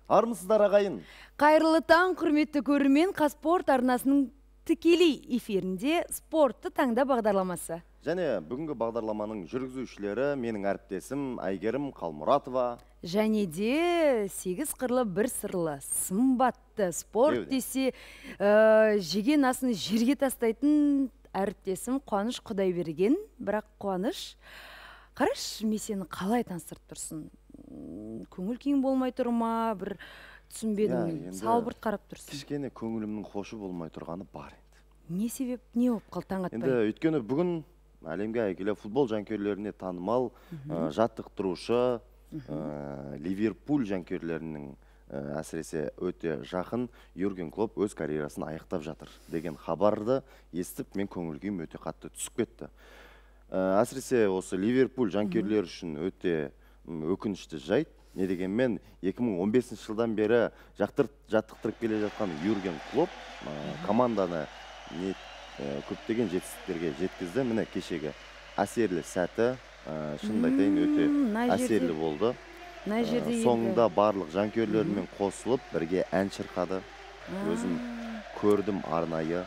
Армысыздар ағайын. Қайырлы таң, құрметті көрермен, Қазспорт арнасының тікелей эфирінде спортты таңда бағдарламасы. Және бүгінгі бағдарламаның жүргізушілері менің әріптесім Әйгерім Қалмұратова. Және де 8 қырлы бір сырлы сымбатты спорт десе жеген асын жерге тастайтын әріптесім Қуаныш Құдайберген. Бірақ Қуаныш, қараш, мен сені қалай таныстырып тұрсын? Көңіл күйің болмай тұр ма? Бір түсінбедім, салбырт қарап тұрсын. Кішкене көңілімнің хошы болмай тұрғаны бар енді. Не себеп, не болып қал таң атпай? Енді өйткені бүгін әлемге әйгілі футбол жанкүйерлеріне танымал жаттықтырушы Ливерпуль жанкүйерлерінің әсіресе өте жақын Юрген Клоп өз карьерасын аяқтап жатыр деген хабарды естіп, мен көңіл күйім өте қатты түсіп кетті. Әсіресе осы Ливерпуль жанкүйерлер үшін өте өкінішті жайт. Не дегенмен 2015 жылдан бері жаттықтырып келе жатқан Юрген Клоп команданы көптеген жетістіктерге жеткізді. Міне кешегі әсерлі сәті, шынымды айтайын, өте әсерлі болды. Соңында барлық жанкүйерлерімен қосылып, бірге ән шырқады. Өзім көрдім арнайы.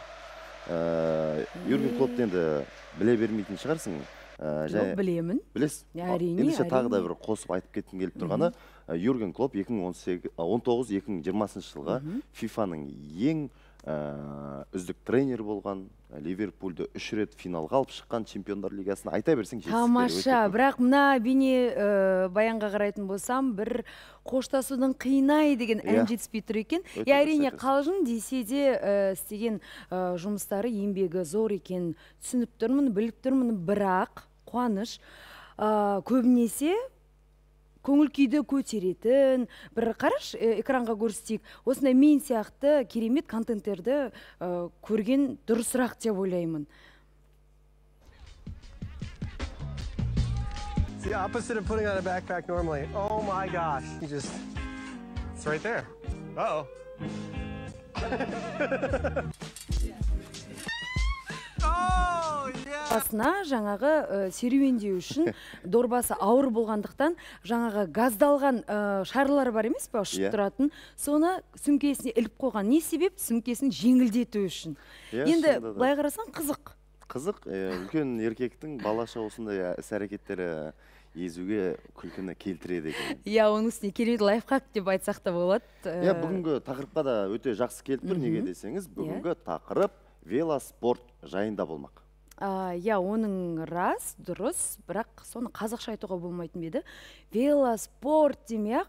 Юрген Клопты енді біле бермейтін шығарсың. Білемін. Білесіз? Әрине. Ендеше тағы да бір қосып айтып кеткім келіп тұрғаны, Юрген Клоп 2019-2020 жылға FIFA-ның ең үздік тренер болған, Ливерпульді 3 рет финалға алып шыққан, чемпиондар лигасына айта берсең жетістіктері өте көп. Тамаша, бірақ мына бейне баянға қарайтын болсам, бір қоштасудың қиынай деген ән жетіспей тұр екен. Әрине қалжың десе де істеген жұмыстары, еңбегі зор екен, түсініп тұрмын, біліп тұрмын, бірақ Қуаныш көбінесе көңіл күйді көтеретін, бір қараш экранға көрсетейік, осындай мен сияқты керемет контенттерді көрген дұрысырақ деп ойлаймын. It's the opposite of putting on a backpack normally. Oh my gosh. It's right there. Uh-oh. Басына жаңағы серуендеу үшін дорбасы ауыр болғандықтан жаңағы газдалған шарлар бар емес пе, ұшып тұратын, соны сөмкесіне іліп қойған. Не себеп? Сөмкесін жеңілдету үшін. Енді былай қарасаң қызық. Қызық, үлкен еркектің балаша осындай іс-әрекеттері езуге күлкіні келтіреді екен. Оның үстіне керемет лайфхак деп айтсақ та болады. Бүгінгі тақырыпқа да өте жақсы келіп тұр, неге десеңіз, бүгінгі тақырып велоспорт жайында болмақ. Оның рас, дұрыс, бірақ соны қазақша айтуға болмайтын беді. Велоспорт демек,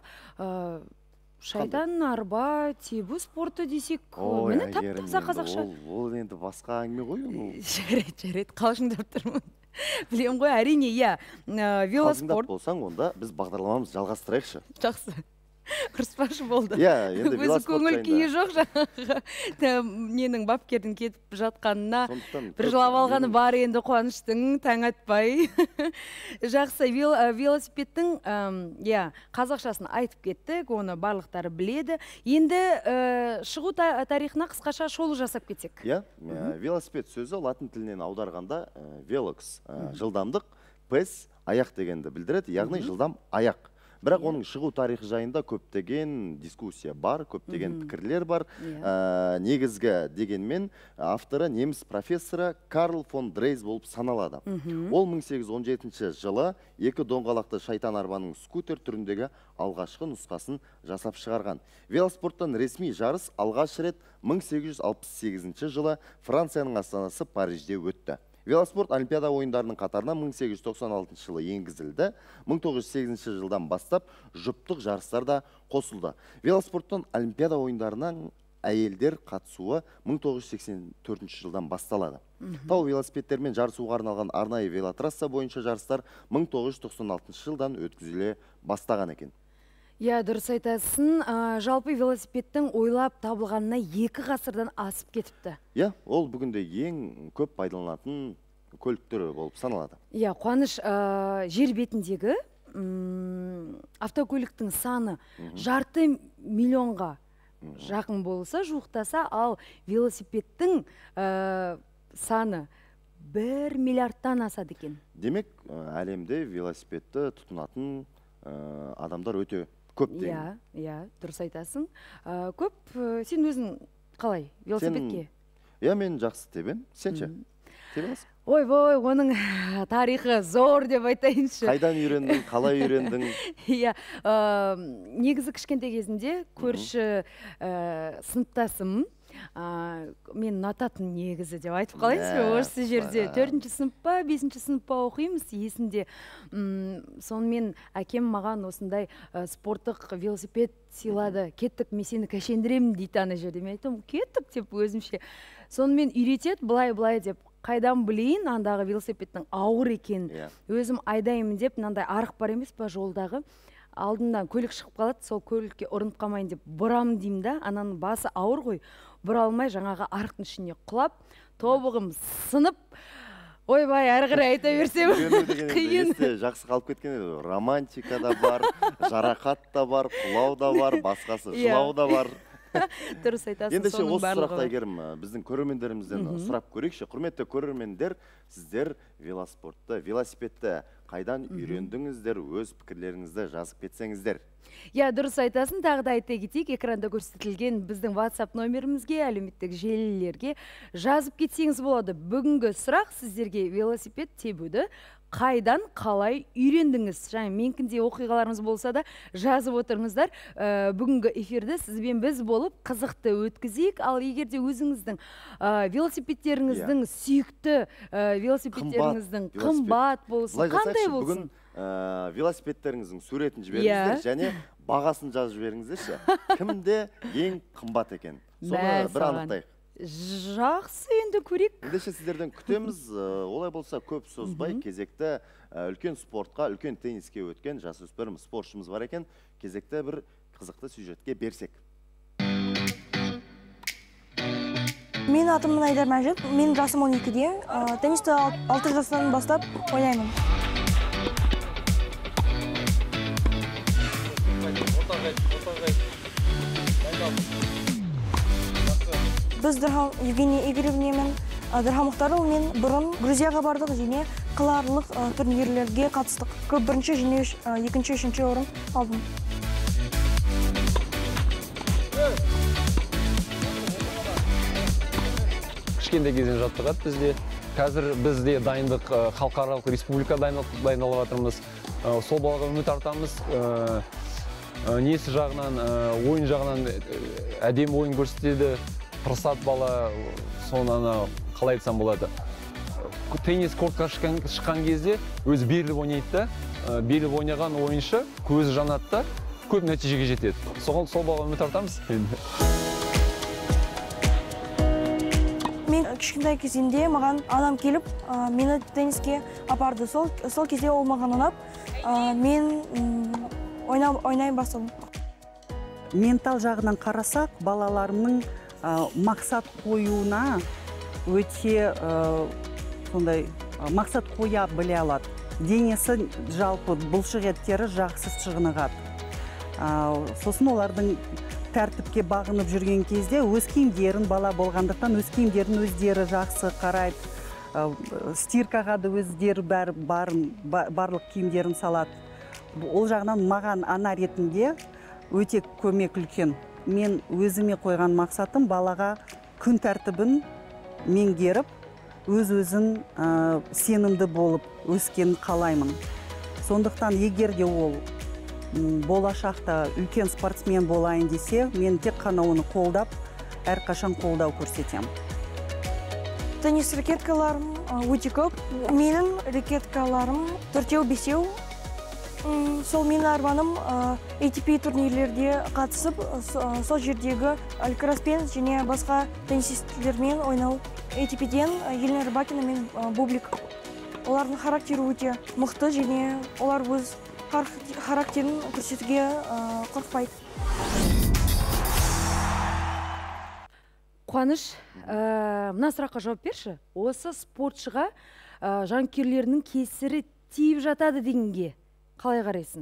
шайтан арба тебу спорты десек, мені тап-таза қазақша. Ол енді басқа әңгіме ғой. Жарайды, қалжыңдап тұрмын. Білем ғой, әрине, велоспорт. Қалжыңдап болсаң, онда біз бағдарламамыз жалғастырайықшы. Жақсы. Құрыспашы болды. Өзі көңіл күйі жоқ жаңағы. Ненің бапкердің кетіп жатқанына бір жылап алғаны бар енді Қуаныштың, таң атпай. Жақсы, велосипедтің қазақшасын айтып кеттік, оны барлықтары біледі. Енді шығу тарихына қысқаша шолу жасап кетсек. Велосипед сөзі латын тілінен аударғанда велокс жылдамдық, пес аяқ дегенді білдіреді, яғни жылдам аяқ. Бірақ оның шығу тарихы жайында көптеген дискуссия бар, көптеген пікірлер бар. Негізгі дегенмен авторы неміс профессоры Карл фон Дрейз болып саналады. Ол 1817 жылы екі доңғалақты шайтан арбаның скутер түріндегі алғашқы нұсқасын жасап шығарған. Велоспорттан ресми жарыс алғаш рет 1868 жылы Францияның астанасы Парижде өтті. Велоспорт Олимпиада ойындарының қатарына 1896 жылы енгізілді. 1908 жылдан бастап жұптық жарыстар да қосылды. Велоспорттан Олимпиада ойындарынан әйелдер қатысуы 1984 жылдан басталады. Тау велосипедтермен жарысуға арналған арнайы велотрасса бойынша жарыстар 1996 жылдан өткізіле бастаған екен. Дұрыс айтасың, жалпы велосипедтің ойлап табылғанына 2 ғасырдан асып кетіпті. Ол бүгінде ең көп пайдаланатын көліктер болып саналады. Қуаныш, жер бетіндегі автокөліктің саны жарты миллионға жақын болса, жуықтаса, ал велосипедтің саны 1 миллиардтан асады екен. Демек, әлемде велосипедті тұтынатын адамдар өте көп деген. Иә, дұрыс айтасың. Көп, сен өзің қалай велосипедке? Мен жақсы тебем. Сен ше? Тебе аласың? Ой, оның тарихы зор деп айтайыншы. Қайдан үйрендің, қалай үйрендің? Иә, негізі кішкентай кезінде көрші сыныптасым, мен ұнататын негізі деп айтып қалайыншы, осы жерде 4-ші сынып па, 5-ші сынып па оқимыз, есімде. Сонымен әкем маған осындай спорттық велосипед сыйлады. Кеттік, мен сені кәшендіремін дейді ана жерде. Мен айтам, кеттік деп өзімше. Сонымен үйретеді, былай деп. Қайдан білейін, андағы велосипедтің ауыр екен. Өзім айдаймын деп, мынандай арық бар емес па жолдағы. Алдымдан көлік шығып қалады, сол көлікке ұрынып қалмайын деп бұрам деймін да, ананың басы ауыр ғой. Бұра алмай жаңағы арықтың ішіне құлап, тобығым сынып, ойбай, әрі қарай айта берсем қиын. Жақсы қалып кеткен еді. Романтика да бар, жарақат та бар, құлау да бар, басқасы жылау да бар. Дұрыс айтасың, ендеше соның осы барлығы. сұрақты Әйгерім, біздің көрермендерімізден сұрап көрейікші. Құрметті көрермендер, сіздер велосипедті қайдан үйрендіңіздер, өз пікірлеріңізді жазып кетсеңіздер. Дұрыс айтасың, тағы да айта кетейік, экранда көрсетілген біздің WhatsApp номерімізге, әлеуметтік желілерге жазып кетсеңіз болады. Бүгінгі сұрақ сіздерге велосипед тебуді қайдан, қалай үйрендіңіз? Және менкінде оқиғаларыңыз болса да жазып отырыңыздар. Бүгінгі эфирді сізбен біз болып қызықты өткізейік. Ал егерде өзіңіздің велосипедтеріңіздің сүйікті велосипедтеріңіздің қымбат болсын, қандай болсын? Бүгін велосипедтеріңіздің суретін жіберіңіздер және бағасын жазып жіберіңіздерші. Кімде ең қымбат екен? Соны бір анықтайық. Жақсы, енді көрейік. Ендеше сіздерден күтеміз. Олай болса көп созбай, кезекті үлкен спортқа, үлкен тенниске өткен жасөспірім спортшымыз бар екен. Кезекті бір қызықты сюжетке берсек. Мен атым Айдар Мәжит, мен жасым 12-де. Теннисті 6 жастан бастап ойнаймын. Біз Евгения Игоревна мен Дырхам Мұхтарұлы мен бұрын Грузияға бардық және қалалық турнирлерге қатыстық. Көп бірінші және екінші, үшінші орын алдым. Кішкентай кезден жаттығады бізде. Қазір бізде дайындық халықаралық республика дайындалып жатырмыз. Сол балаға үміт артамыз. Несі жағынан, ойын жағынан әдемі ойын көрсетеді. Тырысады бала, соны қалай айтсам болады. Теннис кортқа шыққан кезде өзі беріліп ойнайды да, беріліп ойнаған ойыншы көзі жанады да, көп нәтижеге жетеді. Сол балаға үміт артамыз. Мен кішкентай кезімде маған анам келіп, мені тенниске апарды. Сол кезде ол маған ұнап, мен ойнай бастадым. Ментал жағынан қарасақ, балаларымның мақсат қоюына өте сондай мақсат қоя біле алады. Денесі жалпы бұлшық еттері жақсы шығынығады. Сосын олардың тәртіпке бағынып жүрген кезде өз киімдерін, бала болғандықтан өз киімдерін өздері жақсы қарайды. Стиркаға да өздері барлық киімдерін салады. Ол жағынан маған ана ретінде өте көмек үлкен. Мен өзіме қойған мақсатым балаға күн тәртібін меңгеріп, өз-өзін сенімді болып өскенін қалаймын. Сондықтан егер де ол болашақта үлкен спортсмен болайын десе, мен тек қана оны қолдап, әрқашан қолдау көрсетем. Теннис ракеткаларым өте көп. Менің ракеткаларым 4-5. Сол менің арманым ATP турнирлерде қатысып, сол жердегі Алькараспен және басқа теннисистлермен ойнау. ATP-ден Елена Рыбакина мен Бублик. Олардың характері өте мықты және олар өз характерін көрсетуге қорықпайды. Қуаныш, мына сұраққа жауап берші. Осы спортшыға жанкүйерлерінің кесірі тиіп жатады дегенге қалай қарайсың?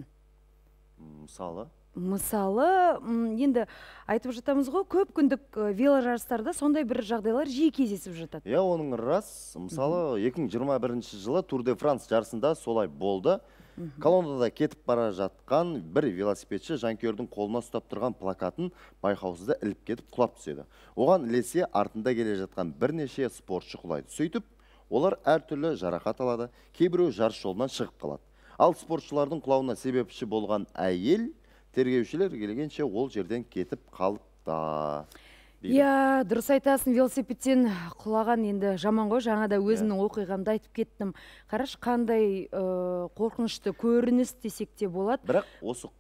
Мысалы, енді айтып жатамыз ғой, көп күндік веложарыстарда сондай бір жағдайлар жиі кездесіп жатады. Оның рас. Мысалы, 2021 жылы Тур де Франс жарысында солай болды. Колоннада кетіп бара жатқан бір велосипедші жанкүйердің қолына ұстап тұрған плакатын байқаусызда іліп кетіп құлап түседі. Оған ілесе артында келе жатқан бірнеше спортшы құлайды. Сөйтіп, олар әртүрлі жарақат алады, кейбіреу жарыс жолынан шығып қалады. Ал спортшылардың құлауына себепші болған әйел тергеушілер келгенше ол жерден кетіп қалыпты. Иә, дұрыс айтасың, велосипедтен құлаған енді жаман ғой, жаңада өзімнің оқиғамды айтып кеттім. Қараш, қандай қорқынышты көрініс десек те болады. Бірақ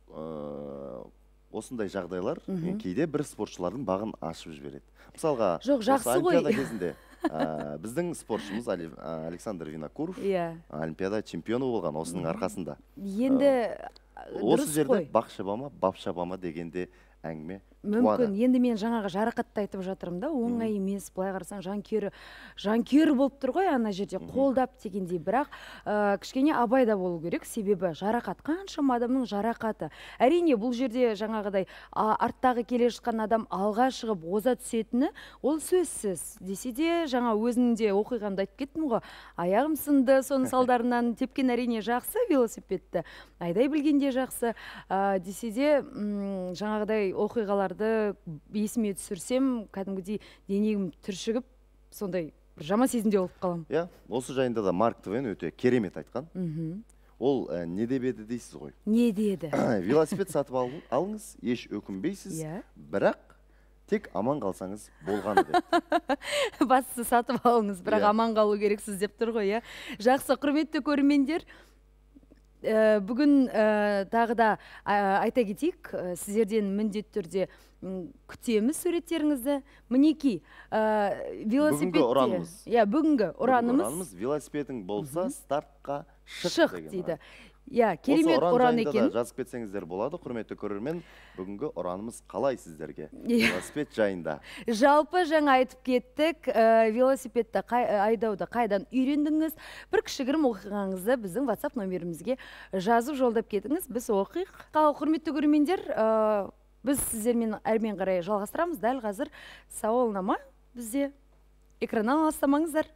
осындай жағдайлар кейде бір спортшылардың бағын ашып жібереді. Мысалға, жоқ, жақсы ғой. Олимпиада кезінде біздің спортшымыз Александр Винокуров Олимпиада чемпионы болған осының арқасында. Енді осы жерде бақшабама, бапшабама дегенде әңгіме мүмкін. Енді мен жаңағы жарақатты айтып жатырмын да, оңай емес, былай қарасаң жанкүйері болып тұр ғой ана жерде, қолдап дегендей. Бірақ кішкене абайда болу керек, себебі жарақат, қаншама адамның жарақаты. Әрине бұл жерде жаңағыдай арттағы келе жатқан адам алға шығып оза түсетіні ол сөзсіз. Десе де жаңа өзінде оқиғамды айтып кеттім ғой, аяғым сынды, соның салдарынан тепкен әрине жақсы велосипедті, айдай білгенде жақсы. Десе де жаңағыдай оқиғаларды есіме түсірсем, кәдімгідей денегім түршігіп, сондай бір жаман сезімде болып қалам. Иә, осы жайында да Марк Твен өте керемет айтқан. Ол не деп еді дейсіз ғой? Не деді? Велосипед сатып алыңыз, еш өкінбейсіз, бірақ тек аман қалсаңыз болғаны деп. Бастысы сатып алыңыз, бірақ аман қалу керексіз деп тұр ғой, иә. Жақсы, құрметті көрермендер, бүгін тағы да айта кетейік, сіздерден міндетті түрде күтеміз суреттеріңізді. Мінекей, велосипедте... Бүгінгі ұранымыз... Велосипедің болса, стартқа шық дейді. Керемет ұран екен. Жазып кетсеңіздер болады, құрметті көрермен, бүгінгі ұранымыз қалай сіздерге велосипед жайында? Жалпы жаңа айтып кеттік, велосипедті айдауды қайдан үйрендіңіз? Бір кішігірім оқиғаңызды біздің WhatsApp номерімізге жазып жолдап кетіңіз. Біз оқиық. Құрметті көрермендер, біз сіздермен әрмен қарай жалғастырамыз. Дәл қазір сауалнама бізде. Экраннан алыстамаңыздар.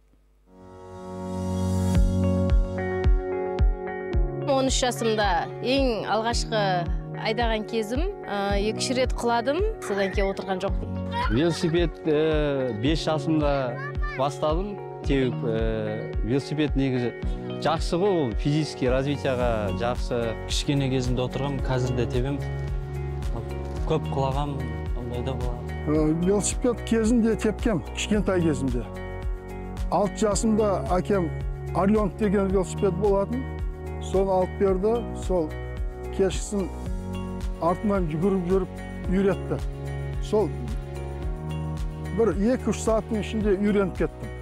13 жасымда ең алғашқы айдаған кезім, 2 рет құладым, содан кейін отырған жоқпын. Велосипед 5 жасымда бастадым. Теуіп, велосипед негізі жақсы ғой, ол физический развитияға жақсы. Кішкене кезімде отырғам, қазірде тебем. Көп құлағам, ондай да болады. Велосипед кезінде тепкем, кішкентай кезімде. 6 жасымда әкем Орленок деген велосипед болатын. Соны алып берді, сол кешкісін артынан жүгіріп жүріп үйретті. Сол бір 2-3 сағаттың ішінде үйреніп кеттім.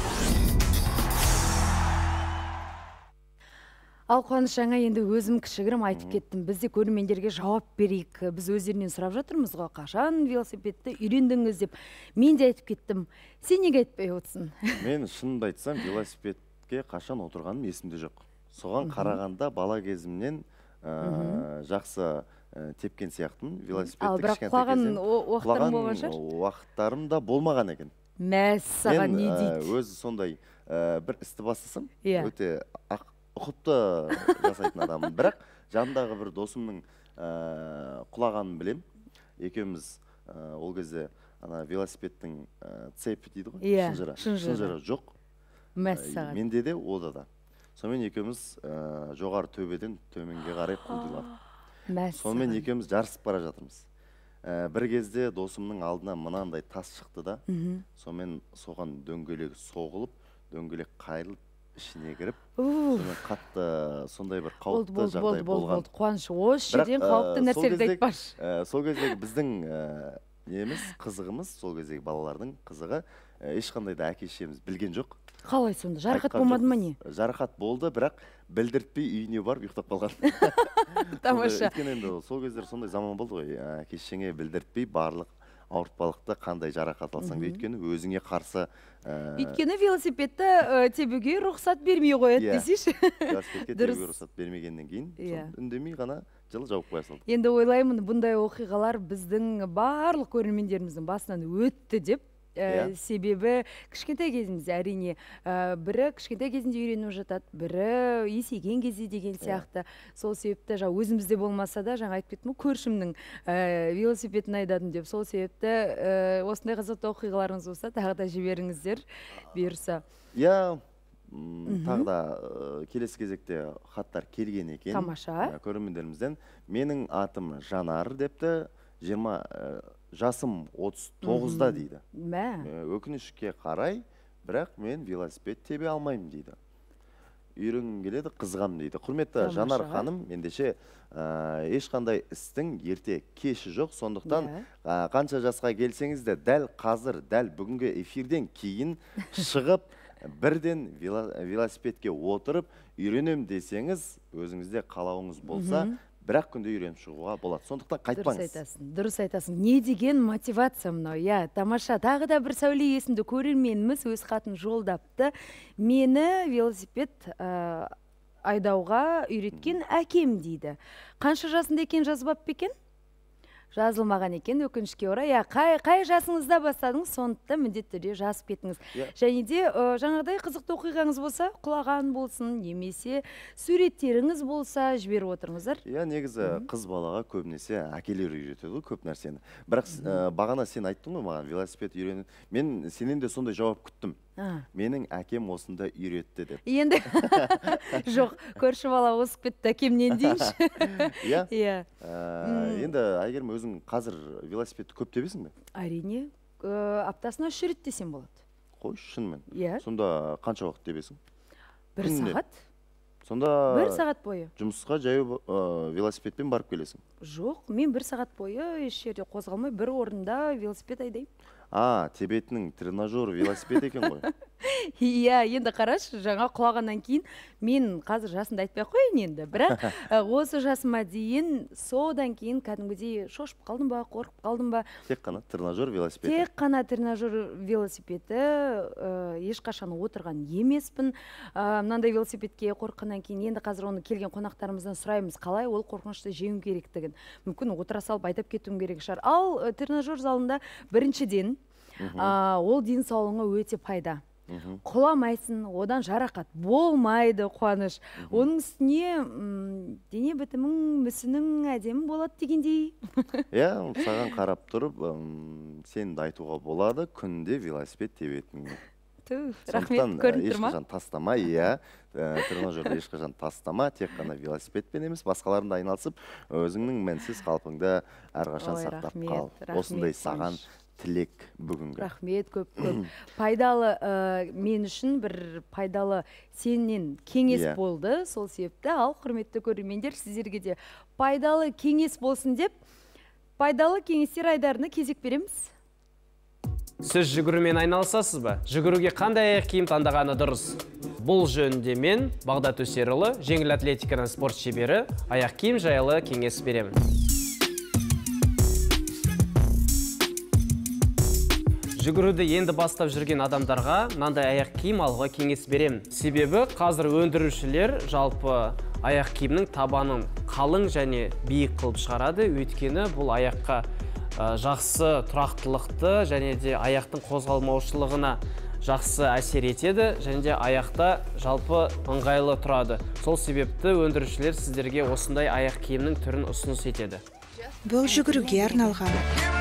Ал Қуаныш, жаңа енді өзім кішігірім айтып кеттім. Біз де көрермендерге жауап берейік. Біз өздерінен сұрап жатырмыз ғой, қашан велосипедті үйрендіңіз деп. Мен де айтып кеттім. Сен неге айтпай отырсың? Мен шынымды айтсам, велосипедке қашан отырғаным есімде жоқ. Соған қарағанда бала кезімнен жақсы тепкен сияқтымын. Велосипедті кішкентай кезден. Құлаған уақыттарым да болмаған екен. Мәссаған не дейді? Мен өзі сондай бір істі бастасам, өте ұқыпты жасайтын адамын. Бірақ жанымдағы бір досымның құлағанын білем. Екеуміз ол кезде велосипедтің цепі дейді ғой, шынжыры жоқ. Мәссаған. Менде де ода да. Сонымен екеуміз жоғары төбеден төменге қарай құлдыладық. Сонымен екеуміз жарысып бара жатырмыз. Бір кезде досымның алдына мынандай тас шықты да, сонымен соған дөңгелегі соғылып, дөңгелек қайырылып, ішіне кіріп, сонымен қатты сондай бір қауіпті жағдай болған. Қуаныш, осы жерден қауіпті нәрселерді айтпашы. Сол кездегі біздің қызығымыз, сол кездегі балалардың қызығы, ешқандай да әке-шешеміз білген жоқ. Қалай сонда? Жарақат болмады ма не? Жарақат болды, бірақ білдіртпей үйіне барып ұйықтап қалған. Тамаша. Өйткені енді сол кездер сондай заман болды ғой. Әке-шешеңе білдіртпей барлық ауыртпалықты қандай жарақат алсаң да, өйткені өзіңе қарсы. Өйткені велосипедті тебуге рұқсат бермей қояды десейші. Велосипедке тебуге рұқсат бермегеннен кейін үндемей ғана жылы жауып қоя салды. Енді ойлаймын, бұндай оқиғалар біздің барлық көрермендеріміздің басынан өтті деп Себебі кішкентай кезімізде әрине бірі кішкентай кезінде үйреніп жатады, бірі есейген кезде деген сияқты. Сол себепті өзімізде болмаса да, жаңа айтып кеттім, көршімнің велосипедін айдадым деп, сол себепті осындай қызықты оқиғаларыңыз болса, тағы да жіберіңіздер бұйырса. Тағы да келесі кезекте хаттар келген екен. Тамаша. Көрермендерімізден. Менің атым Жанар депті, жасым 39-да дейді. Өкінішке қарай, бірақ мен велосипед тебе алмаймын дейді. Үйренгім келеді, қызғам дейді. Құрметті Жанар ханым, ендеше ешқандай істің ерте кеші жоқ, сондықтан қанша жасқа келсеңіз де дәл қазір, дәл бүгінгі эфирден кейін шығып, бірден велосипедке отырып, үйренем десеңіз, өзіңізде қалауыңыз болса, бірақ күнде үйреніп шығуға болады. Сондықтан қайтпаңыз. Дұрыс айтасың. Не деген мотивация мынау? Тамаша. Тағы да бір сәуле есімді көрерменіміз өз хатын жолдапты. Мені велосипед айдауға үйреткен әкем дейді. Қанша жасында екен жазбап екен? Жазылмаған екен, өкінішке орай. Қай жасыңызда бастадыңыз, сондықтан міндетті түрде жазып кетіңіз. Және де жаңағыдай қызықты оқиғаңыз болса, құлаған болсын, немесе суреттеріңіз болса, жіберіп отырыңыздар. Негізі қыз балаға көбінесе әкелер үйретеді көп нәрсені. Бірақ бағана сен айттың ғой маған, велосипед үйренеді. Мен сенен де сондай жауап күттім. Менің әкем осында үйретті деп. Енді жоқ, көрші бала осып кетті әкемнен дейінші. Енді Айгерім, өзің қазір велосипедті көп тебесің бе? Әрине, аптасына 3 рет десем болады. Қой, шынымен. Сонда қанша уақыт тебесің? 1 сағат. Сонда 1 сағат бойы. Жұмысқа жаяу велосипедпен барып келесің? Жоқ, мен 1 сағат бойы еш жерде қозғалмай бір орында велосипед айдаймын. Тебетінің тренажер велосипед екен ғой. Енді қарашы, жаңа құлағаннан кейін, мен қазір жасымды айтпай қойын енді, бірақ осы жасыма дейін, содан кейін кәдімгідей шошып қалдым ба, қорқып қалдым ба? Тек қана тренажер велосипеді. Тек қана тренажер велосипеді, ешқашан отырған емеспін. Мынандай велосипедке қорыққаннан кейін, енді қазір оны келген қонақтарымыздан сұраймыз, қалай ол қорқынышты жеңу керектігін. Мүмкін отыра салып айтып кетуім керек шығар. Ал тренажер залында біріншіден ол денсаулығыңа өте пайда. Құламайсың, одан жарақат болмайды, қуаныш. Оның үстіне дене бітімің, мүсінің әдемі болады дегендей. Саған қарап тұрып, сенді айтуға болады, күнде велосипед тебетің. Рахмет, көрініп тұр ма? Ешқашан тастама, тренажерді ешқашан тастама, тек қана велосипедпен емес, басқаларында айналысып, өзіңнің мәнсіз қалпыңда әрқашан сақтап қал. Осындай саған тілек бүгінгі. Рахмет, көп-көп. Пайдалы, мен үшін бір пайдалы сенен кеңес болды, сол себепті. Ал, құрметті көрермендер, сіздерге де пайдалы кеңес болсын деп, пайдалы кеңестер айдарына кезек береміз. Сіз жүгірумен айналысасыз ба? Жүгіруге қандай аяқ киім таңдағаны дұрыс? Бұл жөнінде мен, Бағдат Өсерұлы, жеңіл атлетиканың спорт шебері, аяқ киім жайлы кеңес беремін. Жүгіруді енді бастап жүрген адамдарға мынандай аяқ киім алуға кеңес беремін. Себебі қазір өндірушілер жалпы аяқ киімнің табанын қалың және биік қылып шығарады, өйткені бұл аяққа жақсы тұрақтылықты және де аяқтың қозғалмаушылығына жақсы әсер етеді, және де аяқта жалпы ыңғайлы тұрады. Сол себепті өндірушілер сіздерге осындай аяқ киімнің түрін ұсыныс етеді. Бұл жүгіруге арналған.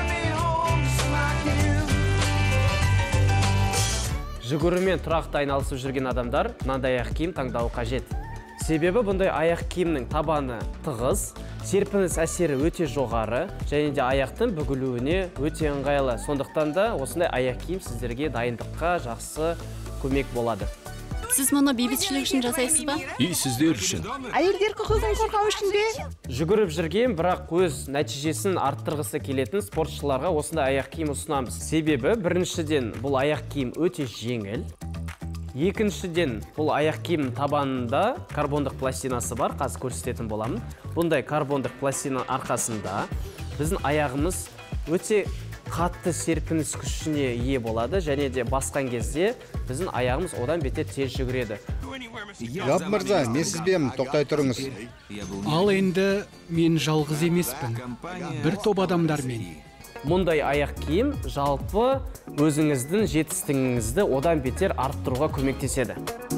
Жүгірумен тұрақты айналысып жүрген адамдар мынандай аяқ киім таңдауы қажет. Себебі бұндай аяқ киімнің табаны тығыз, серпініс әсері өте жоғары, және де аяқтың бүгілуіне өте ыңғайлы. Сондықтан да осындай аяқ киім сіздерге дайындыққа жақсы көмек болады. Сіз мұны бейбітшілік үшін жасайсыз ба? Сіздер үшін. Әйелдер құқығын қорғау үшін бе? Жүгіріп жүрген, бірақ өз нәтижесін арттырғысы келетін спортшыларға осындай аяқ киім ұсынамыз. Себебі біріншіден бұл аяқ киім өте жеңіл. Екіншіден бұл аяқ киім табанында карбондық пластинасы бар, қазір көрсететін боламын. Бұндай карбондық пластина арқасында біздің аяғымыз өте қатты серпініс күшіне ие болады, және де басқан кезде біздің аяғымыз одан бетер тез жүгіреді. Жап мырза, мен сізбен тоқтай тұрыңыз. Ал енді мен жалғыз емеспін. Бір топ адамдармен. мұндай аяқ киім жалпы өзіңіздің жетістігіңізді одан бетер арттыруға көмектеседі.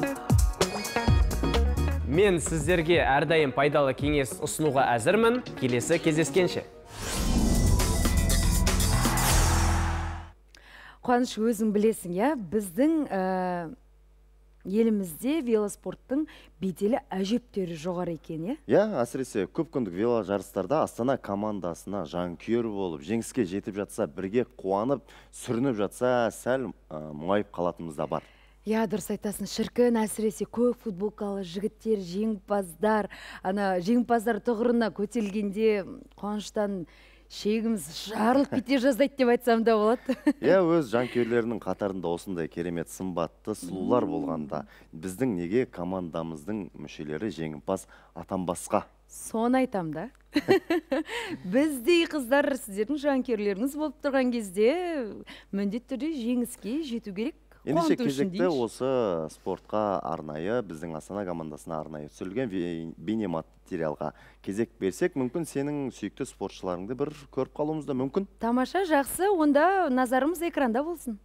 Мен сіздерге әрдайым пайдалы кеңес ұсынуға әзірмін. Келесі кездескенше. Қуаныш, өзің білесің, біздің елімізде велоспорттың беделі әжептәуір жоғары екен, әсіресе көп күндік вело жарыстарда Астана командасына жанкүйер болып, жеңіске жетіп жатса, бірге қуанып, сүрініп жатса, сәл мұңайып қалатынымыз да бар. Дұрыс айтасың, шіркін, әсіресе көп футболкалы жігіттер, жеңімпаздар тұғырына көтерілгенде қуаныштан шегіміз жарылып кете жаздайды деп айтсам да болады. Өз жанкүйерлерінің қатарында осындай керемет сымбатты сұлулар болғанда, біздің неге командамыздың мүшелері жеңімпаз атанбасқа? Соны айтам да. Біздей қыздар, сіздердің жанкүйерлеріңіз болып тұрған кезде міндетті түрде жеңіске жету керек. Ендеше кезекте осы спортқа арнайы, біздің Астана командасына арнайы түсірілген бейнематериалға кезек берсек, мүмкін сенің сүйікті спортшыларыңды бір көріп қалуымыз да мүмкін? Тамаша, жақсы, онда назарымыз экранда болсын.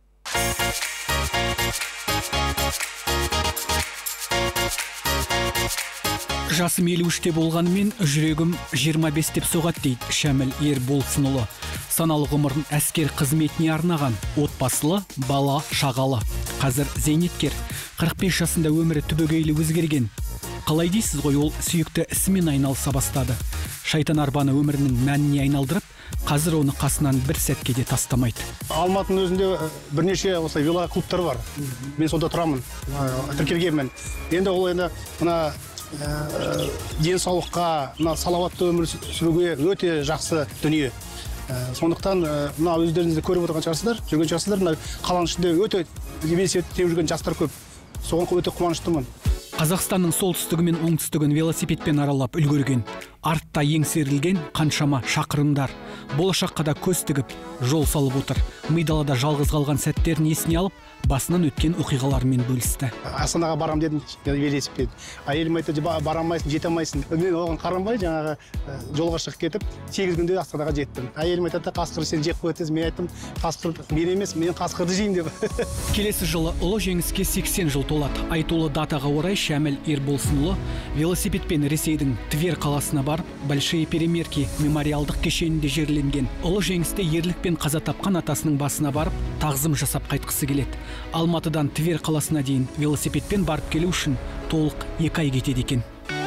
Жасым 53-те болғанымен, жүрегім 25 деп соғады дейді Шәміл Ерболсынұлы. Саналы ғұмырын әскер қызметіне арнаған, отбасылы, бала, шағалы. Қазір зейнеткер, 45 жасында өмірі түбегейлі өзгерген. Қалай дейсіз ғой, ол сүйікті ісімен айналыса бастады. Шайтан арбаны өмірінің мәніне айналдырып, қазір оны қасынан бір сәтке де тастамайды. Алматының өзінде бірнеше осылай велоклубтар бар. Мен сонда тұрамын, тіркелгенмін. Енді ол мына денсаулыққа, салауатты өмір сүруге өте жақсы дүние. Сондықтан өздеріңізді көріп отырған шығарсыздар, жүрген шығарсыздар, қаланың ішінде өте велосипед теуіп жүрген жастар көп. Соған өте қуаныштымын. Қазақстанның солтүстігі мен оңтүстігін велосипедпен аралап үлгерген, артта еңсерілген қаншама шақырымдар. Болашаққа да көз тігіп, жол салып отыр. Мидалада жалғыз қалған сәттерін есіне алып, басынан өткен оқиғалармен бөлісті. Астанаға барам дедім, велосипед. Әйелім айтты, барамайсың, жете алмайсың. Мен оған қарамай, жаңағы жолға шығып кетіп, 8 күнде Астанаға жеттім. Әйелім айтты, қасқыр сен жеп қоятыз. Мен айттым, қасқыр мен емес, мен қасқырды жеймін деп. Келесі жылы ұлы жеңіске 80 жыл толады. Айтулы датаға орай Шәміл Ерболсынұлы велосипедпен Ресейдің Твер қаласына барып, Большие Перемерки мемориалдық кешенінде жерленген. Ұлы жеңісте ерлікпен қаза тапқан атасының басына барып, тағзым жасап қайтқысы келеді. Алматыдан Твер қаласына дейін велосипедпен барып келу үшін толық 2 ай кетеді екен.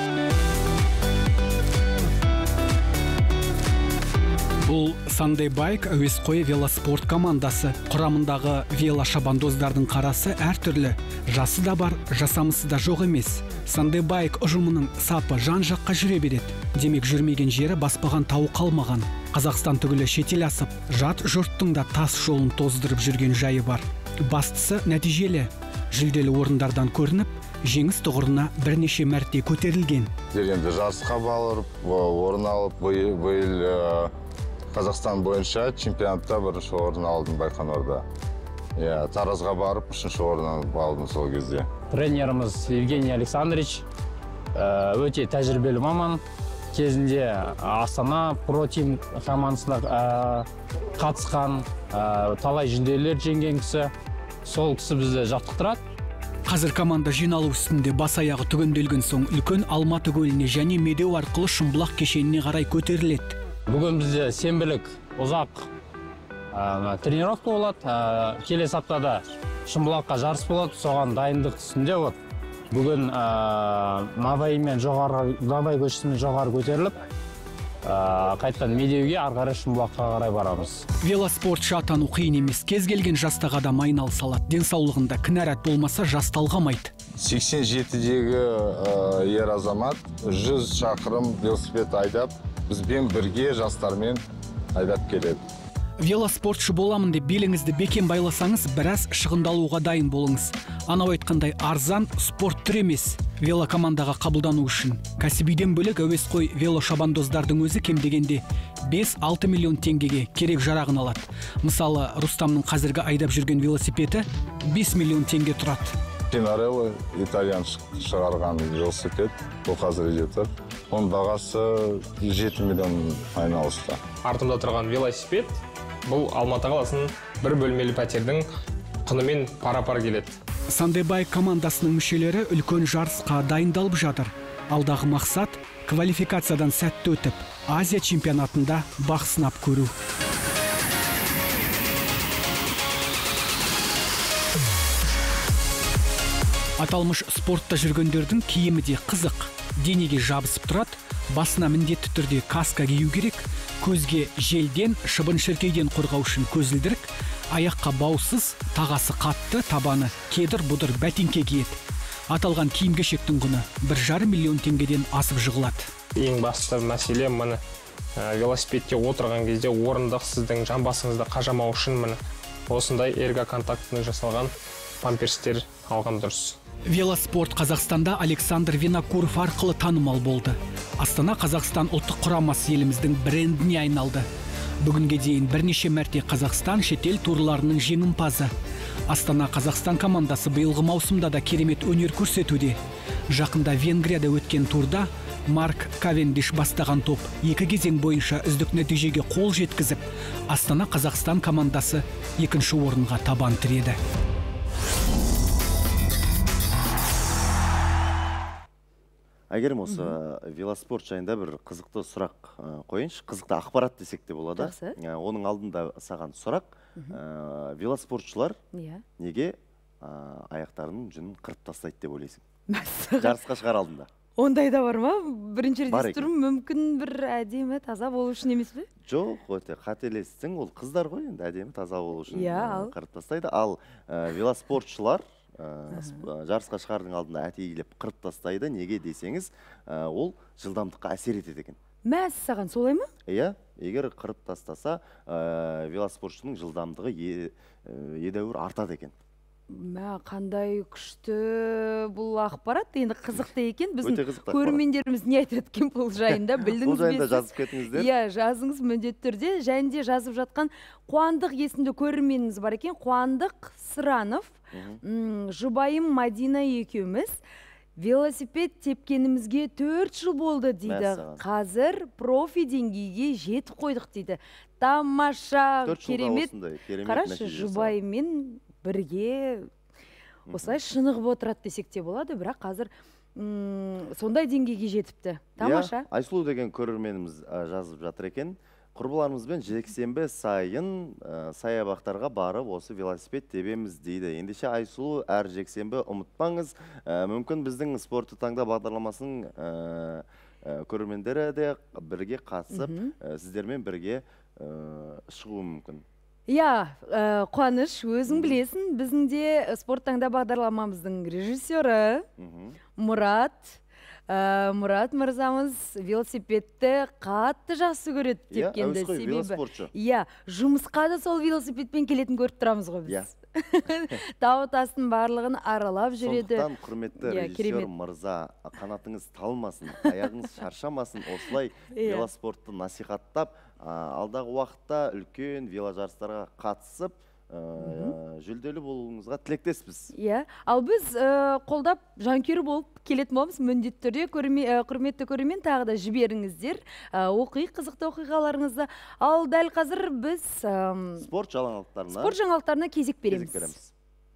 Бұл Sunday Bike әуесқой велоспорт командасы. Құрамындағы велошабандоздардың қарасы әртүрлі. Жасы да бар, жасамысы да жоқ емес. Sunday Bike ұжымының сапы жан-жаққа жүре береді. Демек жүрмеген жері баспаған тауы қалмаған. Қазақстан түгілі шетел асып, жат жұрттың да тас жолын тоздырып жүрген жайы бар. Бастысы нәтижелі, жүлделі орындардан көрініп, жеңіс тұғырына бірнеше мәрте көтерілген. Енді жарысқа барып, орын алып, биыл Қазақстан бойынша чемпионатта бірінші орын алдым Байқоңырда. Таразға барып, 3-ші орын алдым сол кезде. Тренеріміз Евгений Александрович өте тәжірибелі маман. Кезінде Астана Pro-Team командасына қатысқан, талай жүлделер жеңген кісі. Сол кісі бізді жаттықтырады. Қазір команда жиналу үстінде бас аяғы түгенделген соң үлкен Алматы көліне және Медеу арқылы Шымбұлақ кешеніне қарай көтеріледі. Бүгін бізде сенбілік ұзақ тренировка болады. Келесі аптада Шымбұлаққа жарыс болады. Соған дайындық үстінде вот. Бүгін Мабай көшесімен жоғары көтеріліп, қайттан Медеуге, ары қарай Шымбұлаққа қарай барамыз. Велоспортшы атану қиын емес. Кез келген жастағы адам айналыса алады. Денсаулығында кінәрат болмаса жас талғамайды. 87-дегі ер азамат 100 шақырым велосипед айдап, бізбен бірге жастармен айдап келеді. Велоспортшы боламын деп беліңізді бекем байласаңыз, біраз шығындалуға дайын болыңыз. Анау айтқандай арзан спорт түрі емес. Велокомандаға қабылдану үшін кәсібиден бөлек әуесқой велошабандоздардың өзі кем дегенде 5-6 миллион теңгеге керек жарағын алады. Мысалы, Рустамның қазіргі айдап жүрген велосипеді 5 миллион теңге тұрады. Пинарелло итальян шығарған велосипед, бұл қазір жетір. Оның бағасы 7 миллион айналысты. Артымда тұрған велосипед Бұл Алматы қаласының бір бөлмелі пәтердің құнымен пара-пар келеді. Sunday Bike командасының мүшелері үлкен жарысқа дайындалып жатыр. Алдағы мақсат квалификациядан сәтті өтіп, Азия чемпионатында бақ сынап көру. Аталмыш спортта жүргендердің киімі де қызық. Денеге жабысып тұрады, басына міндетті түрде каска кию керек, көзге желден, шыбын-шіркейден қорғау үшін көзілдірік, аяққа баусыз, тағасы қатты, табаны кедір-бұдыр бәтеңке киеді. Аталған киім-кешектің құны 1,5 миллион теңгеден асып жығылады. Ең басты мәселе міне велосипедте отырған кезде орындық сіздің жамбасыңызды қажамау үшін міне осындай эргоконтактының жасалған памперстер алған дұрыс. Велоспорт Қазақстанда Александр Винокуров арқылы танымал болды. Астана Қазақстан ұлттық құрамасы еліміздің брендіне айналды. Бүгінге дейін бірнеше мәрте Қазақстан шетел турларының жеңімпазы. Астана Қазақстан командасы биылғы маусымда да керемет өнер көрсетуде. Жақында Венгрияда өткен турда Марк Кавендиш бастаған топ 2 кезең бойынша үздік нәтижеге қол жеткізіп, Астана Қазақстан командасы 2-ші орынға табан тіреді. Әгерім осы велоспорт жайында бір қызықты сұрақ қойыншы, қызықты ақпарат десек те болады. Оның алдында саған сұрақ, велоспортшылар неге аяқтарының жүнін қырып тастайды деп ойлайсың? Жарысқа шығар алдында. Ондай да бар ма? Бірінші рет естірім мүмкін бір әдемі таза болу үшін емес пе? Жоқ, өте қателестің, ол қыздар ғой, енді әдемі таза болу үшін қырып тастайды. Ал велоспортшылар жарысқа шығардың алдында әтейгілеп қырып тастайды. Неге десеңіз, ол жылдамдыққа әсер етеді екен. Мәз саған солай ма? Иә, егер қырып тастаса, велоспортшының жылдамдығы едәуір артады екен. Қандай күшті бұл ақпарат, енді қызықты екен. Біздің көрермендеріміз не айтып өткен бұл жайында білдіңіз бе? Бұл жайында жазып кетіңіздер. Иә, жазыңыз міндетті түрде. Және де жазып жатқан Қуандық есімді көрерменіміз бар екен. Қуандық Сыранов, жұбайым Мадина екеуміз велосипед тепкенімізге 4 жыл болды дейді. Қазір профи деңгейге жетіп қойдық дейді. Тамаша, керемет. Қарашы, жұбайымен бірге осылай шынығып отырады десек те болады, бірақ қазір сондай деңгейге жетіпті. Тамаша. Айсұлу деген көрерменіміз жазып жатыр екен. Құрбыларымызбен жексенбі сайын саябақтарға барып осы велосипед тебеміз дейді. Ендеше Айсұлу әр жексенбі ұмытпаңыз. Мүмкін біздің спорты таңда бағдарламасының көрермендері де бірге қатысып, сіздермен бірге шығуы мүмкін. Иә, Қуаныш, өзің білесің, біздің де спорт таңда бағдарламамыздың режиссері Мұрат мырзамыз велосипедті қатты жақсы көреді тепкенді. Иә, жұмысқа да сол велосипедпен келетін көріп тұрамыз ғой біз. Тау тастың барлығын аралап жүреді. Сондықтан құрметті режиссер мырза, қанатыңыз талмасын, аяғыңыз шаршамасын, осылай велоспортты насихаттап, алдағы уақытта үлкен веложарыстарға қатысып, жүлделі болуыңызға тілектеспіз. Иә, ал біз қолдап жанкүйер болып келетін боламыз. Міндетті түрде құрметті көрермен тағы да жіберіңіздер, қызықты оқиғаларыңызды. Ал дәл қазір біз спорт жаңалықтарына кезек береміз.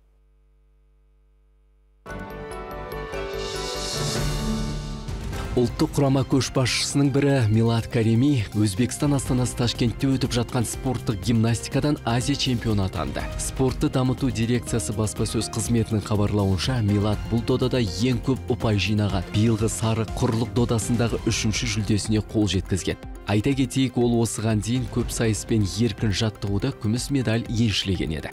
Ұлттық құрама көшбасшысының бірі Милат Карими Өзбекстан астанасы Ташкентте өтіп жатқан спорттық гимнастикадан Азия чемпионы атанды. Спортты дамыту дирекциясы баспасөз қызметінің хабарлауынша, Милат бұл додада ең көп ұпай жинаған. Биылғы сары құрлық додасындағы 3-ші жүлдесіне қол жеткізген. Айта кетейік, ол осыған дейін көп сайыспен еркін жаттығуда күміс медаль еншілеген еді.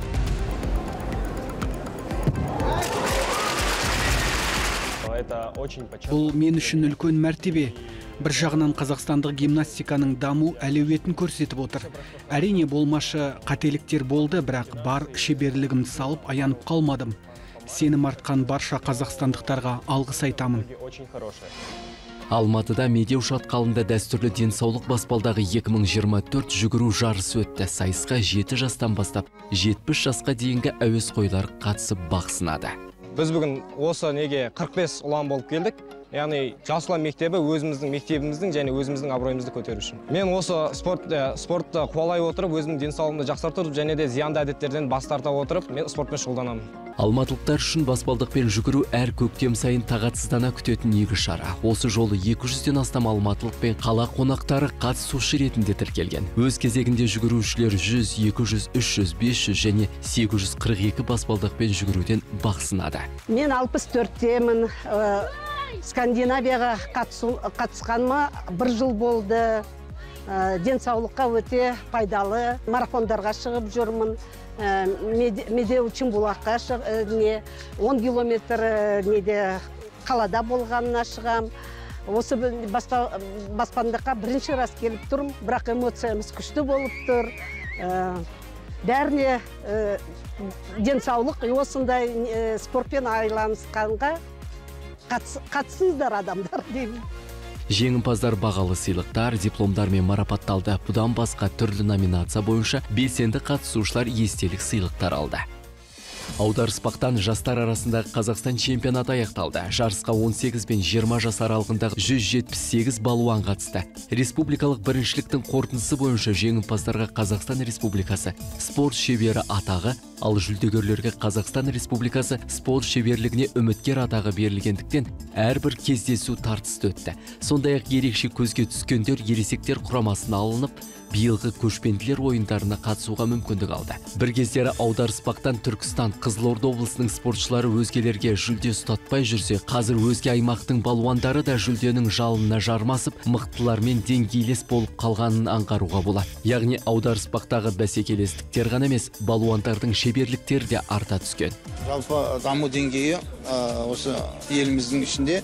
Бұл мен үшін үлкен мәртебе. Бір жағынан қазақстандық гимнастиканың даму әлеуетін көрсетіп отыр. Әрине болмашы қателіктер болды, бірақ бар шеберлігімді салып аянып қалмадым. Сенім артқан барша қазақстандықтарға алғыс айтамын. Алматыда медеу шатқалында дәстүрлі денсаулық баспалдағы 2024 жүгіру жарысы өтті. Сайысқа 7 жастан бастап 70 жасқа дейінгі әуесқойлар қатысып бақ сынады. Біз бүгін осы неге 45 ұлан болып келдік. яғни жасұлан мектебі өзіміздің мектебіміздің және өзіміздің абыройымызды көтеру үшін. Мен осы спортты қуалай отырып, өзімнің денсаулығымды жақсартып және де зиянды әдеттерден бас тарта отырып, мен спортпен шұғылданамын. Алматылықтар үшін баспалдақпен жүгіру әр көктем сайын тағатсыздана күтетін игі шара. Осы жолы 200-ден астам алматылық пен қала қонақтары қатысушы ретінде тіркелген. Өз кезегінде жүгірушілер 100, 200, 300, 500 және 842 баспалдақпен жүгіруден бақ сынады. Мен 64-темін. Скандинавияға қатысқаныма 1 жыл болды. Денсаулыққа өте пайдалы. Марафондарға шығып жүрмін. Медеу Чымбулаққа 10 километр қалада болғанына шығам. Осы баспалдаққа бірінші раз келіп тұрмын, бірақ эмоциямыз күшті болып тұр. Бәріне денсаулық, осындай спортпен айланысқанға қатысыңыздар адамдар деймін. Жеңімпаздар бағалы сыйлықтар, дипломдар мен марапатталды. Бұдан басқа түрлі номинация бойынша белсенді қатысушылар естелік сыйлықтар алды. Аударыспақтан жастар арасындағы Қазақстан чемпионаты аяқталды. Жарысқа 18 пен 20 жас аралығындағы 178 балуан қатысты. Республикалық біріншіліктің қорытындысы бойынша жеңімпаздарға Қазақстан Республикасы спорт шебері атағы, ал жүлдегерлерге Қазақстан Республикасы спорт шеберлігіне үміткер атағы берілгендіктен әрбір кездесу тартысты өтті. Сондай-ақ ерекше көзге түскендер ересектер құрамасына алынып, биылғы көшпенділер ойындарына қатысуға мүмкіндік алды. Бір кездері аударыспақтан Түркістан, Қызылорда облысының спортшылары өзгелерге жүлде ұстатпай жүрсе, қазір өзге аймақтың балуандары да жүлденің жалынына жармасып, мықтылармен деңгейлес болып қалғанын аңғаруға болады. Яғни аударыспақтағы бәсекелестіктер ғана емес, балуандардың шеберліктері де арта түскен. Жалпы даму деңгейі осы еліміздің ішінде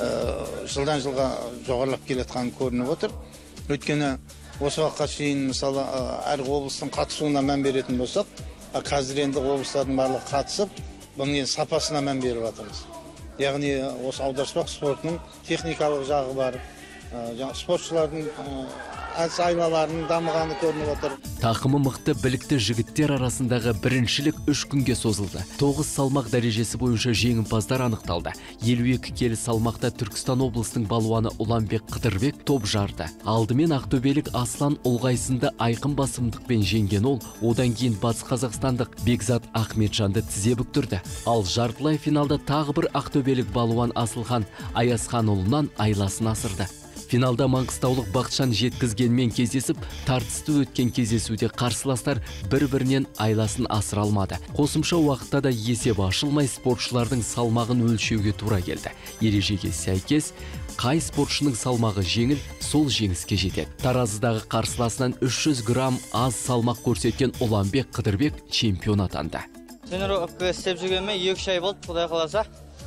жылдан жылға жоғарылап келетқан көрініп отыр. Өйткені осы уақытқа шейін мысалы әр облыстың қатысуына мән беретін болсақ, қазір енді облыстардың барлығы қатысып, бұның сапасына мән беріп жатырмыз. Яғни осы аударыспақ спортының техникалық жағы бар, спортшылардың әдіс айлаларының дамығаны көрініп отыр. Тақымы мықты білікті жігіттер арасындағы біріншілік 3 күнге созылды. 9 салмақ дәрежесі бойынша жеңімпаздар анықталды. 52 келі салмақта Түркістан облысының балуаны Ұланбек Қыдырбек топ жарды. Алдымен ақтөбелік Аслан Ұлғайсынды айқын басымдықпен жеңген ол, одан кейін батыс қазақстандық Бекзат Ахметжанды тізе бүктірді. Ал жартылай финалда тағы бір ақтөбелік балуан Асылхан Аясханұлынан айласын асырды. Финалда маңғыстаулық Бақытжан Жеткізгенмен кездесіп, тартысты өткен кездесуде қарсыластар бір-бірінен айласын асыра алмады. Қосымша уақытта да есеп ашылмай спортшылардың салмағын өлшеуге тура келді. Ережеге сәйкес, қай спортшының салмағы жеңіл, сол жеңіске жетеді. Таразыдағы қарсыласынан 300 грамм аз салмақ көрсеткен Ұланбек Қыдырбек чемпион атанды. Тренировка істеп жүргеніме 2 ай болды, Құдай қаласа.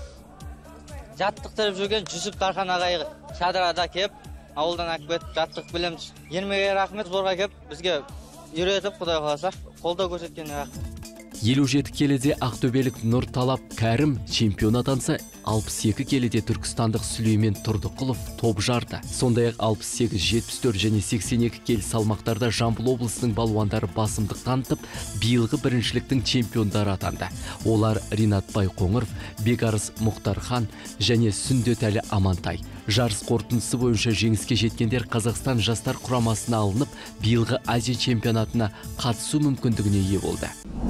Жаттықтырып жүрген Жүсіп Тархан ағайға шадырада кеп, ауылдан әкпет, жаттық білеміз. Ермеге рахмет, зорға кеп, бізге үйретіп, Құдай қаласа, қолдау көрсеткеніне рахмет. 57 келіде ақтөбелік Нұрталап Кәрім чемпион атанса, 62 келіде түркістандық Сүлеймен Тұрдықұлов топ жарды. Сондай-ақ 68, 74 және 82 келі салмақтарда Жамбыл облысының балуандары басымдық танытып, биылғы біріншіліктің чемпиондары атанды. Олар Ринатбай Қоңыров, Бекарыс Мұхтархан және Сүндетәлі Амантай. Жарыс қорытындысы бойынша жеңіске жеткендер Қазақстан жастар құрамасына алынып, биылғы Азия чемпионатына қатысу мүмкіндігіне ие болды.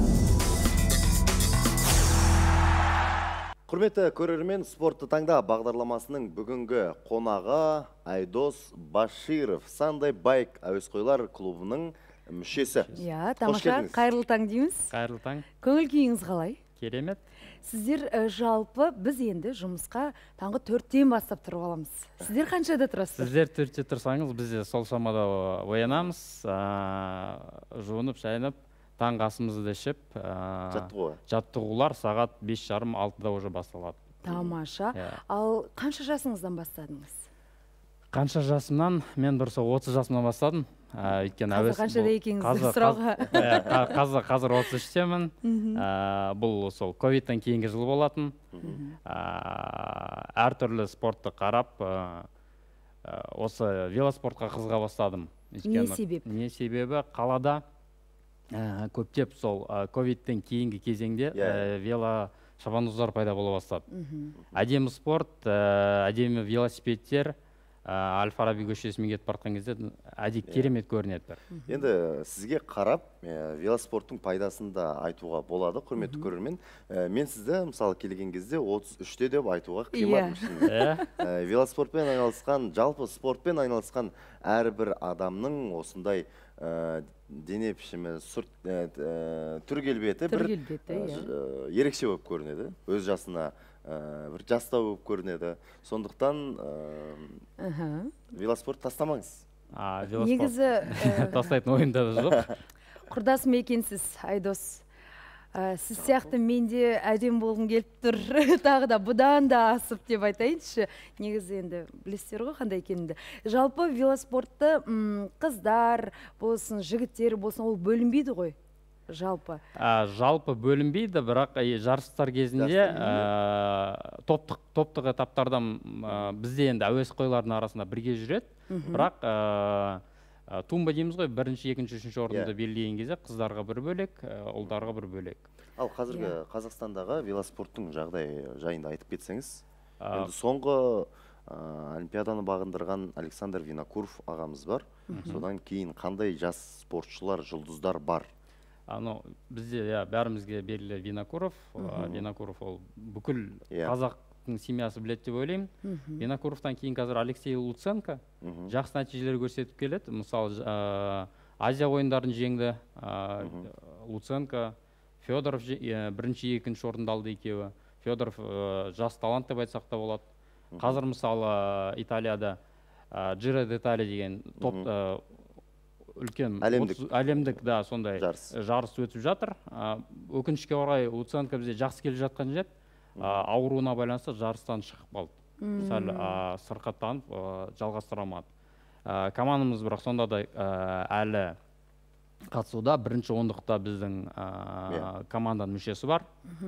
Құрметті көрермен, спортты таңда бағдарламасының бүгінгі қонағы Айдос Баширов, Sunday Bike әуесқойлар клубының мүшесі. Тамаша, қайырлы таң дейміз. Қайырлы таң. Көңіл күйіңіз қалай? Керемет. Сіздер жалпы біз енді жұмысқа таңғы 4-тен бастап тұрып аламыз. Сіздер қаншада тұрасыздар? Сіздер 4-те тұрсаңыз, біз сол шамада оянамыз, жуынып, шайынып, таңғы асымызды ішіп, жаттығулар сағат 5:30-6-да уже басталады. Тамаша. Ал қанша жасыңыздан бастадыңыз? Қанша жасымнан? Мен дұрысы 30 жасымнан бастадым. Қазір қаншада екеніңізді сұрауға? Қазір 33-темін. Бұл сол ковидтан кейінгі жыл болатын. Әртүрлі спортты қарап, осы велоспортқа қызыға бастадым. Не себеп? Не себебі? Қалада көптеп сол ковидтен кейінгі кезеңде вело шабандоздар пайда бола бастады. Әдемі спорт, әдемі велосипедтер, Әл-Фараби көшесімен кетіп бартқан кезде керемет көрінеді. Енді сізге қарап, велоспорттың пайдасын да айтуға болады, құрметті көрермен. Мен сізді, мысалы, келген кезде 33-те деп айтуға қимадым. Велоспортпен айналысқан, жалпы спортпен айналысқан әрбір адамның осындай дене пішімі, түр келбеті бір ерекше болып көрінеді. Өз жасына бір жастау болып көрінеді. Сондықтан велоспорт тастамаңыз. Негізі тастайтын ойымда жоқ. Құрдасым екенсіз, Айдос. Сіз сияқты менде әдем болғым келіп тұр. Тағы да бұдан да асып деп айтайыншы. Негізі енді білесіздер ғой қандай екенімді. Жалпы велоспортты қыздар болсын, жігіттер болсын, ол бөлінбейді ғой. Жалпы бөлінбейді, бірақ жарыстар кезінде топтық этаптардан бізде енді әуесқойлардың арасында бірге жүреді. Бірақ тумба дейміз ғой, бірінші, екінші, үшінші орынды белгілеген кезде қыздарға бір бөлек, ұлдарға бір бөлек. Ал қазіргі Қазақстандағы велоспорттың жағдай жайында айтып кетсеңіз, енді соңғы Олимпиаданы бағындырған Александр Винокуров ағамыз бар. Содан кейін қандай жас спортшылар, жұлдыздар бар? Бізде бәрімізге белгілі Винокуров. Винокуров ол бүкіл қазақтың семьясы біледі деп ойлаймын. Винокуровтан кейін қазір Алексей Луценко жақсы нәтижелер көрсетіп келеді. Мысалы, Азия ойындарын жеңді. Луценко, Федоров бірінші, екінші орынды алды екеуі. Федоров жас талант деп айтсақ та болады. Қазір мысалы Италияда Джиро д'Италия деген топ үлкен әлемдік сондай жарыс өтіп жатыр. Өкінішке орай Луценко бізде жақсы келе жатқан жет, ауруына байланысты жарыстан шығып қалды. Сәл сырқаттанып жалғастыра алмады. Командамыз бірақ сонда да әлі қатысуда. Бірінші ондықта біздің команданың мүшесі бар.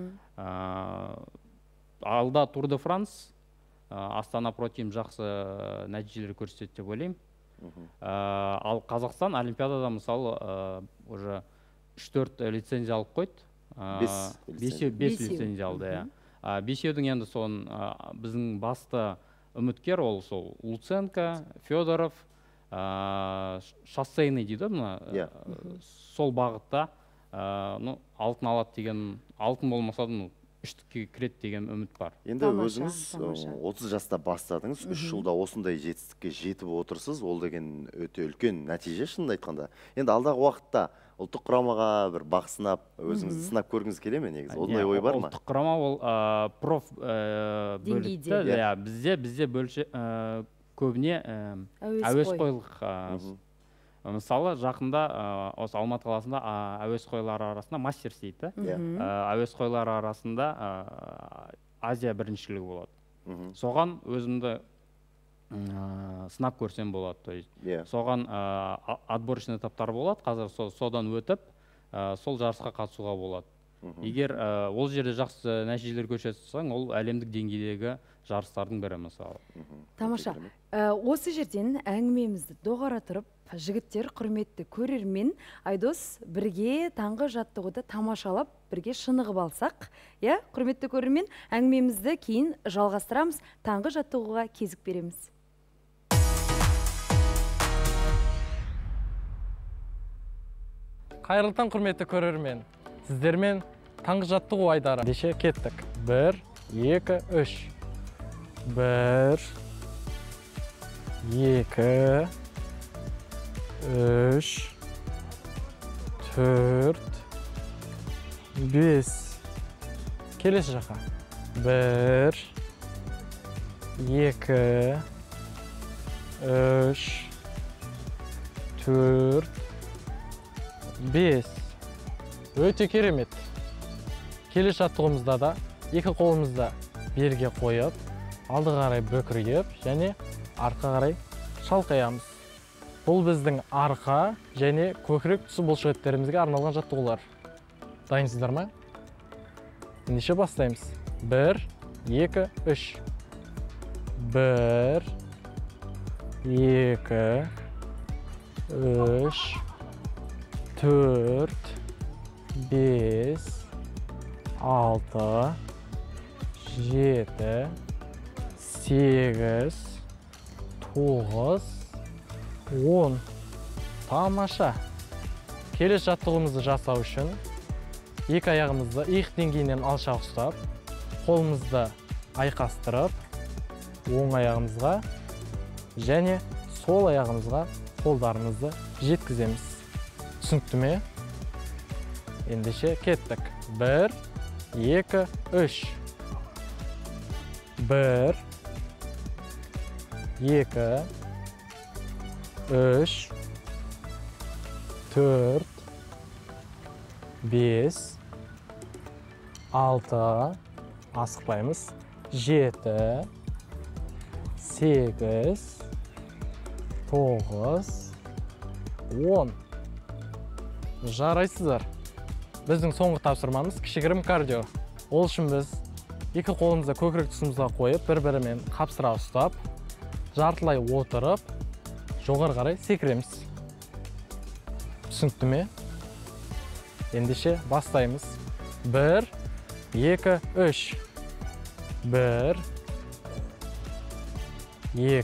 Алда Тур де Франс, Астана Протим жақсы нәтижелер көрсетеді деп ойлаймын. Ал Қазақстан Олимпиадада мысалы уже 3-4 лицензия алып қойды. 5 лицензия алды. Бесеудің енді соның біздің басты үміткер ол сол Луценко, Федоров, шоссейный дейді сол бағытта алтын алады деген, алтын болмаса да үштікке кіреді деген үміт бар. Енді өзіңіз 30 жаста бастадыңыз, 3 жылда осындай жетістікке жетіп отырсыз, ол деген өте үлкен нәтиже шынын айтқанда. Енді алдағы уақытта ұлттық құрамаға бір бақ сынап, өзіңізді сынап көргіңіз келе ме негізі? Ондай ой бар ма? Ұлттық құрама ол проф бөлікті. Бізде көбіне әуесқойлық. Мысалы, жақында осы Алматы қаласында әуесқойлар арасында мастер істейді. Әуесқойлар арасында Азия біріншілігі болады. Соған өзімді сынап көрсем болады. Соған отборочный этаптар болады. Қазір содан өтіп, сол жарысқа қатысуға болады. Егер ол жерде жақсы нәтижелер көрсетсең, ол әлемдік деңгейдегі жарыстардың бірі мысалы. Тамаша. Осы жерден әңгімемізді доғара тұрып, жігіттер, құрметті көрермен, Айдос бірге таңғы жаттығуды тамашалап, бірге шынығып алсақ, құрметті көрермен, әңгімемізді кейін жалғастырамыз, таңғы жаттығуға кезік береміз. Қайырлы таң, құрметті көрермен. Сіздермен таңғы жаттығу айдары деше кеттік. 1, 2, 3. 1, 2, 3, 4, 5. Келесі жаққа. 1, 2, 3, 4, 5. Өте керемет. Келесі жаттығуымызда да екі қолымызды берге қойып, алды қарай бөкіргеп, және арқа қарай шалқаямыз. Бұл біздің арқа және көкірек тұсы бұлшықеттерімізге арналған жаттығулар. Дайынсыздар ма? Ендеше бастаймыз. 1, 2, 3. 1, 2, 3, 4, 5, 6, 7, 8, 9, 10. Тамаша. Келесі жаттығуымызды жасау үшін екі аяғымызды иық деңгейінен алшақ ұстап, қолымызды айқастырып, оң аяғымызға және сол аяғымызға қолдарымызды жеткіземіз. Түсінікті ме? Ендеше кеттік. 1, 2, 3. 1, 2, 3, 4, 5, 6, асықпаймыз, 7, 8, 9, 10. Жарайсыздар. Біздің соңғы тапсырмамыз кішігірім кардио. Ол үшін біз екі қолымызды көкірек тұсымызға қойып, бір-бірімен қапсыра ұстап, жартылай отырып, жоғары қарай секіреміз. Түсінікті ме? Ендеше бастаймыз. 1, 2, 3. 1, 2,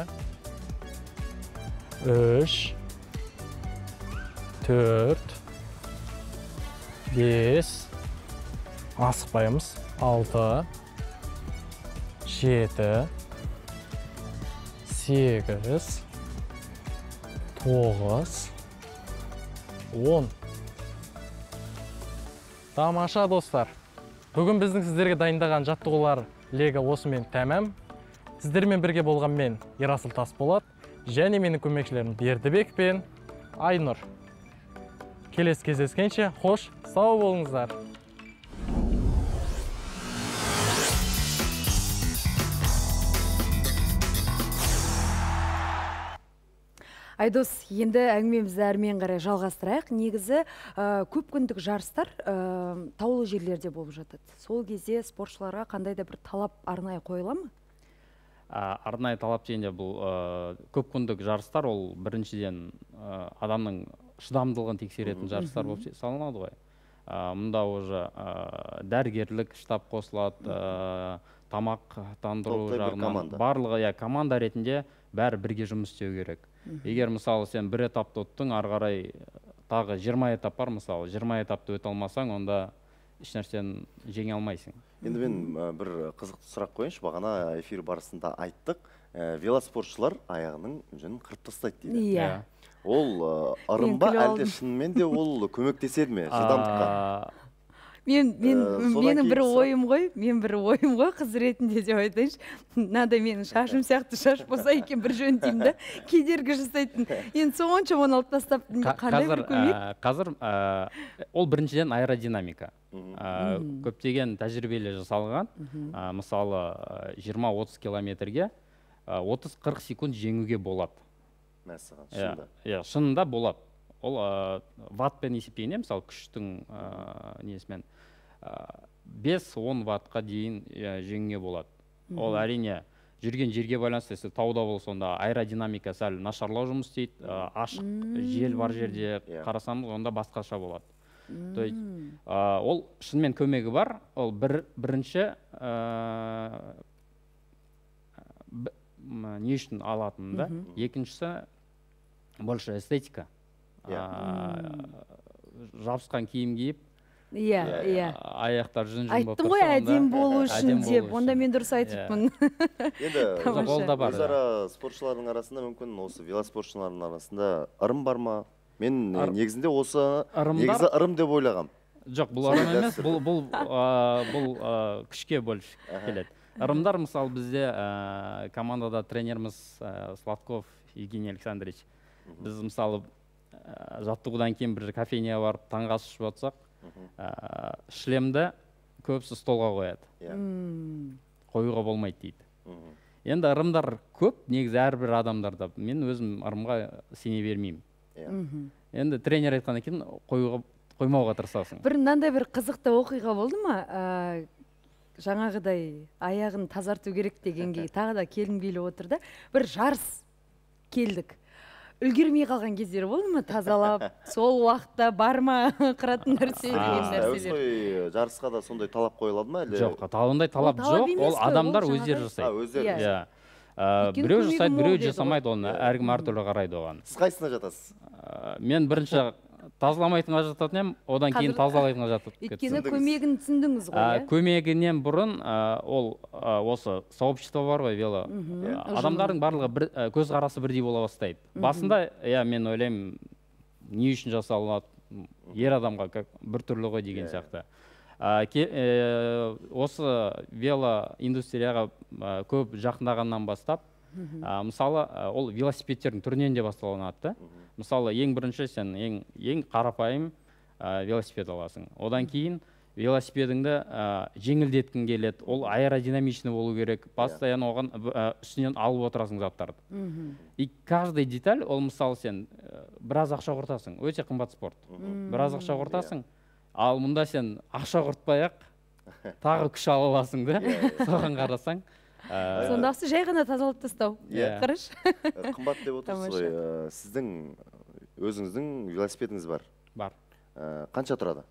3, 4, 5, асықпаймыз, 6, 7, 8, 9, 10. Тамаша достар. Бүгін біздің сіздерге дайындаған жаттығулар легі осымен тәмам. Сіздермен бірге болған мен Ерасыл Тасболат және менің көмекшілерім Бердібек пен Айнұр. Келесі кездескенше қош, сау болыңыздар. Айдос, енді әңгімемізді әрмен қарай жалғастырайық. Негізі көп күндік жарыстар таулы жерлерде болып жатады. Сол кезде спортшыларға қандай да бір талап арнайы қойыла ма? Арнайы талап дегенде бұл көп күндік жарыстар, ол біріншіден адамның шыдамдылығын тексеретін жарыстар болып салынады ғой. Мұнда уже дәрігерлік штаб қосылады, тамақтандыру жағынан барлығы команда ретінде бәрі бірге жұмыс істеу керек. Егер мысалы сен бір этапты өттің, ары қарай тағы 20 этап бар, мысалы 20 этапты өте алмасаң, онда еш нәрсені жеңе алмайсың. Енді мен бір қызықты сұрақ қойыншы, бағана эфир барысында айттық, велоспортшылар аяғының жүнін қырып тастайды дейді. Иә. Ол ырым ба, әлде шынымен де ол көмектеседі ме шыдамдыққа? Менің бір ойым ғой, қыз ретінде деп айтайыншы. Мынандай менің шашым сияқты шаш болса екен бір жөндеймін да, кедергі жасайтын. Енді сонша оны алып тастап қандай бір көмек? Қазір ол біріншіден аэродинамика. Көптеген тәжірибелер жасалған. Мысалы 20-30 километрге 30-40 секунд жеңуге болады. Мәселен, шынында? Шынында болады. Ол ваттпен есептегенде, мысалы күштің несімен 5-10 ваттқа дейін жеңуге болады. Ол әрине жүрген жерге байланысты, тауда болса, онда аэродинамика сәл нашарлау жұмыс істейді, ашық жел бар жерде қарасамыз, онда басқаша болады. Ол шынымен көмегі бар, ол бірінші не үшін алатын да, екіншісі больше эстетика. Жабысқан киім киіп, аяқтар жүн болып айттым ғой, әдем болу үшін деп, онда мен дұрыс айтыппын. Енді өзара спортшылардың арасында, мүмкін осы велоспортшылардың арасында ырым бар ма? Мен негізінде осы негізі ырым деп ойлағам. Жоқ, бұл ырым емес, бұл күшке больше келеді. Ырымдар, мысалы, бізде командада тренеріміз Сладков Евгений Александрович. Біз, мысалы, жаттығудан кейін бір кофейняға барып таңғы ас ішіп отырсақ, шлемді көбісі столға қояды. Қоюға болмайды дейді. Енді ырымдар көп, негізі әрбір адамдарда. Мен өзім ырымға сене бермеймін. Енді тренер айтқаннан кейін қоймауға тырысасың. Бір мынандай бір қызықты оқиға болды ма? Жаңағыдай аяғын тазарту керек дегенге тағы да келім келіп отырды. Бір жарыс келдік. үлгермей қалған кездері болды ма? Тазалап, сол уақытта бар ма қыратын нәрсе деген нәрселер? Әуесқой жарысқа да сондай талап қойылады ма? Жоқ, ондай талап жоқ. Ол адамдар өздері жасайды. Өздері. Біреу жасайды, біреу жасамайды, оны әркім әртүрлі қарайды оған. Сіз қайсысына жатасыз? Мен бірінші тазаламайтынға жататын едім, одан кейін тазалайтынға жатып кеттім. Өйткені көмегін түсіндіңіз ғой, көмегінен бұрын ол осы сообщество бар ғой, вело. Адамдардың барлығы көзқарасы бірдей бола бастайды. Басында, мен ойлаймын, не үшін жасалынады, ер адамға біртүрлі ғой деген сияқты. Осы вело индустрияға көп жақындағаннан бастап, мысалы, ол велосипедтердің түрінен де басталынады. Мысалы, ең бірінші сен ең қарапайым велосипед аласың. Одан кейін велосипедіңді жеңілдеткің келеді. Ол аэродинамичный болу керек. Постоянно оған үстінен алып отырасың заттарды. И каждый деталь, ол мысалы сен біраз ақша құртасың. Өте қымбат спорт. Біраз ақша құртасың. Ал мұнда сен ақша құртпай-ақ тағы күш ала аласың да, соған қарасаң. Сондағысы жай ғана тазалап тастау. Қараш. Қымбат деп отырсыз ғой. Сіздің өзіңіздің велосипедіңіз бар? Бар. Қанша тұрады?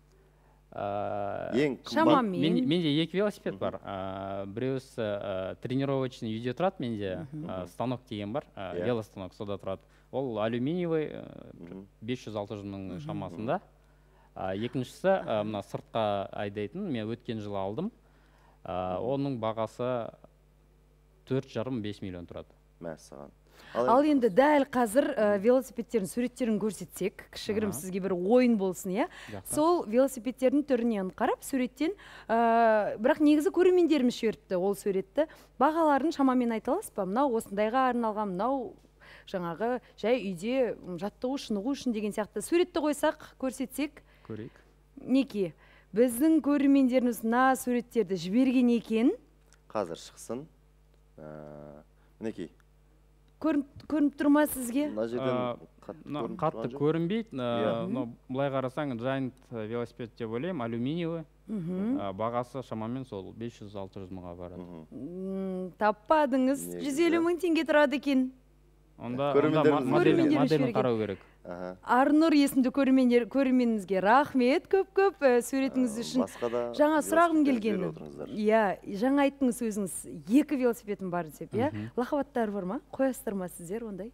Шамамен. Менде екі велосипед бар. Біреусі тренировочный үйде тұрады, менде станок деген бар, велостанок сода тұрады. Ол алюминиевый 500-600 мың шамасында. Екіншісі, мына сыртқа айдайтын, мен өткен жылы алдым. Оның бағасы 4,5-5 миллион тұрады. Мәссаған. Ал енді дәл қазір велосипедтердің суреттерін көрсетсек, кішігірім сізге бір ойын болсын, иә? Сол велосипедтердің түрінен қарап, суреттен, бірақ негізі көрермендеріміз жіберіпті ол суретті. Бағаларын шамамен айта аласыз ба? Мынау осындайға арналған, мынау жаңағы жай үйде жаттығу, шынығу үшін деген сияқты. Суретті қойсақ, көрсетсек, көрейік. Неке, біздің көрермендеріміз мына суреттерді жіберген екен. Қазір шықсын. Мінекей. Көрініп тұр ма сізге? Қатты көрінбейді. Бұлай қарасаң, Giant велосипед деп ойлаймын, алюминиевый. Бағасы шамамен сол 500-600 мыңға барады. Таппадыңыз, 150 мың теңге тұрады екен. Онда моделін қарау керек. Арнұр есімді көрерменімізге рахмет көп-көп суретіңіз үшін. Жаңа сұрағым келген. Жаңа айттыңыз өзіңіз 2 велосипедім бар деп, лақабаттар бар ма? Қоясыздар ма сіздер ондай?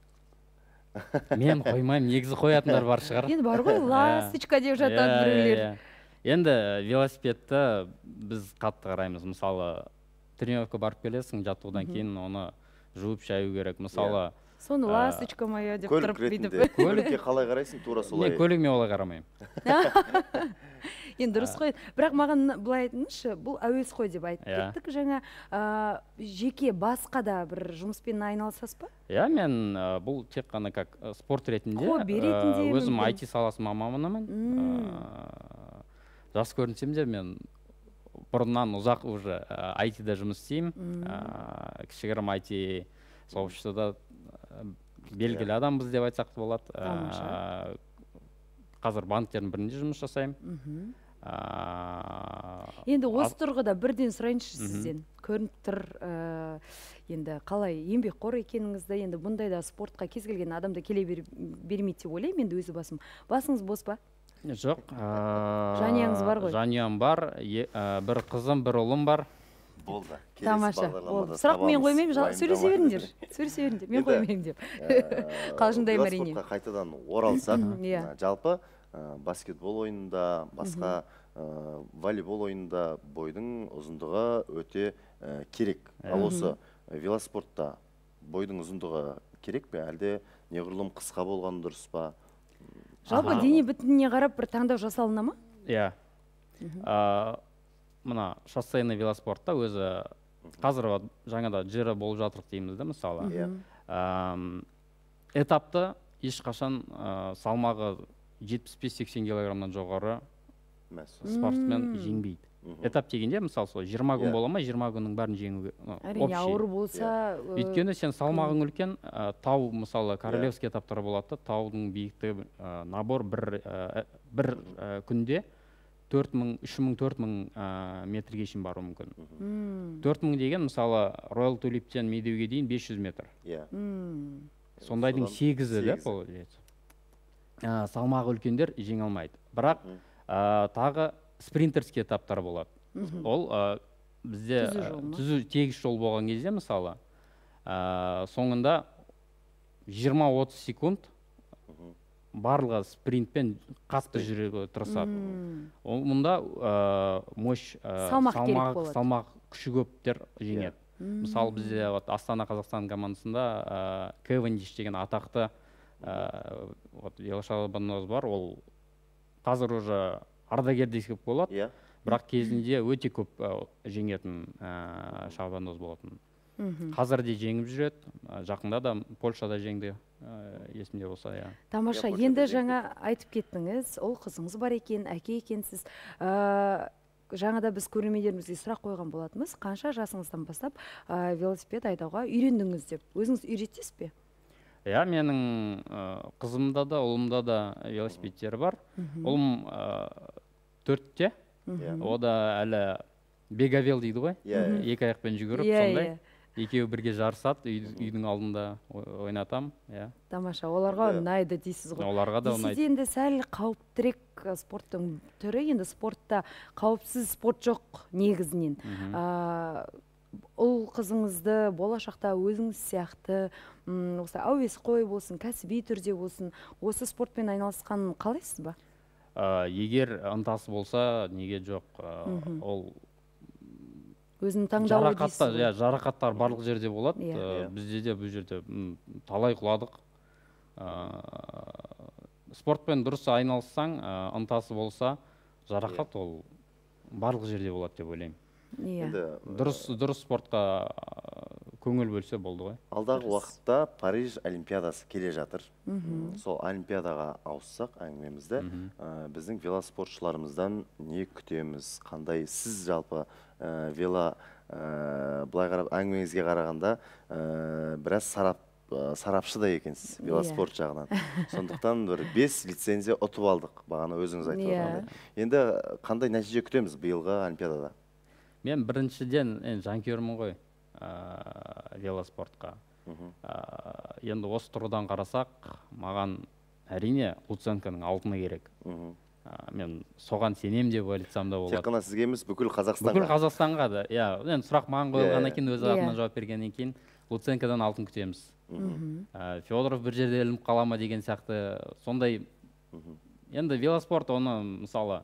Мен қоймаймын, негізі қоятындар бар шығар. Енді бар ғой, ласточка деп жатады біреулер. Енді велосипедті біз қатты қараймыз. Мысалы, тренировка барып келесің, жаттығудан кейін оны жуып шаю керек. Мысалы, соны ласточка моя деп тұрып бүйтіп. Көлікке қалай қарайсың, тура солай? Мен көлігіме олай қарамаймын. Енді дұрыс қой. Бірақ маған былай айтыңызшы, бұл әуесқой деп айтып кеттік. Жаңа жеке басқа да бір жұмыспен айналысасыз ба? Мен бұл тек қана как спорт ретінде. Хобби ретінде. Өзім IT саласы маманымын. Жас көрінсем де мен бұрыннан ұзақ уже IT-да жұмыс істеймін. Кішігірім IT сообществода белгілі адамбыз деп айтсақ та болады. Қазір банктердің бірінде жұмыс жасаймын. Енді осы тұрғыда бірден сұрайыншы сізден. Көрініп тұр, енді қалай еңбекқор екеніңізді, енді бұндай да спортқа кез келген адамда келе бермейді деп ойлаймын, енді өзі басым. Басыңыз бос па? Жоқ. Жанұяңыз бар ғой? Жанұям бар, бір қызым, бір ұлым бар. Болды. Тамаша. Сұрақ мен қоймаймын, сөйлесе беріңдер. Сөйлесе беріңдер, мен қоймаймын деп. Қалжыңдаймын әрине. Велоспортқа қайтадан оралсақ, жалпы баскетбол ойынында, басқа волейбол ойынында бойдың ұзындығы өте керек. Ал осы велоспортта бойдың ұзындығы керек пе, әлде неғұрлым қысқа болған дұрыс па? Жалпы дене бітіміне қарап бір таңдау жасалына ма? Иә. Мына шоссейный велоспортта өзі қазір жаңада жері болып жатырық дейміз де, мысалы. Этапты ешқашан салмағы 75-80 килограммнан жоғары спортсмен жеңбейді. Этап дегенде, мысалы, 20 күн бола ма, 20 күннің бәрін жеңуге. Әрине, ауыр болса... Өйткені сен салмағың үлкен, тау, мысалы, королевский этаптар болады, таудың биіктігі набор бір күнде 3000-4000 метрге шейін бару мүмкін. 4000 деген, мысалы, Royal Tulip'тен Медеуге дейін 500 метр. сондайдың 8-і да получается. Салмағы үлкендер жеңе алмайды. Бірақ тағы спринтерский этаптар болады. Ол бізде түзу тегіс жол болған кезде мысалы соңында 20-30 секунд барлығы спринтпен қатты жүруге тырысады. Мұнда салмақ күші көптер жеңеді. Мысалы бізде Астана Қазақстан командасында Кевендиш деген атақты велошабандоз бар. Ол қазір уже ардагер десек болады. Бірақ кезінде өте көп жеңетін шабандоз болатын. Қазір де жеңіп жүреді. Жақында да Польшада жеңді, есімде болса. Тамаша, енді жаңа айтып кеттіңіз, ол қызыңыз бар екен, әке екенсіз. Жаңада біз көрермендерімізге сұрақ қойған болатынбыз. Қанша жасыңыздан бастап велосипед айдауға үйрендіңіз деп? Өзіңіз үйретесіз бе? Менің қызымда да, ұлымда да велосипедтері бар. Ұлым 4-те. О да әлі бегавел дейді ғой. Екі аяқпен жүгіріп, сондай. Екеуі бірге жарысады, үйдің алдында ойнатам. Тамаша, оларға ұнайды дейсіз ғой. Оларға да ұнайды. Десе енді сәл қауіптірек спорттың түрі, енді спортта қауіпсіз спорт жоқ негізінен. Ұл қызыңызды болашақта өзіңіз сияқты әуесқой болсын, кәсіби түрде болсын, осы спортпен айналысқанын қалайсыз ба? Егер ынтасы болса, неге жоқ, ол өзінің таңдауы дейсіз. Жарақаттар барлық жерде болады. Бізде де бұл жерде талай құладық. Спортпен дұрыс айналыссаң, ынтасы болса, жарақат ол барлық жерде болады деп ойлаймын. Дұрыс спортқа көңіл бөлсе болды ғой. Алдағы уақытта Париж Олимпиадасы келе жатыр. Сол Олимпиадаға ауыссақ әңгімемізді, біздің велоспортшыларымыздан не күтеміз, қандай сіз жалпы былай қарап әңгімеңізге қарағанда біраз сарапшы да екенсіз велоспорт жағынан. Сондықтан бір 5 лицензия ұтып алдық, бағана өзіңіз айтып отырғандай. Енді қандай нәтиже күтеміз биылғы Олимпиадада? Мен біріншіден жанкүйермін ғой велоспортқа. Енді осы тұрғыдан қарасақ, маған әрине Луценконың алтыны керек. Мен соған сенем деп айтсам да болады. Тек қана сізге емес, бүкіл Қазақстанға. Бүкіл Қазақстанға да. Енді сұрақ маған қойылғаннан кейін, өз атынан жауап бергеннен кейін Луценкодан алтын күтеміз. Федоров бір жерде ілініп қала ма деген сияқты сондай. Енді велоспорт оны мысалы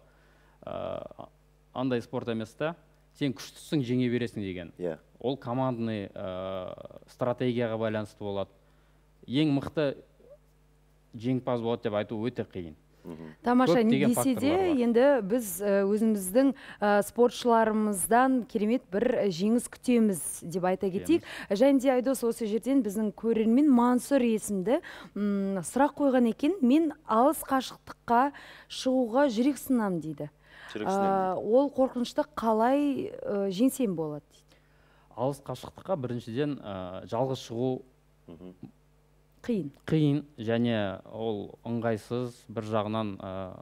андай спорт емес та, сен күштісің, жеңе бересің деген. Ол командный стратегияға байланысты болады. Ең мықты жеңімпаз болады деп айту өте қиын. Тамаша, не десе де, енді біз өзіміздің спортшыларымыздан керемет бір жеңіс күтеміз деп айта кетейік. Және де Айдос осы жерден біздің көрермен Мансұр есімді сұрақ қойған екен. Мен алыс қашықтыққа шығуға жүрек сынам дейді. Ол қорқынышты қалай жеңсем болады дейді. Алыс қашықтыққа біріншіден жалғыз шығу қиын және ол ыңғайсыз, бір жағынан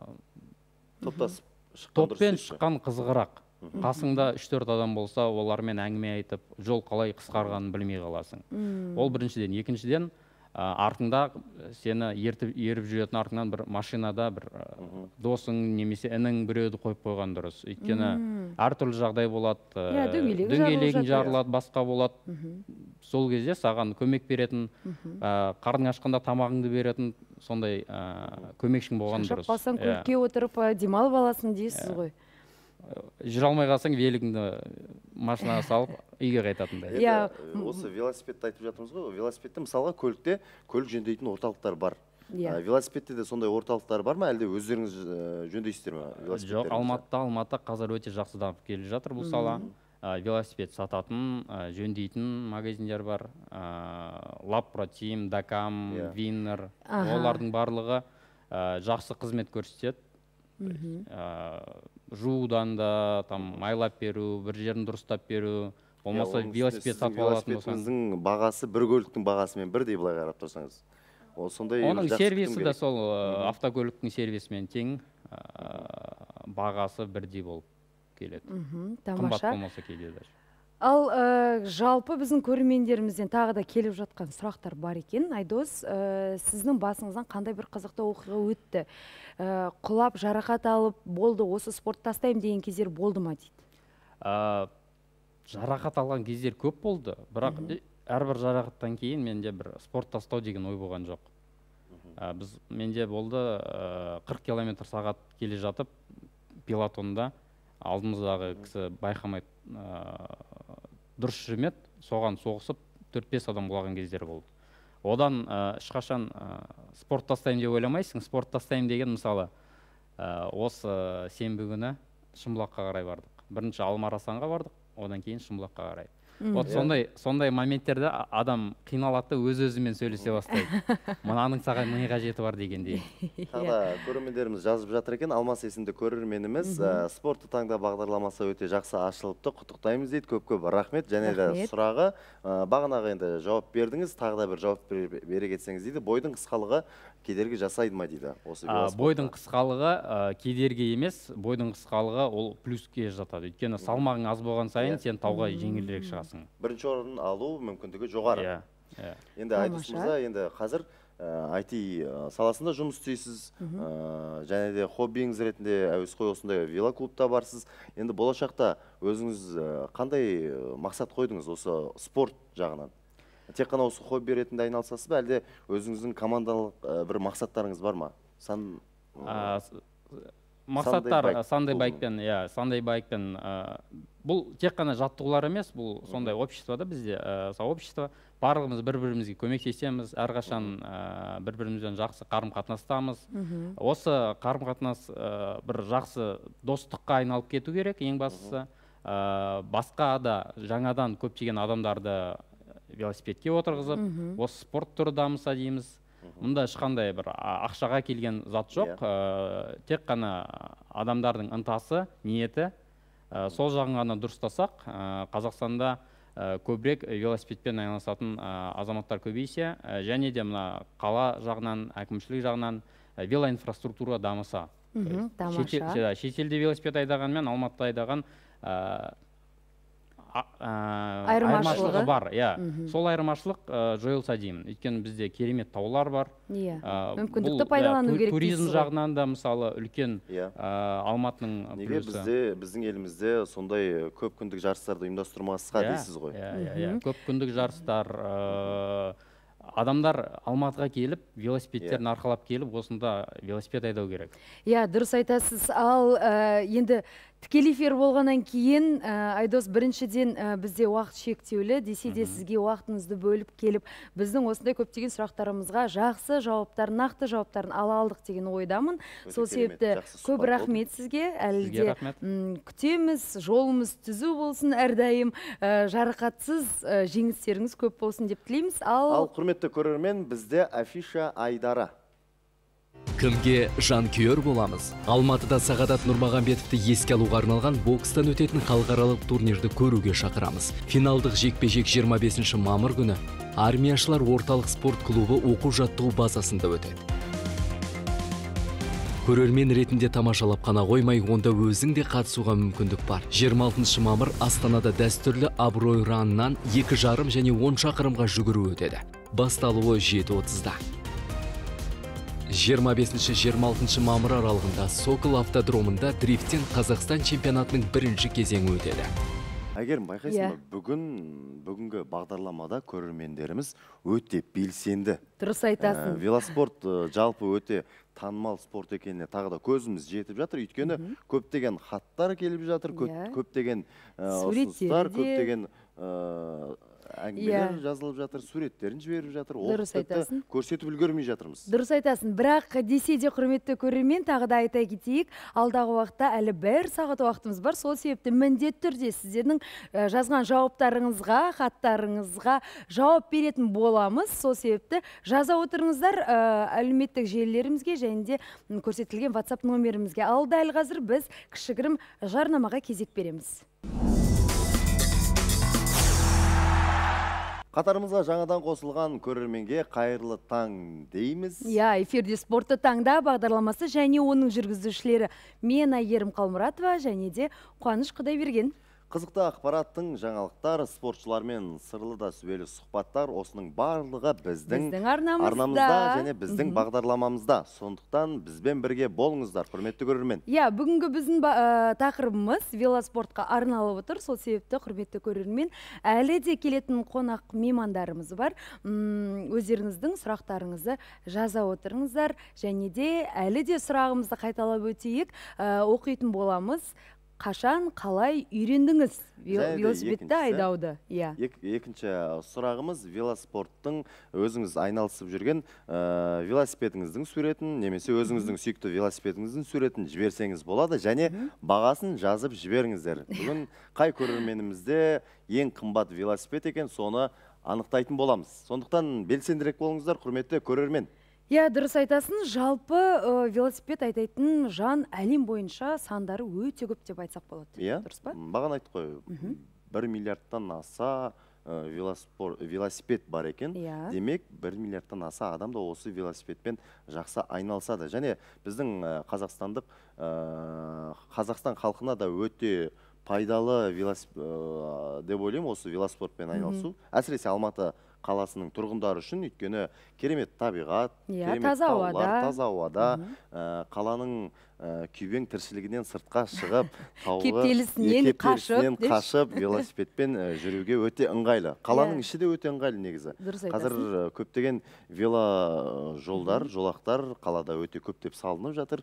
топпен шыққан қызығырақ. Қасыңда 3-4 адам болса, олармен әңгіме айтып, жол қалай қысқарғанын білмей қаласың. Ол біріншіден. Екіншіден, артында сені еріп жүретін артынан бір машинада бір досың немесе інің біреуді қойып қойған дұрыс. Өйткені әртүрлі жағдай болады, дөңгелегің жарылады, басқа болады. Сол кезде саған көмек беретін, қарның ашқанда тамағыңды беретін сондай көмекшің болған дұрыс. Шашап қалсаң көлікке отырып демалып аласың дейсіз ғой. Жүре алмай қалсаң, велігіңді машинаға салып, үйге қайтатындай. Осы велосипедті айтып жатырмыз ғой, велосипедті мысалға көлікте көлік жөндейтін орталықтар бар. Велосипедте де сондай орталықтар бар ма, әлде өздеріңіз жөндейсіздер ме? Жоқ, Алматы қазір өте жақсы дамып келе жатыр бұл сала. Велосипед сататын, жөндейтін магазиндер бар. Лапротим, Дакам, Виннер, олардың барлығы жақсы қызмет көрсетеді. Жуудан да, майлап беру, бір жерін дұрыстап беру, болмаса велосипед сатып алатын болсаң. Велосипедіңіздің бағасы бір көліктің бағасымен бірдей былай қарап тұрсаңыз. Оның сервисі де сол автокөліктің сервисімен тең, бағасы бірдей болып келеді. Қымбат болмаса кейде даже. Ал жалпы біздің көрермендерімізден тағы да келіп жатқан сұрақтар бар екен. Айдос, сіздің басыңыздан қандай бір қызықты оқиға өтті? Құлап, жарақат алып, болды, осы спорт тастаймын деген кездер болды ма дейді? Жарақат алған кездер көп болды, бірақ әрбір жарақаттан кейін менде бір спорт тастау деген ой болған жоқ. Менде болды 40 км сағат келе жатып, пилотонда алдымыздағы кісі байқамай дұрыс жүрмеді, соған соғысып 4-5 адам құлаған кездер болды. Одан ешқашан спорт тастаймын деп ойламайсың. Спорт тастаймын деген мысалы осы сенбі күні Шымбұлаққа қарай бардық. Бірінші Алмарасанға бардық, одан кейін Шымбұлаққа қарай. Вот сондай моменттерде адам қиналады, өз-өзімен сөйлесе бастайды. Мынаның саған не қажеті бар дегендей. Тағы көрермендеріміз жазып жатыр екен. Алмас есімді көрерменіміз спортты таңда бағдарламасы өте жақсы ашылыпты. Құттықтаймыз дейді. Көп-көп рахмет. Және де сұрағы бағанағы енді жауап бердіңіз. Тағы да бір жауап бере кетсеңіз дейді. Бойдың қысқалығы кедергі жасайды ма дейді. Бойдың қысқалығы кедергі емес, бойдың қысқалығы ол плюске жатады. Өйткені салмағың аз болған сайын сен тауға жеңілірек шығасың. Бірінші орын алу мүмкіндігі жоғары. Енді Айдос мырза, енді қазір IT саласында жұмыс істейсіз, және де хоббиіңіз ретінде әуесқой осындай велоклубта барсыз. Енді болашақта өзіңіз қандай мақсат қойдыңыз осы спорт жағынан? Тек қана осы хобби ретінде айналысасыз ба, әлде өзіңіздің командалық бір мақсаттарыңыз бар ма? Мақсаттар Sunday Bike'пен бұл тек қана жаттығулар емес, бұл сондай обществода бізде сообщество, барлығымыз бір-бірімізге көмектесеміз, әрқашан бір-бірімізбен жақсы қарым-қатынастамыз. Осы қарым-қатынас бір жақсы достыққа айналып кету керек, ең бастысы. Басқа да жаңадан көптеген адамдарды велосипедке отырғызып, осы спорт түрі дамыса дейміз. Мұнда ешқандай бір ақшаға келген зат жоқ, тек қана адамдардың ынтасы, ниеті. Сол жағын ғана дұрыстасақ, Қазақстанда көбірек велосипедпен айналысатын азаматтар көбейсе, және де мына қала жағынан, әкімшілік жағынан велоинфраструктура дамыса. Шетелде велосипед айдағанмен Алматыда айдаған айырмашылығы бар. Сол айырмашылық жойылса деймін. Өйткені бізде керемет таулар бар. Мүмкіндікті пайдалану керек. Туризм жағынан да мысалы үлкен Алматының плюсы. Неге біздің елімізде сондай көп күндік жарыстарды ұйымдастырмасқа дейсіз ғой? Көп күндік жарыстар, адамдар Алматыға келіп, велосипедтерін арқалап келіп, осында велосипед айдау керек. Дұрыс айтасыз. Ал енді тікелей эфир болғаннан кейін, Айдос, біріншіден бізде уақыт шектеулі, десе де сізге уақытыңызды бөліп келіп, біздің осындай көптеген сұрақтарымызға жақсы жауаптар, нақты жауаптарын ала алдық деген ойдамын. Сол себепті көп рахмет сізге. Әлде күтеміз, жолымыз түзу болсын, әрдайым жарақатсыз жеңістеріңіз көп болсын деп тілейміз. Ал құрметті көрермен, бізде афиша Айдары. Кімге жанкүйер боламыз? Алматыда Сағадат Нұрмағамбетовті еске алуға арналған бокстан өтетін халықаралық турнирді көруге шақырамыз. Финалдық жекпе-жек 25 мамыр күні армияшылар орталық спорт клубы оқу-жаттығу базасында өтеді. Көрермен ретінде тамашалап қана қоймай, онда өзің де қатысуға мүмкіндік бар. 26 мамыр Астанада дәстүрлі абырой ранынан 2,5 және 10 шақырымға жүгіру өтеді. Басталуы 7:30-да. 25-26 мамыр аралығында Сокол автодромында дрифттен Қазақстан чемпионатының бірінші кезеңі өтеді. Әйгерім, байқайсың ба, бүгінгі бағдарламада көрермендеріміз өте белсенді. Дұрыс айтасың. Велоспорт жалпы өте танымал спорт екеніне тағы да көзіміз жетіп жатыр. Өйткені көптеген хаттар келіп жатыр, көптеген ұсыныстар, көптеген әңгімелер жазылып жатыр, суреттерін жіберіп жатыр. Дұрыс айтасың. Көрсетіп үлгермей жатырмыз. Дұрыс айтасың. Бірақ десе де құрметті көрермен, тағы да айта кетейік, алдағы уақытта әлі 1 сағат уақытымыз бар. Сол себепті міндетті түрде сіздердің жазған жауаптарыңызға, хаттарыңызға жауап беретін боламыз. Сол себепті жаза отырыңыздар әлеуметтік желілерімізге және де көрсетілген WhatsApp номерімізге. Ал дәл қазір біз кішігірім жарнамаға кезек береміз. Қатарымызға жаңадан қосылған көрерменге қайырлы таң дейміз. Эфирде спортты таңда бағдарламасы және оның жүргізушілері мен Айгерім Қалмұратова және де Қуаныш Құдайберген. Қызықты ақпараттың жаңалықтар, спортшылармен сырлы да сүбелі сұхбаттар, осының барлығы біздің арнамызда және біздің бағдарламамызда. Сондықтан бізбен бірге болыңыздар, құрметті көрермен. Бүгінгі біздің тақырыбымыз велоспортқа арналып отыр. Сол себепті, құрметті көрермен, әлі де келетін қонақ меймандарымыз бар. Өздеріңіздің сұрақтарыңызды жаза отырыңыздар, және де әлі де сұрағымызды қайталап өтейік, оқитын боламыз. Қашан, қалай үйрендіңіз велосипедті айдауды? Екінші сұрағымыз велоспорттың өзіңіз айналысып жүрген велосипедіңіздің суретін, немесе өзіңіздің сүйікті велосипедіңіздің суретін жіберсеңіз болады, және бағасын жазып жіберіңіздер. Бүгін қай көрерменімізде ең қымбат велосипед екен, соны анықтайтын боламыз. Сондықтан белсендірек болыңыздар, құрметті көрермен. Дұрыс айтасың, жалпы велосипед айдайтын жан әлем бойынша сандары өте көп деп айтсақ болады. Дұрыс па? Баған айтып қой, 1 миллиардтан аса велосипед бар екен. Демек, 1 миллиардтан аса адам да осы велосипедпен жақсы айналысады. Және біздің Қазақстан халқына да өте пайдалы деп ойлаймын осы велоспортпен айналысу. Әсіресе Алматы қаласының тұрғындары үшін, өйткені керемет табиғат, керемет таулар, таза ауада, қаланың күйбең тіршілігінен сыртқа шығып, кептелісінен қашып, велосипедпен жүруге өте ыңғайлы. Қаланың іші де өте ыңғайлы негізі. Қазір көптеген веложолдар, жолақтар қалада өте көптеп салынып жатыр.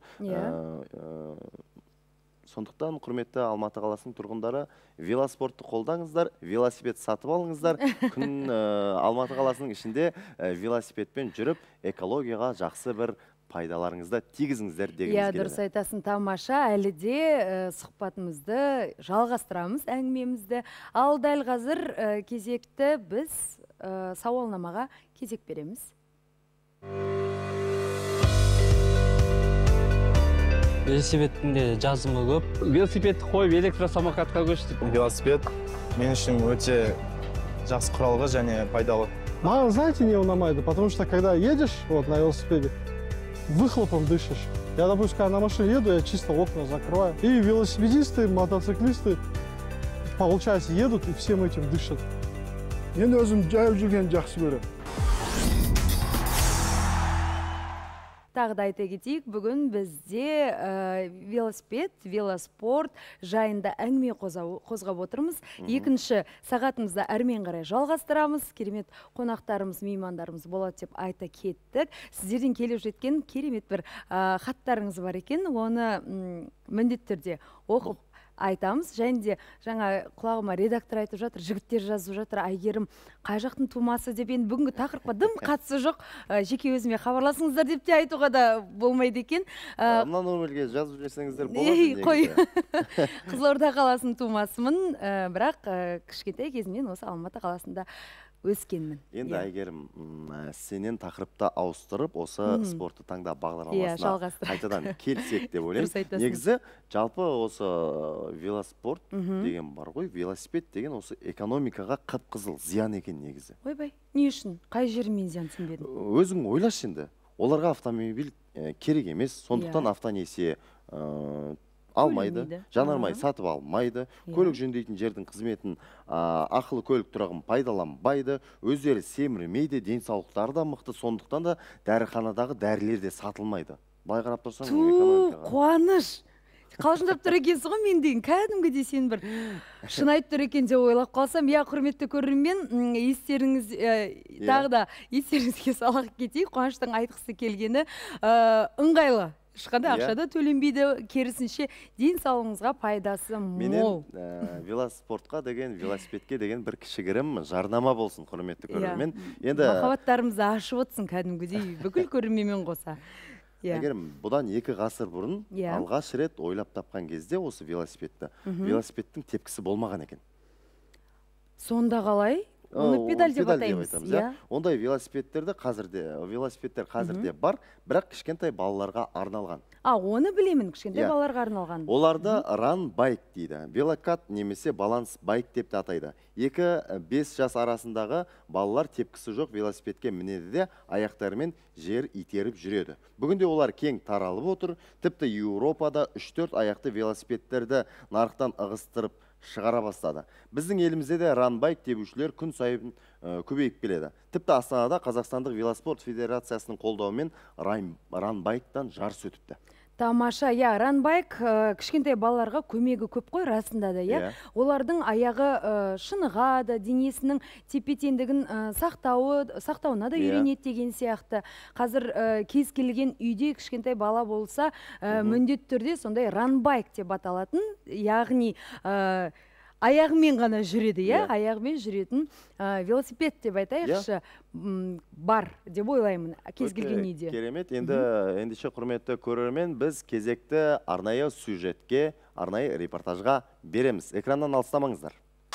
Сондықтан, құрметті Алматы қаласының тұрғындары, велоспортты қолдаңыздар, велосипед сатып алыңыздар. Күн Алматы қаласының ішінде велосипедпен жүріп, экологияға жақсы бір пайдаларыңызды тигізіңіздер дегіміз келеді. Дұрыс айтасың, тамаша. Әлі де сұхбатымызды жалғастырамыз, әңгімемізді. Ал дәл қазір кезекті біз сауалнамаға кезек береміз. Велосипедінде жазымы көп. Велосипедті қойып электросамокатқа көштік. Велосипед мен үшін өте жақсы құралғы және пайдалы. Маған, знаете, не унамайды, потому что когда едешь на велосипеде, выхлопом дышишь. Я, допустим, когда на машине еду, я чисто окна закрываю. И велосипедисты, мотоциклисты, получается, едут и всем этим дышат. Мен өзім жайып жүрген жақсы көрем. Тағы да айта кетейік, бүгін бізде велосипед, велоспорт жайында әңгіме қозғап отырмыз. Екінші сағатымызда әрмен қарай жалғастырамыз. Керемет қонақтарымыз, меймандарымыз болады деп айта кеттік. Сіздерден келіп жеткен керемет бір хаттарыңыз бар екен. Оны міндетті түрде оқып айтамыз. Және де жаңа құлағыма редактор айтып жатыр, жігіттер жазып жатыр, Айгерім қай жақтың тумасы деп, енді бүгінгі тақырыпқа дым қатысы жоқ, жеке өзіме хабарласыңыздар деп те айтуға да болмайды екен. Мына нөмірге жазып жіберсеңіздер болады. Қой, Қызылорда қаласының тумасымын, бірақ кішкентай кезімнен осы Алматы қаласында өскенмін. Енді Айгерім, сенен тақырыпта ауыстырып, осы спортты таңда бағдарламасына қайтадан келсек деп ойлаймын. Негізі, жалпы осы велоспорт деген бар ғой, велосипед деген осы экономикаға қып-қызыл зиян екен негізі. Ойбай, не үшін? Қай жерімен зиян түсінбедім? Өзің ойлаш енді. Оларға автомобиль керек емес, сондықтан автонесие алмайды, жанармай сатып алмайды, көлік жөндейтін жердің қызметін, ақылы көлік тұрағын пайдаланбайды, өздері семірмейді, денсаулықтары да мықты, сондықтан да дәріханадағы дәрілер де сатылмайды. Былай қарап тұрсаң, экономикаға. Қуаныш! Қалжыңдап тұр екенсің ғой, мен деген кәдімгідей сен бір шын айтып тұр екен деп ойлап қалсам. Құрметті көрермен, тағы да естеріңізге салып кетейік, Қуаныштың айтқысы келгені ыңғайлы. Ешқандай ақшада төленбейді, керісінше денсаулығыңызға пайдасы мол. Менен велоспортқа деген, велосипедке деген бір кішігірім жарнама болсын, құрметті көрермен. Махаббаттарымызды ашып отырсын кәдімгідей, бүкіл көрерменмен қоса. Әгерім, бұдан 2 ғасыр бұрын алғаш рет ойлап тапқан кезде осы велосипедті, велосипедтің тепкісі болмаған екен. Сонда қалай? Оны педаль деп атаймыз. Ондай велосипедтер қазірде бар, бірақ кішкентай балаларға арналған. Оны білемін, кішкентай балаларға арналған. Оларды run bike дейді. Велокат немесе баланс байк деп те атайды. 2-5 жас арасындағы балалар тепкісі жоқ велосипедке мінеді де аяқтарымен жер итеріп жүреді. Бүгінде олар кең таралып отыр. Тіпті Еуропада 3-4 аяқты велосипедтерді нарықтан ығыстырып шығара бастады. Біздің елімізде де ранбайк тебушілер күн сайын көбейіп келеді. Тіпті Астанада Қазақстандық велоспорт федерациясының қолдауымен ранбайктан жарыс өтіпті. Тамаша, ранбайк кішкентай балаларға көмегі көп қой, расында да, олардың аяғы шынығады, денесінің тепе-теңдігін сақтауына да үйренеді деген сияқты. Қазір кез келген үйде кішкентай бала болса, міндетті түрде сондай ранбайк деп аталатын, яғни аяғымен ғана жүреді, аяғымен жүретін велосипед деп айтайықшы, бар деп ойлаймын кез келген үйде. Керемет. Ендеше құрметті көрермен, біз кезекті арнайы сюжетке, арнайы репортажға береміз. Экраннан алыстамаңыздар.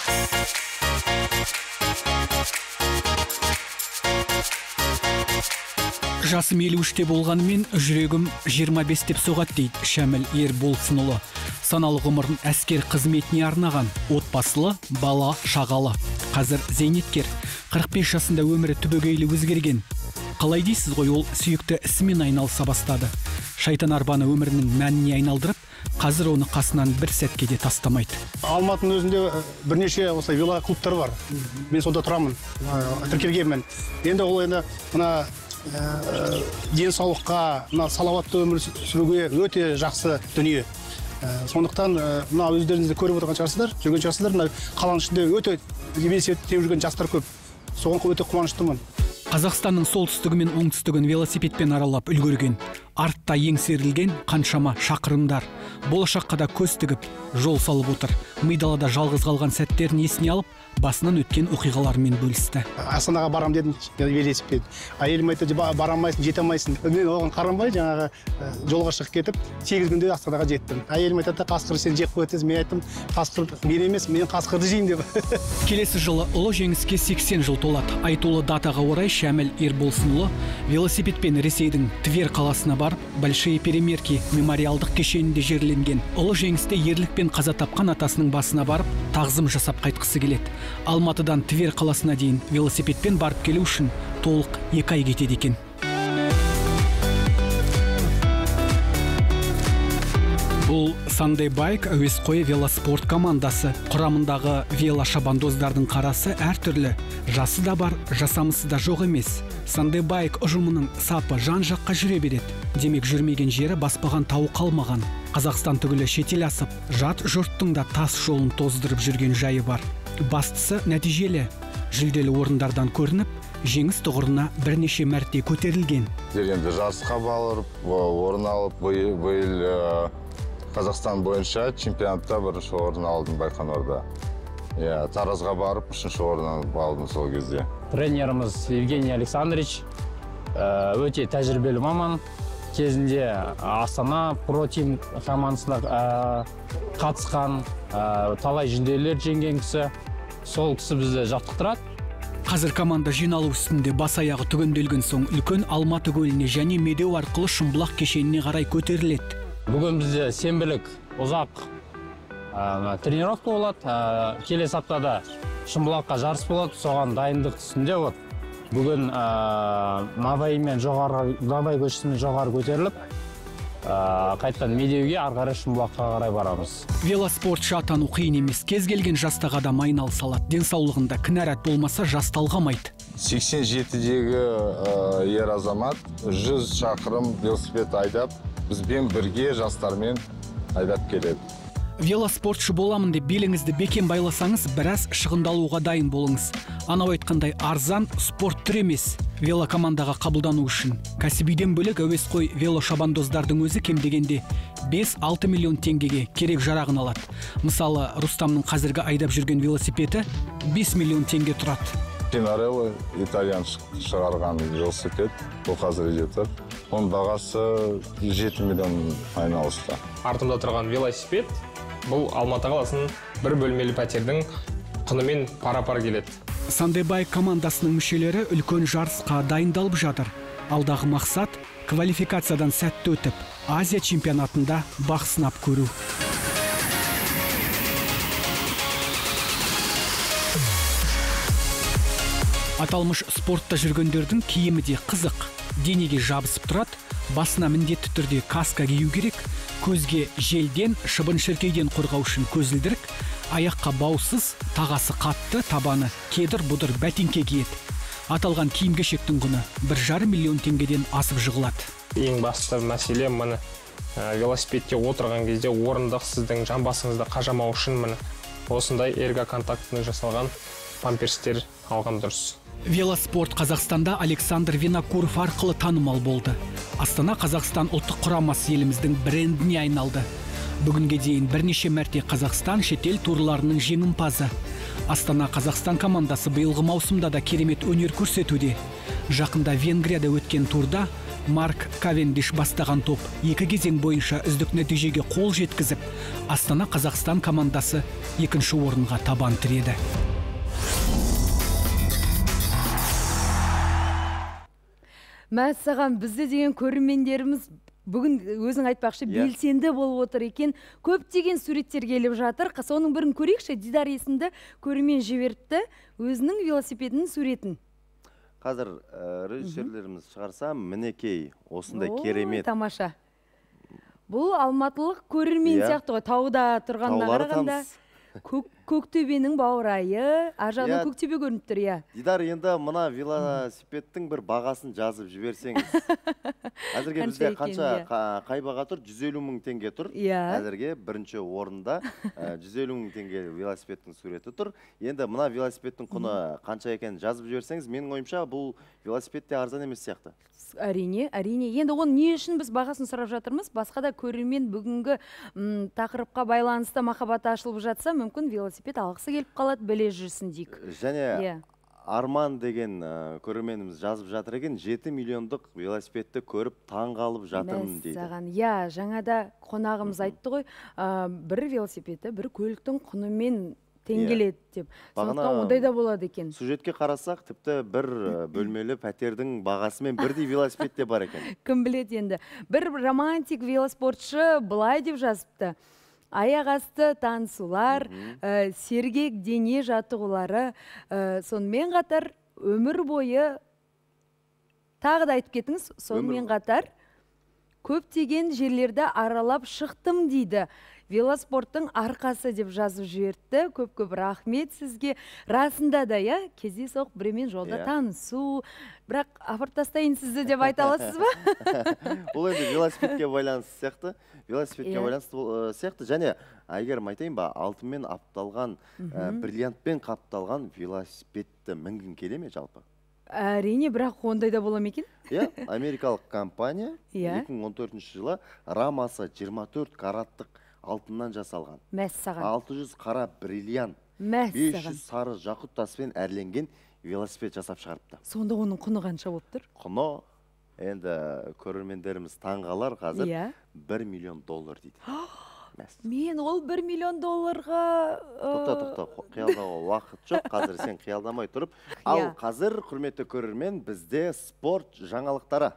Жасым 53-те болғанымен, жүрегім 25 деп соғады дейді Шәміл Ерболсынұлы. Саналы ғұмырын әскер қызметіне арнаған, отбасылы, бала, шағалы. Қазір зейнеткер, 45 жасында өмірі түбегейлі өзгерген. Қалай дейсіз ғой, ол сүйікті ісімен айналыса бастады. Шайтан арбаны өмірінің мәніне айналдырып, қазір оны қасынан бір сәтке де тастамайды. Алматының өзінде бірнеше осылай велоклубтар бар. Мен сонда тұрамын, тіркелгенмін. Енді ол енді мына денсаулыққа, салауатты өмір сүруге өте жақсы дүние. Сондықтан мына өздеріңізді көріп отырған шығарсыздар, жүрген шығарсыздар, мына қаланың ішінде өте велосипед теуіп жүрген жастар көп. Соған өте қуаныштымын. Қазақстанның солтүстігі мен оңтүстігін велосипедпен аралап үлгерген, артта еңсерілген қаншама шақырымдар. Болашаққа да көз тігіп, жол салып отыр. Мидалада жалғыз қалған сәттерін есіне алып, басынан өткен оқиғалармен бөлісті. Астанаға барам дедім, велосипед. Әйелім айтты, барамайсың, жете алмайсың. Мен оған қарамай, жаңағы жолға шығып кетіп, 8 күнде Астанаға жеттім. Әйелім айтты, қасқыр сен жеп қоятыз. Мен айттым, қасқыр мен емес, мен қасқырды жеймін деп. Келесі жылы ұлы жеңіске 80 жыл толады. Айтулы датаға орай Шәміл Ерболсынұлы велосипедпен Ресейдің Тверь қаласына барып, Большие перемерки мемориалдық кешенінде жерленген. Ұлы жеңісте ерлікпен қаза тапқан атасының басына барып, тағзым жасап қайтқысы келеді. Алматыдан Тверь қаласына дейін велосипедпен барып келу үшін толық 2 ай кетеді екен. Бұл Sunday Bike әуесқой велоспорт командасы. Құрамындағы велошабандоздардың қарасы әртүрлі. Жасы да бар, жасамысы да жоқ емес. Sunday Bike ұжымының сапы жан-жаққа жүре береді. Демек жүрмеген жері баспаған тауы қалмаған. Қазақстан түгілі шетел асып, жат жұрттың да тас жолын тоздырып жүрген жайы бар. Бастысы нәтижелі. Жүлделі орындардан көрініп, жеңіс тұғырына бірнеше мәрте көтерілген. Енді жарысқа барып, орын алып, биыл Қазақстан бойынша чемпионатта бірінші орын алдым Байқоңырда. Таразға барып, 3-ші орын алдым сол кезде. Тренеріміз Евгений Александрович өте тәжірибелі маман. Кезінде Астана Pro-Team командасына қатысқан, талай жүлделер жеңген кісі. Сол кісі бізді жаттықтырады. Қазір команда жиналу үстінде бас аяғы түгенделген соң үлкен Алматы көліне және Медеу арқылы Шымбұлақ кешеніне қарай көтеріледі. Бүгін бізде сенбілік ұзақ тренировка болады. Келесі аптада Шымбұлаққа жарыс болады. Соған дайындық үстінде вот. Бүгін Набай көшесімен жоғары көтеріліп, қайттан Медеуге, ары қарай Шымбұлаққа қарай барамыз. Велоспортшы атану қиын емес. Кез келген жастағы адам айналыса алады. Денсаулығында кінәрат болмаса жас талғамайды. 87-дегі ер азамат 100 шақырым велосипед айдап, бізбен бірге жастармен айдап келеді. Велоспортшы боламын деп беліңізді бекем байласаңыз, біраз шығындалуға дайын болыңыз. Анау айтқандай арзан спорт түрі емес. Велокомандаға қабылдану үшін кәсібиден бөлек әуесқой велошабандоздардың өзі кем дегенде 5-6 миллион теңгеге керек жарағын алады. Мысалы, Рустамның қазіргі айдап жүрген велосипеді 5 миллион теңге тұрады. Пинарелло итальян шығарған велосипед, бұл қазір жетір. Оның бағасы 7 миллион айналысты. Артымда тұрған велосипед, бұл Алматы қаласының бір бөлмелі пәтердің құнымен пара-пар келеді. Sunday Bike командасының мүшелері үлкен жарысқа дайындалып жатыр. Алдағы мақсат квалификациядан сәтті өтіп, Азия чемпионатында бақ сынап көру. Аталмыш спортта жүргендердің киімі де қызық. Денеге жабысып тұрады, басына міндетті түрде каска кию керек, көзге желден, шыбын-шіркейден қорғау үшін көзілдірік, аяққа баусыз, тағасы қатты, табаны кедір-бұдыр бәтеңке киеді. Аталған киім-кешектің құны 1,5 миллион теңгеден асып жығылады. Ең басты мәселе міне велосипедке отырған кезде орындық сіздің жамбасыңызды қажамау үшін міне осындай эргоконтактының жасалған памперстер алған дұрыс. Велоспорт Қазақстанда Александр Винокуров арқылы танымал болды. Астана Қазақстан ұлттық құрамасы еліміздің брендіне айналды. Бүгінге дейін бірнеше мәрте Қазақстан шетел турларының жеңімпазы. Астана Қазақстан командасы биылғы маусымда да керемет өнер көрсетуде. Жақында Венгрияда өткен турда Марк Кавендиш бастаған топ 2 кезең бойынша үздік нәтижеге қол жеткізіп, Астана Қазақстан командасы 2-ші орынға табан тіреді. Мәссаған, бізде деген көрермендеріміз бүгін өзің айтпақшы белсенді болып отыр екен. Көптеген суреттер келіп жатыр. Соның бірін көрейікші, Дидар есімді көрермен жіберіпті өзінің велосипедінің суретін. Қазір режиссерлеріміз шығарса, мінекей осындай керемет. Тамаша. Бұл алматылық көрермен сияқты ғой, тауда тұрғанына қарағанда. Көктөбенің баурайы, ажаны Көктөбе көрініп тұр, иә. Дидар, енді мына велосипедтің бір бағасын жазып жіберсеңіз. Әзірге бізде қанша қай баға тұр? 150 мың теңге тұр. Әзірге бірінші орында 150 мың теңге велосипедтің суреті тұр. Енді мына велосипедтің құны қанша екенін жазып жіберсеңіз, менің ойымша бұл велосипед те арзан емес сияқты. Әрине. Енді оны не үшін біз бағасын сұрап жатырмыз? Басқа да көрермен бүгінгі тақырыпқа байланысты махаббаты ашылып жатса, мүмкін велосипед алғысы келіп қалады, біле жүрсін дейік. Және Арман деген көрерменіміз жазып жатыр екен, 7 миллиондық велосипедті көріп таң қалып жатырмын дейді. Жаңада қонағымыз айтты ғой, бір велосипедті бір көліктің құнымен теңгеледі деп. Сондықтан ондай да болады екен. Сюжетке қарасақ, тіпті бір бөлмелі пәтердің бағасымен бірдей велосипед те бар екен. Кім біледі енді. Бір романтик велоспортшы былай деп жазыпты. Аяқ асты танысулар, сергек дене жаттығулары, сонымен қатар өмір бойы тағы да айтып кетіңіз, сонымен қатар көптеген жерлерді аралап шықтым дейді. Велоспорттың арқасы деп жазып жіберді. Көп-көп рахмет сізге. Расында да, кездейсоқ біреумен жолда танысу, бірақ апарттастайын сізді деп айта аласыз ба? Бұл енді велосипедке байланысты сияқты. Велосипедке байланысты сияқты. Және әйгерім айтайын ба, алтынмен апталған, бриллиантпен қапталған велосипедті мінгің келе ме жалпы? Әрине, бірақ ондай да бола ма екен? Америкалық компания 2014 жылы рамасы 24 караттық алтыннан жасалған. Мәссаған. 600 қара бриллиант, 500 сары жақұт таспен әрленген велосипед жасап шығарыпты. Сонда оның құны қанша болып тұр? Құны, енді көрермендеріміз таңғалар қазір $1 миллион дейді. Мен ол $1 миллион. Тоқта, қиялдауға уақыт жоқ. Қазір сен қиялдамай тұрып. Ал қазір, құрметті көрермен, бізде спорт жаңалықтары.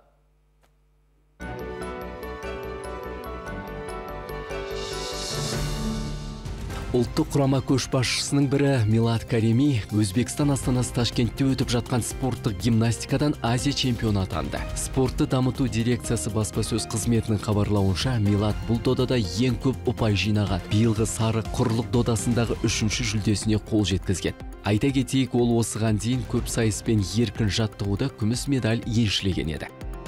Ұлттық құрама көшбасшысының бірі Милат Карими Өзбекстан астанасы Ташкентте өтіп жатқан спорттық гимнастикадан Азия чемпионы атанды. Спортты дамыту дирекциясы баспасөз қызметінің хабарлауынша, Милат бұл додада ең көп ұпай жинаған. Биылғы сары құрлық додасындағы 3-ші жүлдесіне қол жеткізген. Айта кетейік, ол осыған дейін көп сайыспен еркін жаттығуда күміс медаль еншілеген еді.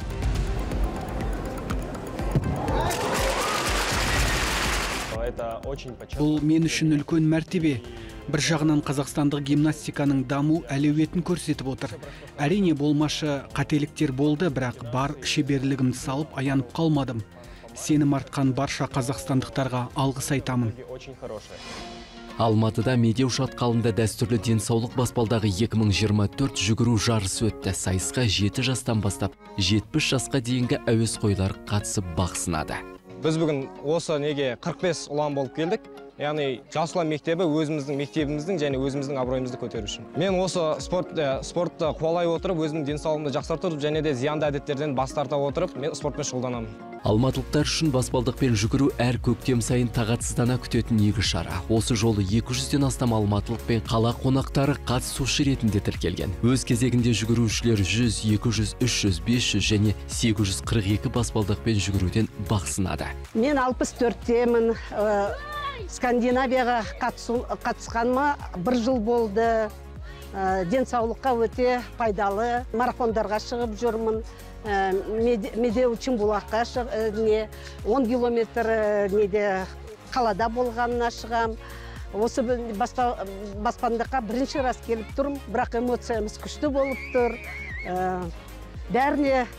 Бұл мен үшін үлкен мәртебе. Бір жағынан қазақстандық гимнастиканың даму әлеуетін көрсетіп отыр. Әрине болмашы қателіктер болды, бірақ бар шеберлігімді салып аянып қалмадым. Сенім артқан барша қазақстандықтарға алғыс айтамын. Алматыда медеу шатқалында дәстүрлі денсаулық баспалдағы 2024 жүгіру жарысы өтті. Сайысқа 7 жастан бастап 70 жасқа дейінгі әуесқойлар қатысып бақ сынады. Біз бүгін осы неге 45 ұлан болып келдік. Яғни жас ұлан мектебі өзіміздің мектебіміздің және өзіміздің абыройымызды көтеру үшін. Мен осы спортты қуалай отырып, өзімнің денсаулығымды жақсартып және де зиянды әдеттерден бас тарта отырып, мен спортпен шұғылданамын. Алматылықтар үшін баспалдақпен жүгіру әр көктем сайын тағатсыздана күтетін игі шара. Осы жолы 200-ден астам алматылық пен қала қонақтары қатысушы ретінде тіркелген. Өз кезегінде жүгірушілер 100, 200, 300, 500 және 842 баспалдақпен жүгіруден бақ сынады. Мен 64-темін. Скандинавияға қатысқаныма 1 жыл болды. Денсаулыққа өте пайдалы. Марафондарға шығып жүрмін. Медеу Чымбулаққа 10 километр қалада болғанына шығам. Осы баспандыққа бірінші раз келіп тұрмын, бірақ эмоциямыз күшті болып тұр. Бәріне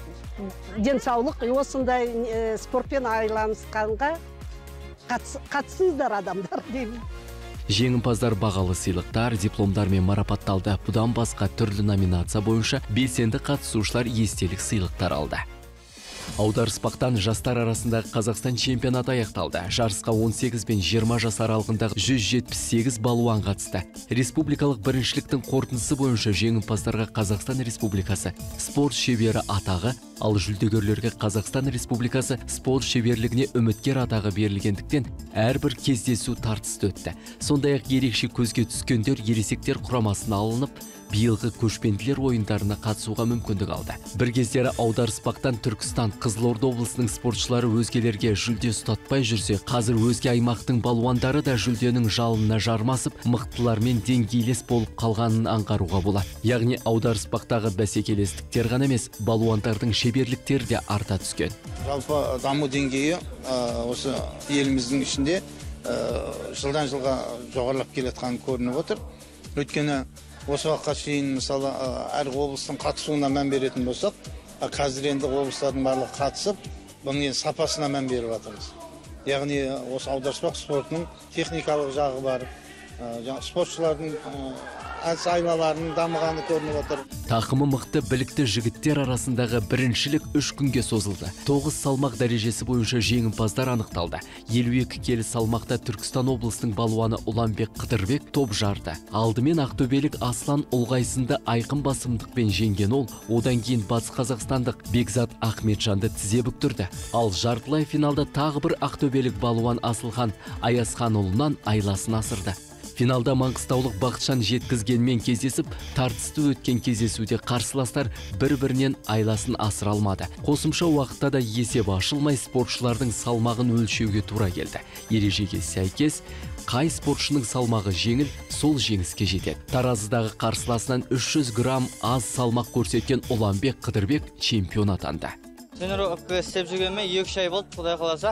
денсаулық, осындай спортпен айланысқанға қатысыңыздар адамдар деймін. Жеңімпаздар бағалы сыйлықтар, дипломдармен марапатталды. Бұдан басқа түрлі номинация бойынша белсенді қатысушылар естелік сыйлықтар алды. Аударыспақтан жастар арасындағы Қазақстан чемпионаты аяқталды. Жарысқа 18 бен 20 жас аралығындағы 178 балуан қатысты. Республикалық біріншіліктің қорытындысы бойынша жеңімпаздарға Қазақстан Республикасы спорт шебері атағы, ал жүлдегерлерге Қазақстан Республикасы спорт шеберлігіне үміткер атағы берілгендіктен әрбір кездесу тартысты өтті. Сондай-ақ ерекше көзге түскендер ересектер құрамасына алынып, биылғы көшпенділер ойындарына қатысуға мүмкіндік алды. Бір кездері аударыспақтан Түркістан, Қызылорда облысының спортшылары өзгелерге жүлде ұстатпай жүрсе, қазір өзге аймақтың балуандары да жүлденің жалынына жармасып, мықтылармен деңгейлес болып қалғанын аңғаруға болады. Яғни аударыспақтағы бәсекелестіктер ғана емес, балуандардың шеберліктері де арта түскен. Жалпы даму деңгейі осы еліміздің ішінде жылдан жылға жоғарылап келетқан көрініп отыр. Өйткені осы уақытқа шейін мысалы әр облыстың қатысуына мән беретін болсақ, қазір енді облыстардың барлығы қатысып, бұның сапасына мән беріп жатырмыз. Яғни осы аударыспақ спортының техникалық жағы бар, спортшылардың айлаларының дамығаны көрініп отыр. Тақымы мықты білікті жігіттер арасындағы біріншілік 3 күнге созылды. 9 салмақ дәрежесі бойынша жеңімпаздар анықталды. 52 келі салмақта Түркістан облысының балуаны Ұланбек Қыдырбек топ жарды. Алдымен ақтөбелік Аслан Ұлғайсынды айқын басымдықпен жеңген ол, одан кейін батыс қазақстандық Бекзат Ахметжанды тізе бүктірді. Ал жартылай финалда тағы бір ақтөбелік балуан Асылхан Аясханұлынан айласын асырды. Финалда маңғыстаулық Бақытжан Жеткізгенмен кездесіп, тартысты өткен кездесуде қарсыластар бір-бірінен айласын асыра алмады. Қосымша уақытта да есеп ашылмай спортшылардың салмағын өлшеуге тура келді. Ережеге сәйкес, қай спортшының салмағы жеңіл, сол жеңіске жетеді. Таразыдағы қарсыласынан 300 грамм аз салмақ көрсеткен Ұланбек Қыдырбек чемпион атанды. Тренировка істеп жүргеніме 2 ай болды, Құдай қаласа.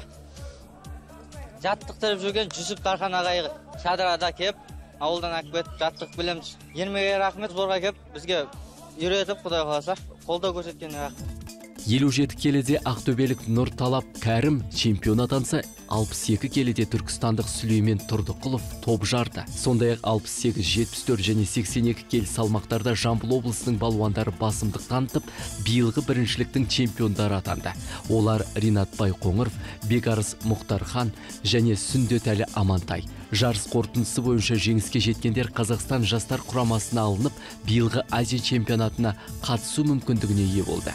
Жаттықтырып жүрген Жүсіп Тархан ағайға шадрада кеп, ауылдан әкпет, жаттық білеміз. 20-ге рахмет, зорға кеп, бізге үйретіп, Құдай қаласа, қолдау көрсеткеніне рахмет. 57 келіде ақтөбелік Нұрталап Кәрім чемпион атанса, 62 келіде түркістандық Сүлеймен Тұрдықұлов топ жарды. Сондай-ақ 68, 74 және 82 келі салмақтарда Жамбыл облысының балуандары басымдық танытып, биылғы біріншіліктің чемпиондары атанды. Олар Ринатбай Қоңыров, Бекарыс Мұхтархан және Сүндетәлі Амантай. Жарыс қорытындысы бойынша жеңіске жеткендер Қазақстан жастар құрамасына алынып, биылғы Азия чемпионатына қатысу мүмкіндігіне ие болды.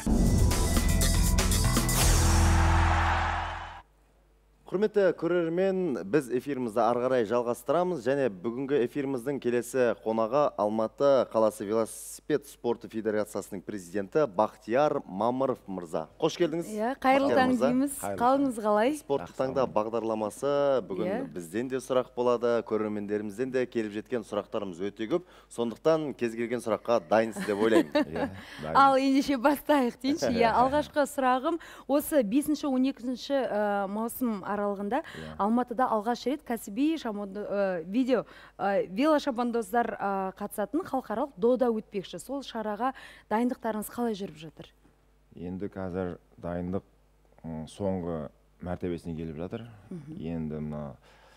Құрметті көрермен, біз эфирімізді арғарай жалғастырамыз және бүгінгі эфиріміздің келесі қонаға Алматы қаласы велосипед спорты федерациясының президенті Бақтияр Мамыров мырза. Қош келдіңіз. Қайырлы таң дейміз. Қалыңыз қалай? Спорттық таңда бағдарламасы бүгін бізден де сұрақ болады, көрермендерімізден де келіп жеткен сұрақтарымыз өте көп. Сондықтан кез келген сұраққа дайынсыз деп ойлаймын. Ал ендеше бастайық дейінші. Алғашқы сұрағым осы 5-12 маусым аралығында Алматыда алғаш рет кәсіби велошабандоздар қатысатын халықаралық дода өтпекші. Сол шараға дайындықтарыңыз қалай жүріп жатыр? Енді қазір дайындық соңғы мәртебесіне келіп жатыр. Енді мына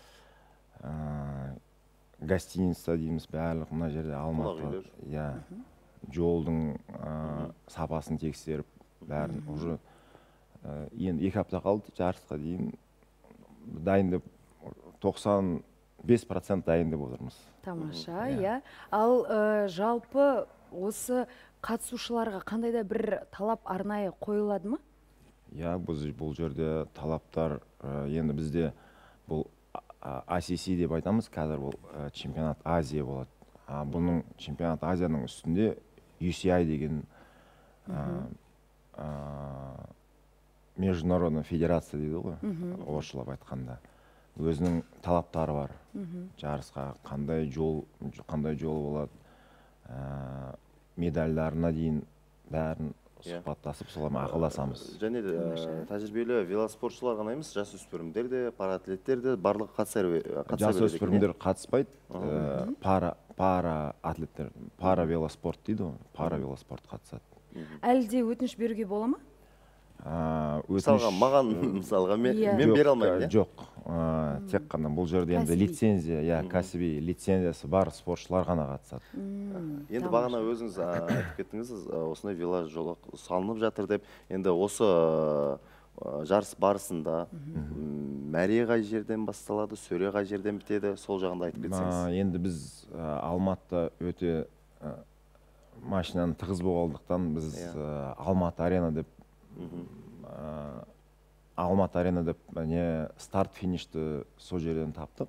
гостиница дейміз, барлық мына жерде Алматы жолдың сапасын тексеріп, бәрін уже енді 2 апта қалды жарысқа дейін дайындап 95% дайындап отырмыз. Тамаша, иә. Ал жалпы осы қатысушыларға қандай да бір талап арнайы қойылады ма? Иә, бұл жерде талаптар енді бізде бұл ACC деп айтамыз, қазір бұл чемпионат Азия болады. Бұның чемпионат Азияның үстінде UCI деген международная федерация дейді ғой, орысшылап айтқанда. өзінің талаптары бар. Жарысқа қандай жол болады, медальдарына дейін бәрін сұхбаттасып, солармен ақылдасамыз. Және де тәжірибелі велоспортшылар ғана емес, жасөспірімдер де, параатлеттер де барлығы қатысар. Жасөспірімдер қатыспайды, пара атлеттер, пара велоспорт дейді, пара велоспорт қатысады. Әлде өтініш беруге бола ма? Мысалға, маған, мысалға, мен бере алмаймын, жоқ, тек қана бұл жерде енді лицензия, кәсіби лицензиясы бар спортшылар ғана қатысады. Енді бағана өзіңіз айтып кеттіңіз, осындай веложолақ салынып жатыр деп, енді осы жарыс барысында мәре қай жерден басталады, сөре қай жерден бітеді, сол жағында айтып кетсеңіз. Енді біз Алматыда өте машинаны тығыз болғандықтан біз Алматы арена деп старт-финишті сол жерден таптық.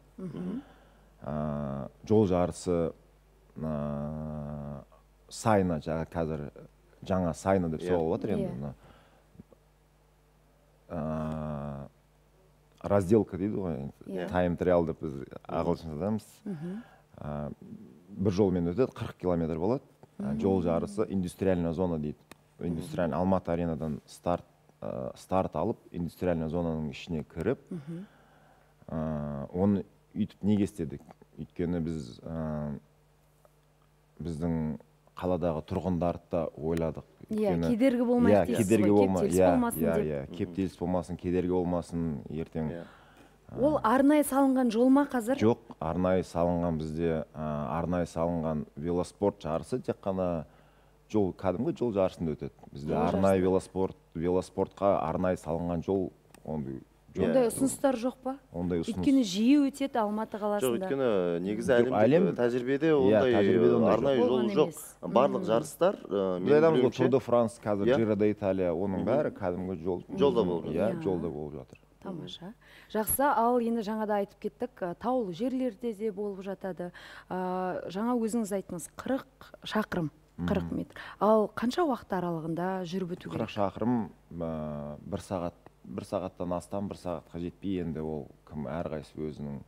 Жол жарысы сайна, қазір жаңа сайна деп соғып отыр енді. Разделка дейді ғой, тайм-триал деп біз ағылшыншадамыз. Бір жолмен өтеді, 40 километр болады. Жол жарысы индустриальная зона дейді. Алматы аренадан старт алып, индустриальная зонаның ішіне кіріп, оны үйтіп неге істедік? Өйткені біздің қаладағы тұрғындарды да ойладық. Кедергі болмайды дейсіз ғой, кептеліс болмасын деп. Кептеліс болмасын, кедергі болмасын ертең. Ол арнайы салынған жол ма қазір? Жоқ, арнайы салынған бізде, арнайы салынған велоспорт жарысы тек қана жол, кәдімгі жол жарысында өтеді. Бізде арнайы велоспортқа арнайы салынған жол, ондай ұсыныстар жоқ па? Ондай ұсыныс. Өйткені жиі өтеді Алматы қаласында. Жоқ, өйткені негізі әлемдік тәжірибеде ондай арнайы жол жоқ. Барлық жарыстар, біз айтамыз ғой, Тур де Франс, қазір Джиро де Италия, оның бәрі кәдімгі жолда болып жатыр. Тамаша. Жақсы, ал енді жаңада айтып кеттік, таулы жерлерде де болып жатады. Жаңа өзіңіз айттыңыз, 40 шақырым. 40 метр. Ал қанша уақыт аралығында жүріп өту керек? 40 шақырым, бір сағаттан астам, бір сағатқа жетпей, енді ол кім әрқайсы өзінің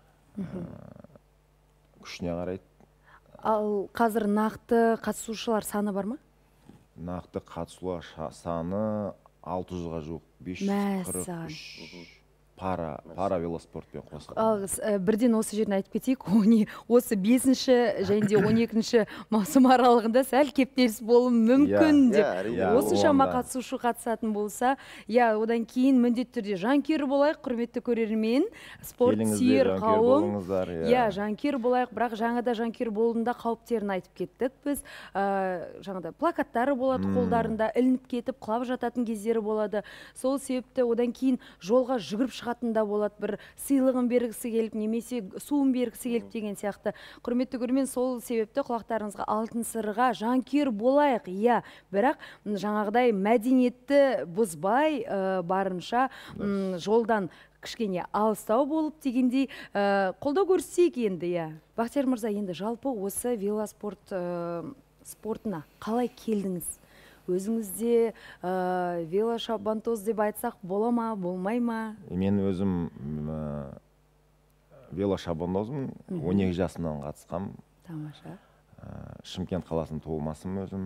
күшіне қарайды. Ал қазір нақты қатысушылар саны бар ма? Нақты қатысушылар саны 600-ға жуық, 543 пара велоспортпен қосылды. Ал бірден осы жерін айтып кетейік, осы 5-ші және де 12-ші маусым аралығында сәл кептеліс болуы мүмкін деп. Осыншама қатысушы қатысатын болса, одан кейін міндетті түрде жанкүйер болайық, құрметті көрермен, спорт сүйер қауым. Жанкүйер болайық, бірақ жаңада жанкүйер болуында қауіптерін айтып кеттік. Біз жаңада плакаттары болады, қолдарында ілініп кетіп, құлап жататын кездері болады. Сол себепті одан кейін жолға жүгіріп шығатында болады, бір сыйлығын бергісі келіп, немесе суын бергісі келіп деген сияқты. Құрметті көрермен, сол себепті құлақтарыңызға алтын сырға жанкүйер болайық. Бірақ жаңағыдай мәдениетті бұзбай, барынша жолдан кішкене алыстау болып дегендей қолдау көрсетейік енді. Бақтияр мырза, енді жалпы осы велоспорт спортына қалай келдіңіз? Өзіңізде велошабандоз деп айтсақ бола ма, болмай ма? Мен өзім велошабандозмын, 12 жасымнан қатысқам. Тамаша. Шымкент қаласының туылмасым өзім.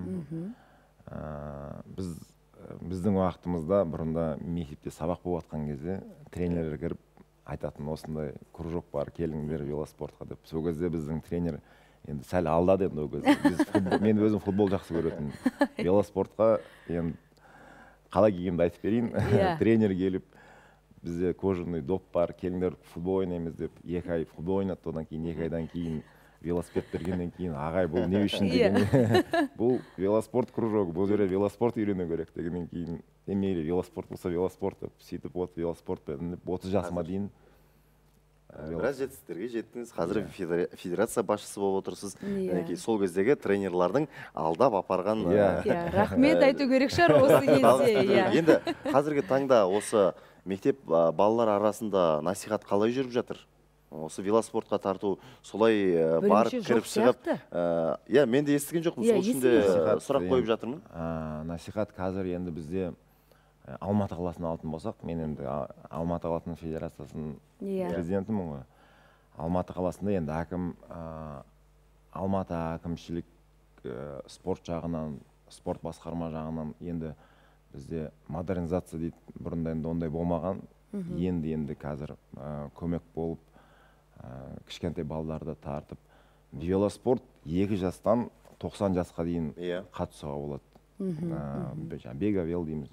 Біздің уақытымызда бұрында мектепте сабақ болып жатқан кезде тренерлер кіріп айтатын, осындай кружок бар, келіңдер велоспортқа деп. Сол кезде біздің тренер енді сәл алдады енді ол кезде. Мен өзім футбол жақсы көретін. Велоспортқа енді қалай келгенімді айтып берейін. Тренер келіп, бізде кожаный доп бар, келіңдер футбол ойнаймыз деп, 2 ай футбол ойнатты, одан кейін 2 айдан кейін велосипед бергеннен кейін, ағай бұл не үшін дегенде, бұл велоспорт кружок, бұл жерде велоспорт үйрену керек дегеннен кейін, мейлі велоспорт болса велоспорт деп, сөйтіп велоспорт 30 жасыма дейін біраз жетістіктерге жеттіңіз. Қазір федерация басшысы болып отырсыз. Сол кездегі тренерлардың алдап апарған. Рахмет айту керек шығар осы кезде. Енді қазіргі таңда осы мектеп балалар арасында насихат қалай жүріп жатыр? Осы велоспортқа тарту солай барып кіріп шығып. Мен де естіген жоқпын, сол үшін де сұрақ қойып жатырмын. Насихат қазір енді бізде Алматы қаласына алтын болсақ, мен енді Алматы қаласының федерациясының президентімін ғой. Алматы қаласында енді әкім, Алматы әкімшілік спорт жағынан, спорт басқарма жағынан енді бізде модернизация дейді, бұрында енді ондай болмаған, енді қазір көмек болып, кішкентай балаларды тартып, велоспорт 2 жастан 90 жасқа дейін қатысуға болады. Бегавел дейміз.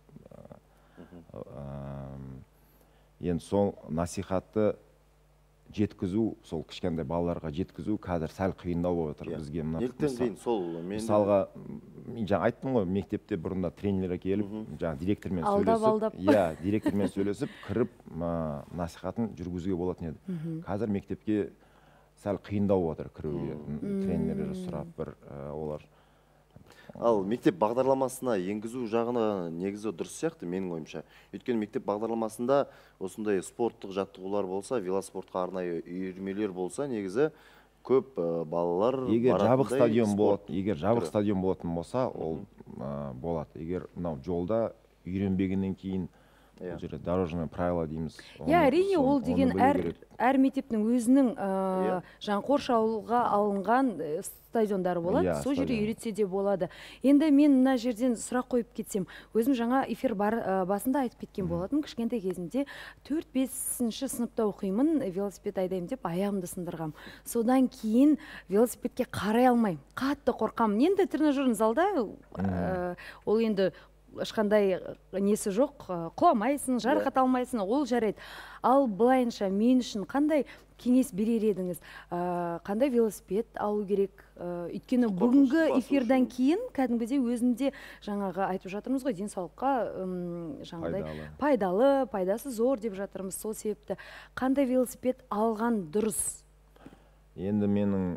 Енді сол насихатты жеткізу, сол кішкентай балаларға жеткізу қазір сәл қиындау болып отыр бізге. Неліктен дейін сол? Мысалға, мен жаңа айттым ғой, мектепте бұрында тренерлер келіп, жаңа директормен сөйлесіп, директормен сөйлесіп, кіріп насихатын жүргізуге болатын еді. Қазір мектепке сәл қиындау отыр кіруге, тренерлер сұрап бір олар. Ал мектеп бағдарламасына енгізу жағына негізі дұрыс сияқты менің ойымша. Өйткені мектеп бағдарламасында осындай спорттық жаттығулар болса, велоспортқа арнайы үйірмелер болса, негізі көп балалар егер жабық стадион болатын болса, ол болады. Егер мынау жолда үйренбегеннен кейін дорожное правило дейміз. Әрине, ол деген әр мектептің өзінің жаңа қоршауға алынған стадиондары болады, сол жерде үйретсе де болады. Енді мен мына жерден сұрақ қойып кетсем, өзім жаңа эфир басында айтып кеткен болатын, кішкентай кезімде 4-5 сыныпта оқимын, велосипед айдаймын деп аяғымды сындырғам. Содан кейін велосипедке қарай алмаймын, қатты қорқамын. Енді тренажерный залда ол енді ешқандай несі жоқ, құламайсың, жарақат алмайсың, ол жарайды. Ал былайынша мен үшін қандай кеңес берер едіңіз? Қандай велосипед алу керек? Өйткені бүгінгі эфирдан кейін кәдімгідей өзінде жаңағы айтып жатырмыз ғой, денсаулыққа жаңағыдай пайдалы, пайдасы зор деп жатырмыз. Сол себепті қандай велосипед алған дұрыс? Енді менің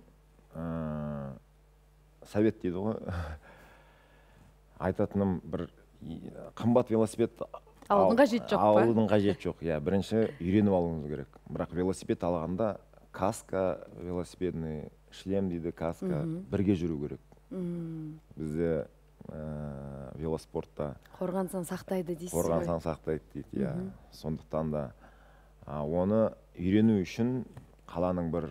совет дейді ғой, айтатыным бір қымбат велосипед алудың қажет жоқ па? Алудың қажет жоқ. Бірінші үйреніп алуыңыз керек. Бірақ велосипед алғанда каска, велосипедный шлем дейді, каска бірге жүру керек. Бізде велоспортта қорғансаң сақтайды дейсіз ғой. Қорғансаң сақтайды дейді. Сондықтан да оны үйрену үшін қаланың бір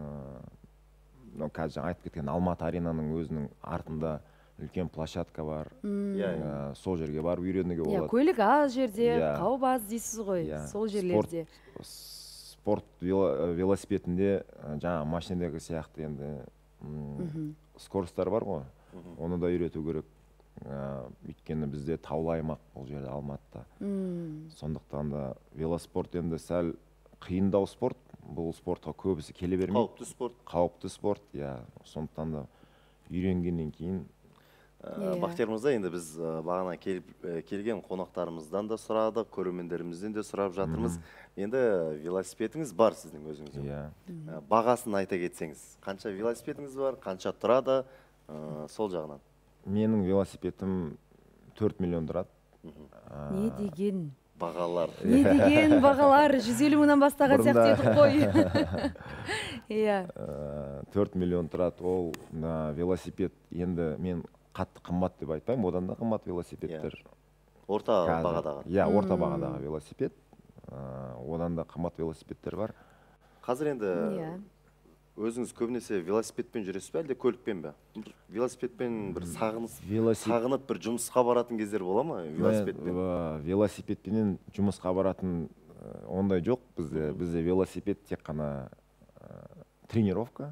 қазір айтып кеткен Алматы аренаның өзінің артында үлкен площадка бар. Сол жерге барып үйренуге болады. Көлік аз жерде, қауіп аз дейсіз ғой, сол жерлерде. Спорт велосипедінде жаңа машинадегі сияқты енді скоростар бар ғой, оны да үйрету керек. Өйткені бізде таулы аймақ бұл жерде Алматыда. Сондықтан да велоспорт енді сәл қиындау спорт. Бұл спортқа көбісі келе бермейді. Қауіпті спорт. Қауіпті спорт, сондықтан да үйренгеннен кейін. Бақтияр мырза, енді біз бағана келген қонақтарымыздан да сұрадық, көрермендерімізден де сұрап жатырмыз. Енді велосипедіңіз бар сіздің өзіңізде. Бағасын айта кетсеңіз, қанша велосипедіңіз бар, қанша тұрады, сол жағынан? Менің велосипедім 4 миллион тұрады. Не деген бағалар? Не деген бағалар? 150 мыңнан бастаған сияқты едік қой. 4 миллион тұрады. Ол велосипед енді мен қатты қымбат деп айтпаймын, одан да қымбат велосипедтер. Орта бағадағы? Орта бағадағы велосипед. Одан да қымбат велосипедтер бар. Қазір енді өзіңіз көбінесе велосипедпен жүресіз бе, әлде көлікпен бе? Велосипедпен бір сағынып бір жұмысқа баратын кездер бола ма велосипедпен? Велосипедпенен жұмысқа баратын ондай жоқ. Бізде велосипед тек қана тренировка.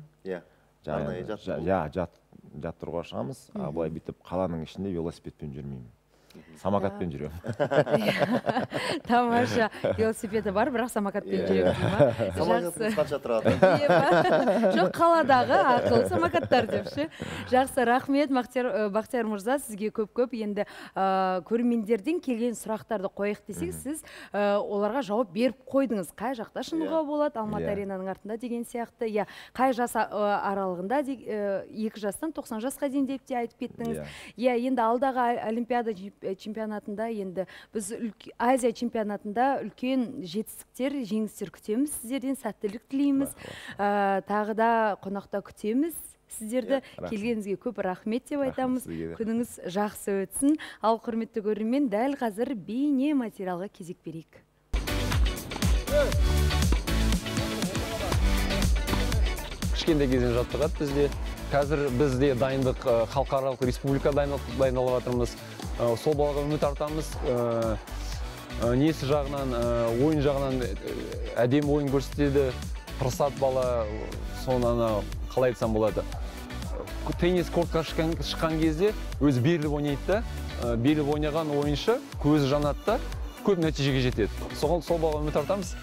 Жаттыруға шығамыз, былай бүйтіп қаланың ішінде велосипедпен жүрмеймін. Самокатпен жүремін. Тамаша, велосипеді бар, бірақ самокатпен жүремін. Самокатыңыз қанша тұрады? Жоқ, қаладағы ақылы самокаттар депші. Жақсы, рахмет Бақтияр мырза, сізге көп-көп. Енді көрермендерден келген сұрақтарды қойық десек, сіз оларға жауап беріп қойдыңыз. Қай жақта шынуға болады, Алматы аренаның артында деген сияқты. Қай жас аралығында 2 жастан 90 жасқа дейін деп те айтып кеттіңіз. Енді алдағы Олимпиада чемпионатында, енді біз Азия чемпионатында үлкен жетістіктер, жеңістер күтеміз сіздерден, сәттілік тілейміз. Тағы да қонақта күтеміз сіздерді. Келгеніңізге көп рахмет деп айтамыз. Күніңіз жақсы өтсін. Ал құрметті көрермен, дәл қазір бейне материалға кезек берейік. Кішкентай кезден жаттығады бізде. Қазір бізде дайындық халықаралық республика дайындалып жатырмыз. Сол балаға үміт артамыз. Несі жағынан, ойын жағынан әдемі ойын көрсетеді. Тырысады бала, соны қалай айтсам болады. Теннис кортқа шыққан кезде өзі беріліп ойнайды да. Беріліп ойнаған ойыншы көзі жанады да, көп нәтижеге жетеді. Сол балаға үміт артамыз.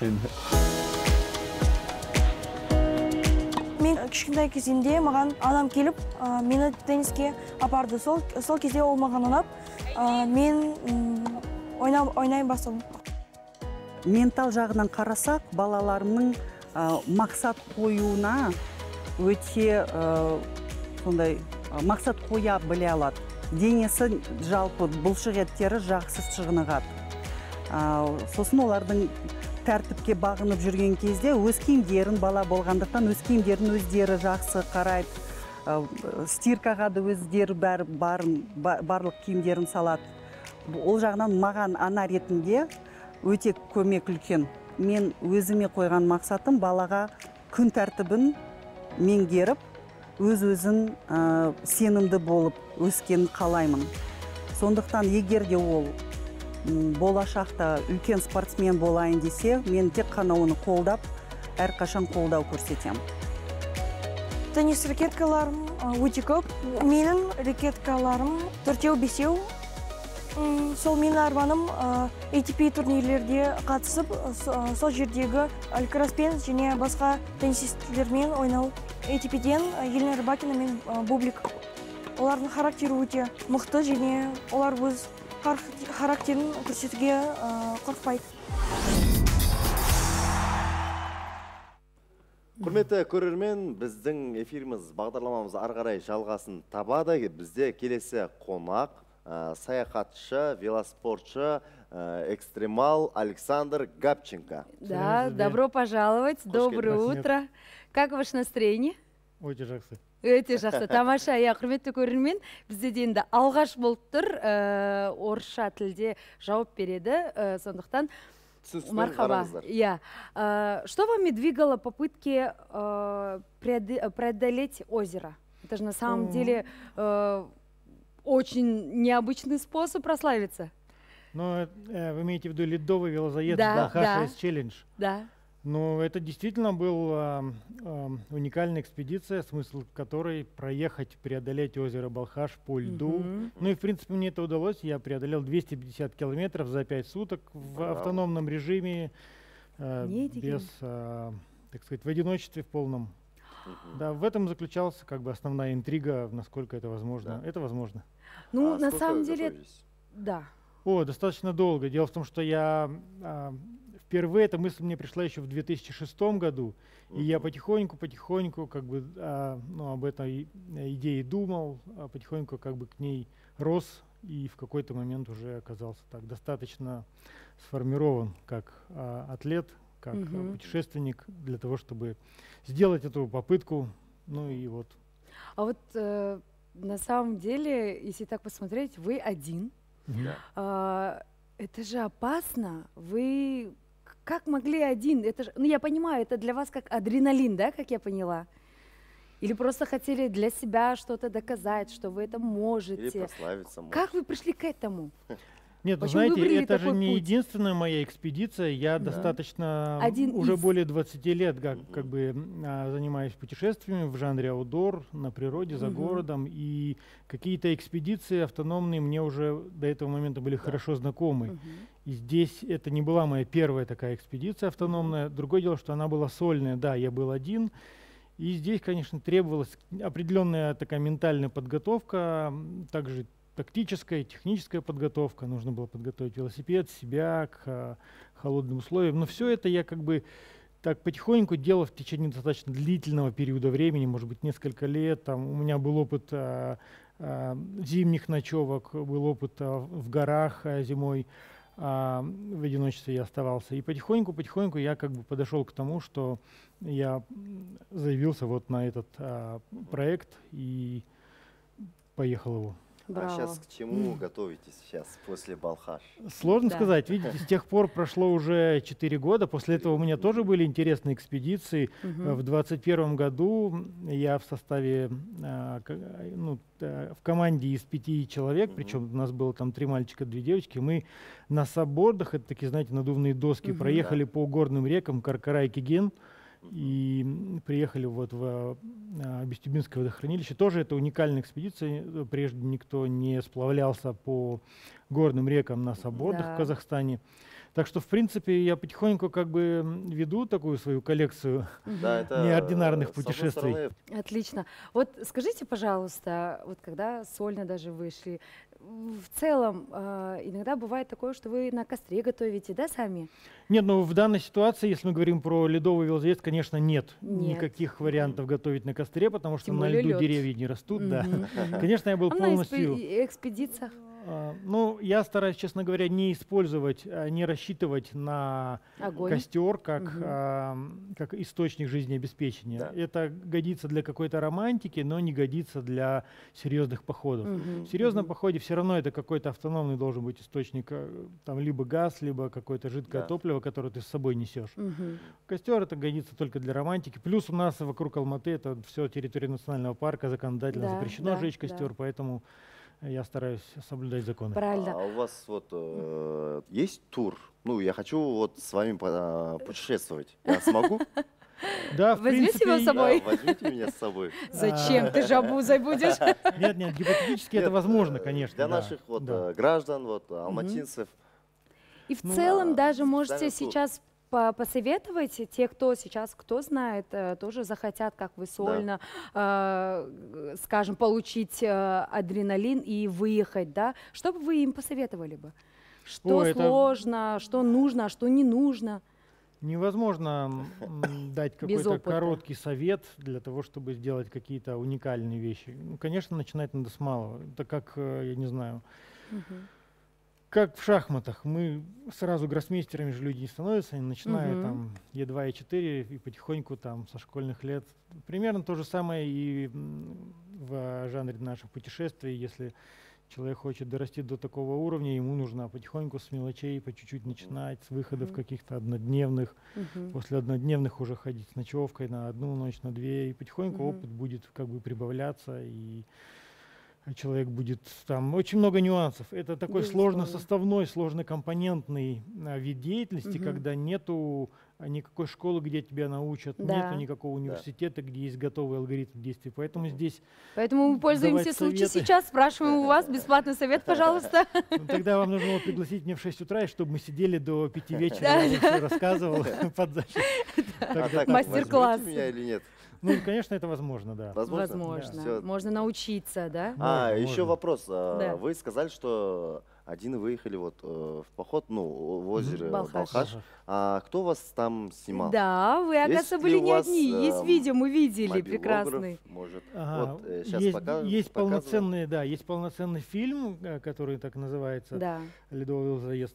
Мен кішкентай кезімде маған анам келіп, мені тенниске апарды. Сол кезде ол маған ұнап, мен ойнай бастадым. Ментал жағынан қарасақ, балаларымның мақсат қоюына өте сондай мақсат қоя біле алады. Денесі жалпы бұлшық еттері жақсы шығынығады. Сосын олардың тәртіпке бағынып жүрген кезде өз киімдерін, бала болғандықтан өз киімдерін өздері жақсы қарайды. Стиркаға да өздері барлық киімдерін салады. Ол жағынан маған ана ретінде өте көмек үлкен. Мен өзіме қойған мақсатым балаға күн тәртібін меңгеріп, өз-өзін сенімді болып өскенін қалаймын. Сондықтан егер де ол болашақта үлкен спортсмен болайын десе, мен тек қана оны қолдап, әрқашан қолдау көрсетем. Теннис ракеткаларым өте көп. Менің ракеткаларым 4-5. Сол менің арманым ATP турнирлерде қатысып, сол жердегі Алькараспен және басқа теннисистермен ойнау. ATP-ден Елена Рыбакина мен Бублик. Олардың характері өте мықты және олар өз характерін көрсетуге қорқпайды. Құрметті көрермен, біздің эфиріміз, бағдарламамыз ары қарай жалғасын табады. Бізде келесі қонақ, саяхатшы, велоспортшы, экстремал Александр Габченко. Да, добро пожаловать, доброе утро. Как ваше настроение? Өте жақсы. Өте жақсы, тамаша. Құрметті көрермен, бізде де енді алғаш болып тұр, орысша тілде жауап береді, сондықтан мархаба. Что вами двигало попытки преодолеть озеро? Это же на самом деле очень необычный способ прославиться. Ну, вы имеете в виду ледовый велозаезд Балхаш Race Challenge? Да. Ну, это действительно была уникальная экспедиция, смысл которой проехать, преодолеть озеро Балхаш по льду. Ну и, в принципе, мне это удалось. Я преодолел 250 километров за 5 суток в автономном режиме, без, так сказать, в одиночестве в полном. Да, в этом заключалась как бы основная интрига, насколько это возможно. Это возможно. Ну, на самом деле, да. О, достаточно долго. Дело в том, что я впервые эта мысль мне пришла еще в 2006 году, и я потихоньку как бы об этой идее думал, потихоньку как бы к ней рос, и в какой-то момент уже оказался так достаточно сформирован как атлет, как путешественник для того, чтобы сделать эту попытку. Ну и вот. А вот на самом деле, если так посмотреть, вы один. Это же опасно. Вы как могли один? Это же, ну я понимаю, это для вас как адреналин, да, как я поняла? Или просто хотели для себя что-то доказать, что вы это можете? Или прославиться можете. Как вы пришли к этому? Нет, вы знаете, это же не единственная моя экспедиция. Я достаточно уже более 20 лет как бы занимаюсь путешествиями в жанре аутдор, на природе, за городом. И какие-то экспедиции автономные мне уже до этого момента были хорошо знакомы. И здесь это не была моя первая такая экспедиция автономная. Другое дело, что она была сольная. Да, я был один. И здесь, конечно, требовалась определенная такая ментальная подготовка, также тактическая, техническая подготовка. Нужно было подготовить велосипед, себя к холодным условиям. Но все это я как бы так потихоньку делал в течение достаточно длительного периода времени, может быть, несколько лет. Там у меня был опыт зимних ночевок, был опыт в горах зимой. в одиночестве я оставался. И потихоньку я как бы подошел к тому, что я заявился вот на этот проект и поехал его. А сейчас к чему готовитесь сейчас после Балхаш? Сложно сказать. Видите, с тех пор прошло уже 4 года. После этого у меня тоже были интересные экспедиции. В 2021 году я в составе, в команде из 5 человек, причем у нас было там 3 мальчика, 2 девочки, мы на саббордах, это такие, знаете, надувные доски, проехали по горным рекам Каркара и Кеген. И приехали вот в Бестюбинское водохранилище. Тоже это уникальная экспедиция. Прежде никто не сплавлялся по горным рекам на саббордах в Казахстане. Так что, в принципе, я потихоньку как бы веду такую свою коллекцию неординарных путешествий. Отлично. Вот скажите, пожалуйста, вот когда сольно даже вышли, в целом иногда бывает такое, что вы на костре готовите, да, сами? Нет, ну в данной ситуации, если мы говорим про ледовый велосипед, конечно, нет никаких вариантов готовить на костре, потому что на льду деревья не растут. Да. Конечно, я был полностью... На экспедициях? Ну, я стараюсь, честно говоря, не использовать, не рассчитывать на костер как источник жизнеобеспечения. Да. Это годится для какой-то романтики, но не годится для серьезных походов. В серьезном походе все равно это какой-то автономный должен быть источник, там либо газ, либо какое-то жидкое топливо, которое ты с собой несешь. Костер это годится только для романтики. Плюс у нас вокруг Алматы это все территория национального парка, законодательно запрещено жечь костер, поэтому я стараюсь соблюдать законы. Правильно. А у вас вот есть тур? Ну, я хочу вот с вами путешествовать. Я смогу? Да, в принципе, возьмите его с собой. Да, возьмите меня с собой. Зачем? Ты же обузой будешь. Нет, гипотетически это возможно, конечно. Для наших граждан, алматинцев. И в целом даже можете сейчас посоветовать те, кто сейчас, кто знает, тоже захотят, как вы сольно, скажем, получить адреналин и выехать, да? Что бы вы им посоветовали бы? Что сложно, что нужно, а что не нужно? Невозможно дать какой-то короткий совет для того, чтобы сделать какие-то уникальные вещи. Ну, конечно, начинать надо с малого. Это как, я не знаю, как в шахматах. Мы сразу гроссмейстерами же люди не становятся, они начинают там Е2, Е4 и потихоньку там со школьных лет. Примерно то же самое и в жанре наших путешествий. Если человек хочет дорасти до такого уровня, ему нужно потихоньку с мелочей по чуть-чуть начинать, с выходов каких-то однодневных. После однодневных уже ходить с ночевкой на 1 ночь, на 2. И потихоньку опыт будет как бы прибавляться, и человек будет там очень много нюансов. Это такой сложносоставной, сложнокомпонентный вид деятельности, когда нету никакой школы, где тебя научат, нету никакого университета, где есть готовый алгоритм действий. Поэтому здесь... Поэтому мы пользуемся случаем сейчас, спрашиваем у вас бесплатный совет, пожалуйста. Тогда вам нужно было пригласить меня в 6 утра, чтобы мы сидели до 5 вечера, я все рассказывал под защиту. Мастер-класс. Меня или нет? Ну, конечно, это возможно, да. Возможно. Да. Можно научиться, да? Еще вопрос. Вы сказали, что один выехали вот в поход, ну, в озеро Балхаш. А кто вас там снимал? Да, вы, оказывается, были не одни. Есть видео, мы видели, прекрасный. Может. Вот, есть полноценный, есть полноценный фильм, который так называется, «Ледовый заезд».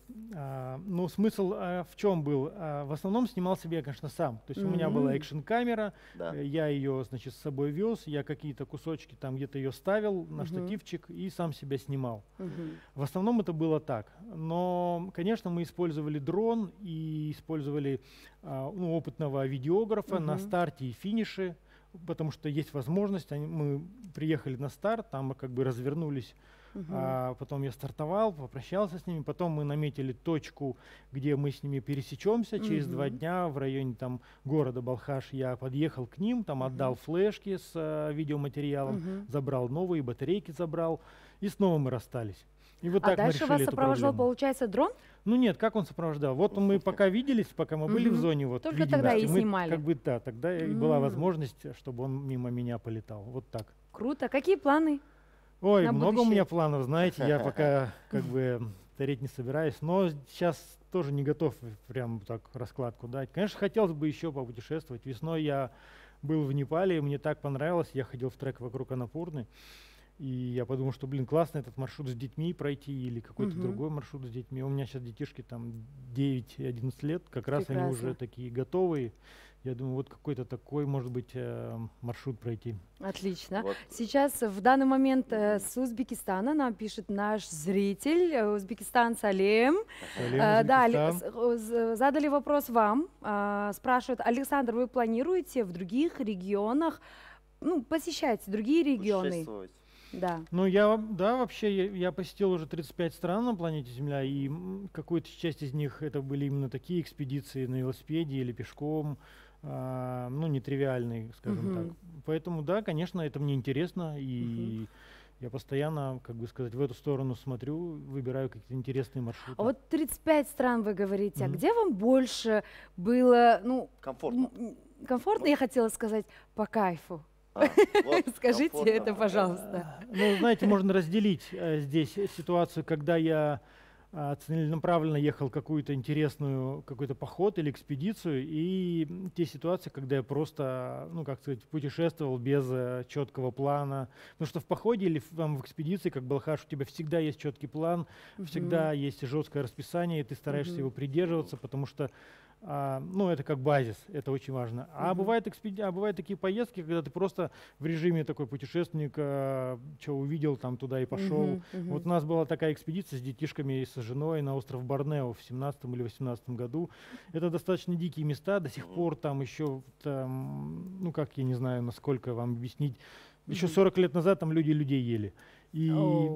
Ну, смысл в чем был? В основном снимал себе я, конечно, сам. То есть у меня была экшн-камера, я ее, значит, с собой вез, я какие-то кусочки там где-то ее ставил на штативчик и сам себя снимал. В основном это было так. Но, конечно, мы использовали дрон и использовали опытного видеографа на старте и финише, потому что есть возможность. Мы приехали на старт, там мы как бы развернулись, потом я стартовал, попрощался с ними, потом мы наметили точку, где мы с ними пересечемся. Через 2 дня в районе там города Балхаш я подъехал к ним, там отдал флешки с видеоматериалом, забрал новые, батарейки забрал, и снова мы расстались. И вот так дальше вас сопровождал, получается, дрон? Ну нет, как он сопровождал? Вот мы пока виделись, пока мы были в зоне вот только тогда и снимали. Как бы тогда и была возможность, чтобы он мимо меня полетал. Вот так. Круто. Какие планы? Ой, много у меня планов, знаете, я пока как бы стареть не собираюсь, но сейчас тоже не готов прям так раскладку дать. Конечно, хотелось бы еще попутешествовать. Весной я был в Непале, мне так понравилось, я ходил в трек вокруг Анапурны. И я подумал, что, блин, классно этот маршрут с детьми пройти или какой-то другой маршрут с детьми. У меня сейчас детишки там 9 и 11 лет, как раз они уже такие готовые. Я думаю, вот какой-то такой, может быть, маршрут пройти. Отлично. Вот. Сейчас в данный момент с Узбекистана нам пишет наш зритель. Узбекистан, салем. Да, задали вопрос вам. Спрашивают: Александр, вы планируете в других регионах, ну, посещать другие регионы? Да. Ну, вообще, я посетил уже 35 стран на планете Земля, и какую-то часть из них это были именно такие экспедиции на велосипеде или пешком, ну, нетривиальные, скажем так. Поэтому, да, конечно, это мне интересно, и я постоянно, как бы сказать, в эту сторону смотрю, выбираю какие-то интересные маршруты. А вот 35 стран вы говорите, а где вам больше было, ну... Комфортно. Комфортно, я хотела сказать, по кайфу. Скажите это, пожалуйста. Ну, знаете, можно разделить здесь ситуацию, когда я целенаправленно ехал какой-то поход или экспедицию, и те ситуации, когда я просто, ну, как сказать, путешествовал без четкого плана. Потому что в походе или в экспедиции, как Балхаш, у тебя всегда есть четкий план, всегда есть жесткое расписание, и ты стараешься его придерживаться, потому что ну, это как базис, это очень важно. А бывают такие поездки, когда ты просто в режиме такой путешественник, что увидел, там туда и пошел. Вот у нас была такая экспедиция с детишками и с женой на остров Борнео в 17 или 18 году. Это достаточно дикие места, до сих пор там еще, ну как, я не знаю, насколько вам объяснить, еще 40 лет назад там люди людей ели. И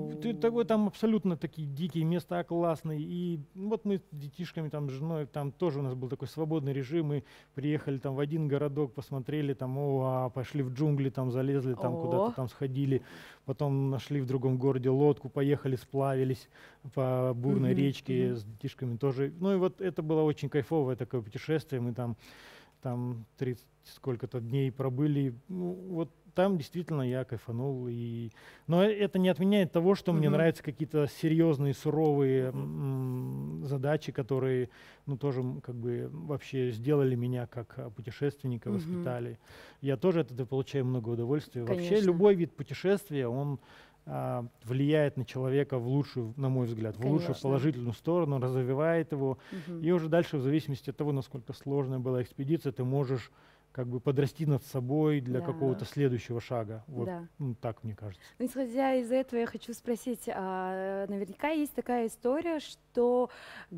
там абсолютно такие дикие места, классные. И вот мы с детишками, там, с женой, там тоже у нас был такой свободный режим. Мы приехали там в один городок, посмотрели, там, пошли в джунгли, там залезли, там куда-то там сходили. Потом нашли в другом городе лодку, поехали, сплавились по бурной речке с детишками тоже. Ну и вот это было очень кайфовое такое путешествие. Мы там 30 сколько-то дней пробыли. Ну, вот там действительно я кайфанул. Но это не отменяет того, что мне нравятся какие-то серьезные, суровые задачи, которые, ну, тоже как бы вообще сделали меня как путешественника, воспитали. Я тоже от этого получаю много удовольствия. Конечно. Вообще любой вид путешествия, он влияет на человека в лучшую, на мой взгляд, в лучшую положительную сторону, развивает его. И уже дальше, в зависимости от того, насколько сложная была экспедиция, ты можешь как бы подрасти над собой для какого-то следующего шага. Вот так, мне кажется. Исходя из этого, я хочу спросить, наверняка есть такая история, что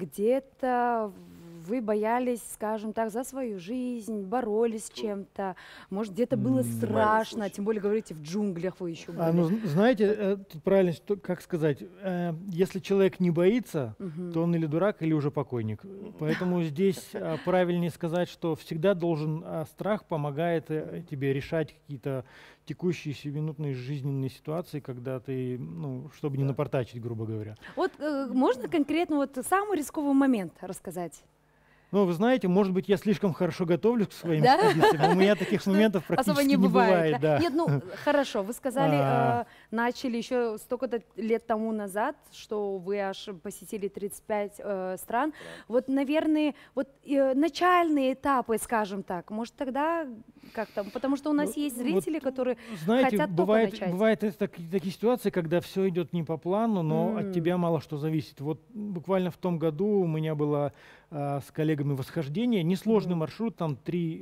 где-то вы боялись, скажем так, за свою жизнь, боролись с чем-то, может, где-то было страшно, тем более, говорите, в джунглях вы еще были. Ну, знаете, тут правильно, как сказать, если человек не боится, то он или дурак, или уже покойник. Поэтому здесь правильнее сказать, что всегда должен страх помогает тебе решать какие-то текущие сиюминутные жизненные ситуации, когда ты, ну, чтобы не напортачить, грубо говоря. Вот можно конкретно вот самый рисковый момент рассказать? Ну, вы знаете, может быть, я слишком хорошо готовлюсь к своим экспедициям, у меня таких моментов практически не бывает. Да. Нет, ну, хорошо, вы сказали, начали еще столько-то лет тому назад, что вы аж посетили 35 стран. Вот, наверное, вот начальные этапы, скажем так, может, тогда как-то, потому что у нас есть зрители, которые хотят только начать. Бывают такие ситуации, когда все идет не по плану, но от тебя мало что зависит. Вот буквально в том году у меня было с коллегами восхождение, несложный маршрут, там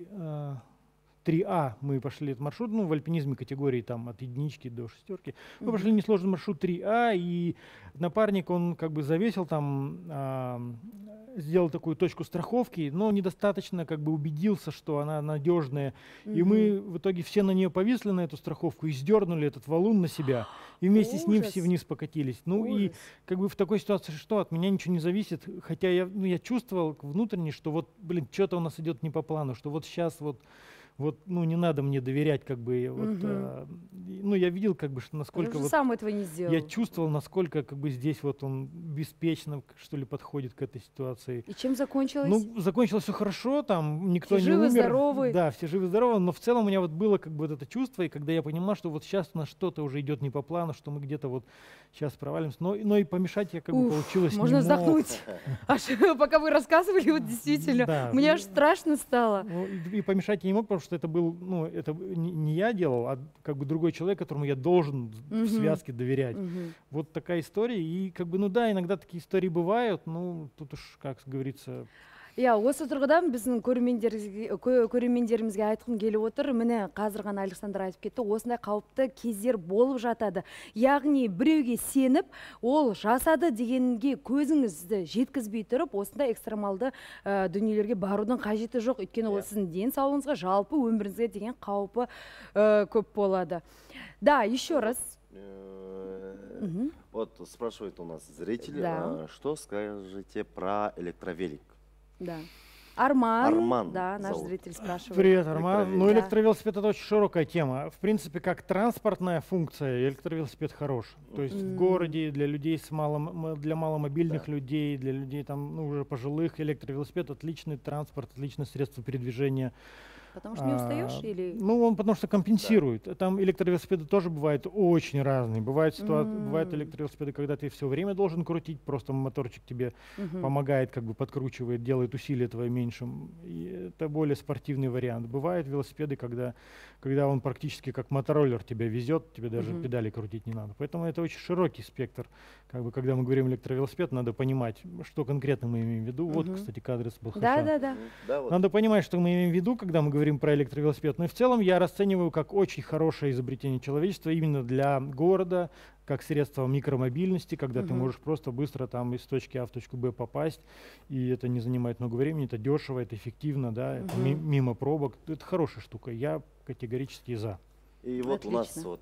3А мы пошли этот маршрут, ну, в альпинизме категории там от единички до шестерки. Мы пошли несложный маршрут 3А, и напарник, он как бы завесил там, сделал такую точку страховки, но недостаточно как бы убедился, что она надежная. И мы в итоге все на нее повисли, на эту страховку, и сдернули этот валун на себя. И вместе с ним все вниз покатились. Ну и как бы в такой ситуации, что от меня ничего не зависит. Хотя я чувствовал внутренне, что вот, блин, что-то у нас идет не по плану, что вот сейчас вот, ну, не надо мне доверять, как бы, ну, я видел, как бы, что насколько вот сам этого не сделал. Я чувствовал, насколько, как бы, здесь вот он беспечно, что ли, подходит к этой ситуации. И чем закончилось? Ну, закончилось все хорошо, там никто не умер. Живы, здоровы. Да, все живы, здоровы, но в целом у меня вот было, как бы, вот это чувство, и когда я понимал, что вот сейчас у нас что-то уже идет не по плану, что мы где-то вот сейчас провалимся, но и помешать я, как бы, получилось можно не мог. вздохнуть. Аж пока вы рассказывали, вот действительно, мне аж страшно стало. И помешать я не мог, потому что что это был, ну, это не я делал, а как бы другой человек, которому я должен в связке доверять. Вот такая история. И как бы, ну да, иногда такие истории бывают, ну, тут уж, как говорится... Я осы тұрғыдан біздің көрермендерімізге айтқым келіп отыр. Міне қазір ғана Александр айтып кетті, осындай қауіпті кездер болып жатады. Яғни біреуге сеніп, ол жасады дегенге көзіңізді жеткізбей тұрып, осындай экстремалды дүниелерге барудың қажеті жоқ. Өйткені ол сіздің денсаулығыңызға, жалпы өміріңізге деген қаупі көп болады. Да, еще раз. Вот спрашивают у нас зрители, что скажете про электровелик? Да. Арман, да, наш зовут. зритель спрашивает. Привет, Арман. Ну, электровелосипед — это очень широкая тема. В принципе, как транспортная функция, электровелосипед хорош. То есть в городе для людей для маломобильных людей, для людей там, ну, уже пожилых, электровелосипед — отличный транспорт, отличное средство передвижения. Потому что не устаешь или? Ну, он потому что компенсирует. Да. Там электровелосипеды тоже бывают очень разные. Бывают электровелосипеды, когда ты все время должен крутить, просто моторчик тебе помогает, как бы подкручивает, делает усилия твои меньшим. И это более спортивный вариант. Бывают велосипеды, когда он практически как мотороллер тебя везет, тебе даже педали крутить не надо. Поэтому это очень широкий спектр. Как бы, когда мы говорим электровелосипед, надо понимать, что конкретно мы имеем в виду. Вот, кстати, кадр с БХШ. Да. Надо понимать, что мы имеем в виду, когда мы говорим про электровелосипед. Но и в целом я расцениваю как очень хорошее изобретение человечества именно для города, как средство микромобильности, когда ты можешь просто быстро там из точки А в точку Б попасть, и это не занимает много времени, это дешево, это эффективно, да, это мимо пробок. Это хорошая штука, я категорически за. И вот у нас вот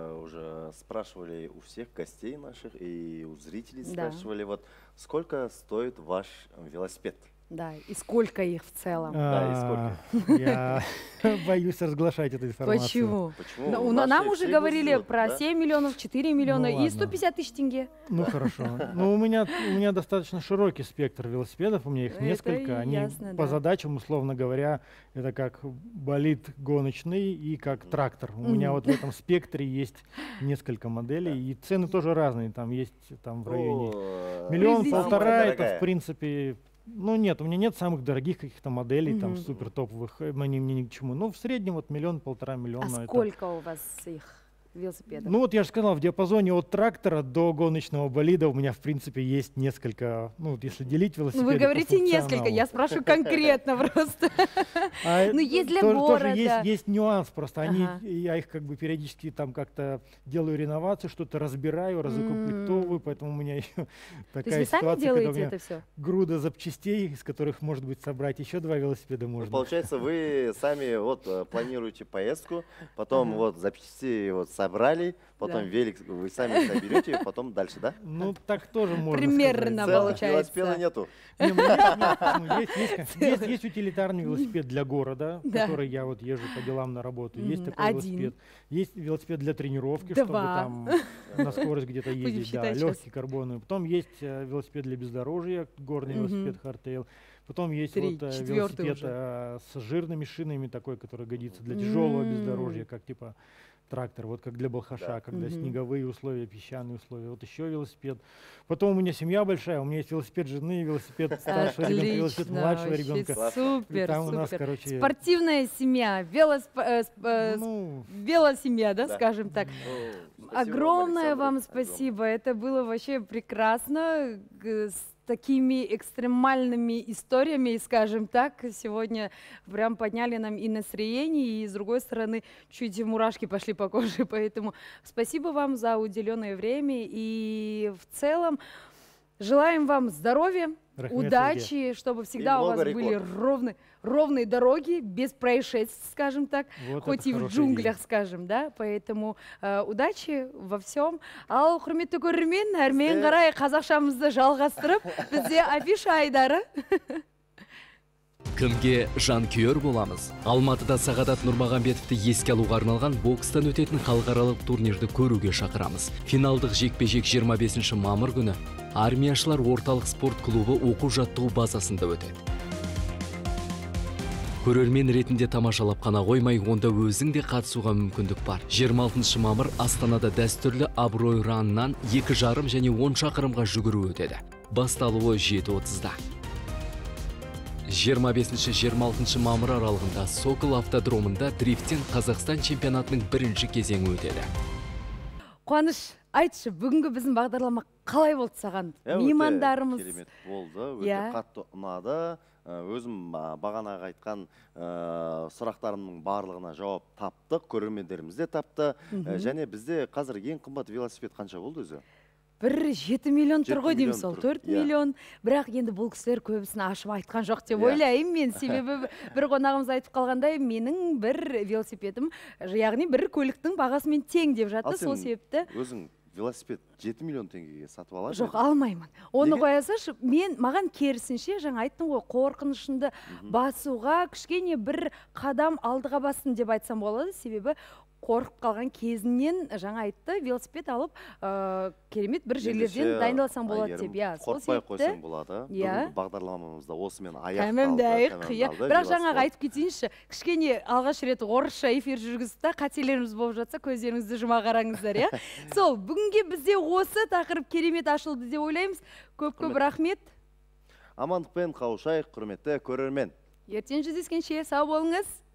уже спрашивали у всех гостей наших и у зрителей спрашивали, вот сколько стоит ваш велосипед? Да, и сколько их в целом? Да, и сколько? Я боюсь разглашать эту информацию. Почему? Нам уже говорили про 7 миллионов, 4 миллиона и 150 тысяч тенге. Ну хорошо. Ну у меня достаточно широкий спектр велосипедов, у меня их несколько. Они по задачам, условно говоря, это как болид гоночный и как трактор. У меня вот в этом спектре есть несколько моделей, и цены тоже разные. Там есть в районе 1,5 миллиона, это в принципе... Ну нет, у меня нет самых дорогих каких-то моделей, там супер топовых, они мне ни к чему. Ну в среднем вот 1,5–1,5 миллиона. А сколько у вас их велосипедов? Ну вот я же сказал, в диапазоне от трактора до гоночного болида у меня в принципе есть несколько, ну вот если делить велосипеды. Вы говорите несколько, я спрашиваю конкретно просто. Ну есть для города. Тоже есть нюанс просто, я их как бы периодически там как-то делаю реновацию, что-то разбираю, разукомплектовываю, поэтому у меня еще такая ситуация, когда у меня груда запчастей, из которых может быть собрать еще 2 велосипеда можно. Получается, вы сами вот планируете поездку, потом вот запчасти вот собрали, потом велик вы сами заберете, и потом дальше, да? Ну, так тоже можно примерно сказать. Получается. Велосипеда нету. Есть утилитарный велосипед для города, который я вот езжу по делам на работу. Есть такой велосипед. Есть велосипед для тренировки, чтобы там на скорость где-то ездить. Да, легкий, карбоновый. Потом есть велосипед для бездорожья, горный велосипед Hardtail. Потом есть вот велосипед с жирными шинами такой, который годится для тяжелого бездорожья, как типа трактор, вот как для Балхаша, когда снеговые условия, песчаные условия. Вот еще велосипед. Потом у меня семья большая, у меня есть велосипед жены, велосипед старшего ребенка, велосипед младшего ребенка. Супер, там у нас, короче... Спортивная семья, велосемья, да, скажем так. Огромное вам спасибо, это было вообще прекрасно. Такими экстремальными историями, скажем так, сегодня прям подняли нам и настроение, и с другой стороны чуть мурашки пошли по коже, поэтому спасибо вам за уделенное время, и в целом желаем вам здоровья, удачи, чтобы всегда у вас были ровные дороги, без происшествий, скажем так, вот хоть и в джунглях, скажем, да, поэтому удачи во всем. Ал құрметті көрермен, әрмен қарай қазақшамызды жалғастырып, бізде афиша айдары. Кімге жанкүйер боламыз? Алматыда Сағадат Нұрмағамбетовті еске алуға арналған бокстан өтетін халықаралық турнирді көруге шақырамыз. Финалдық жекпе-жек 25 мамыр күні армияшылар орталық спорт клубы оқу-жаттығу базасында өтеді. Көрермен ретінде тамашалап қана қоймай, онда өзің де қатысуға мүмкіндік бар. 26 мамыр Астанада дәстүрлі абырой ранынан 2,5 және 10 шақырымға жүгіру өтеді. Басталуы 7:30-да. 25-26 мамыр аралығында Сокол автодромында дрифттен Қазақстан чемпионатының бірінші кезеңі өтеді. Қуаныш, айтшы, бүгінгі біздің бағдарлама қалай болды саған? Меймандарымыз керемет болды, өте қатты ұнады. Өзім бағанағы айтқан сұрақтарымның барлығына жауап таптық, көрермендеріміз де тапты. Және бізде қазір ең қымбат велосипед қанша болды өзі? 7 миллион тұр ғой дейміз, сол 4 миллион. Бірақ енді бұл кісілер көбісін ашып айтқан жоқ деп ойлаймын мен. Себебі бір қонағымыз айтып қалғандай, менің бір велосипедім, яғни бір көліктің бағасымен тең деп жатты, сол себепті. Өзің велосипед 7 миллион теңгеге сатып алады? Жоқ, алмаймын. Оны қоясашы, маған керісінше, жаңа айттым ғой, қорқынышымды басуға кішкене бір қадам алдыға бастым деп айтсам болады. Себебі қорқып қалған кезінен жаңа айтты, велосипед алып, керемет бір жерлерден дайындалсам болады деп. Қорқпай қойсаң болады. Бүгінгі бағдарламамызда осымен аяқталды. Бірақ жаңағы айтып кетейінші, кішкене алғаш рет орысша эфир жүргізді, қателеріміз болып жатса, көздеріңізді жұма қараңыздар. Сол, бүгінге бізде осы тақырып керемет ашылды деп ойлаймыз. Көп-көп рахмет. Амандықпен қауышайық, құрметті көрермен. Ертең жүздескенше сау болыңыз.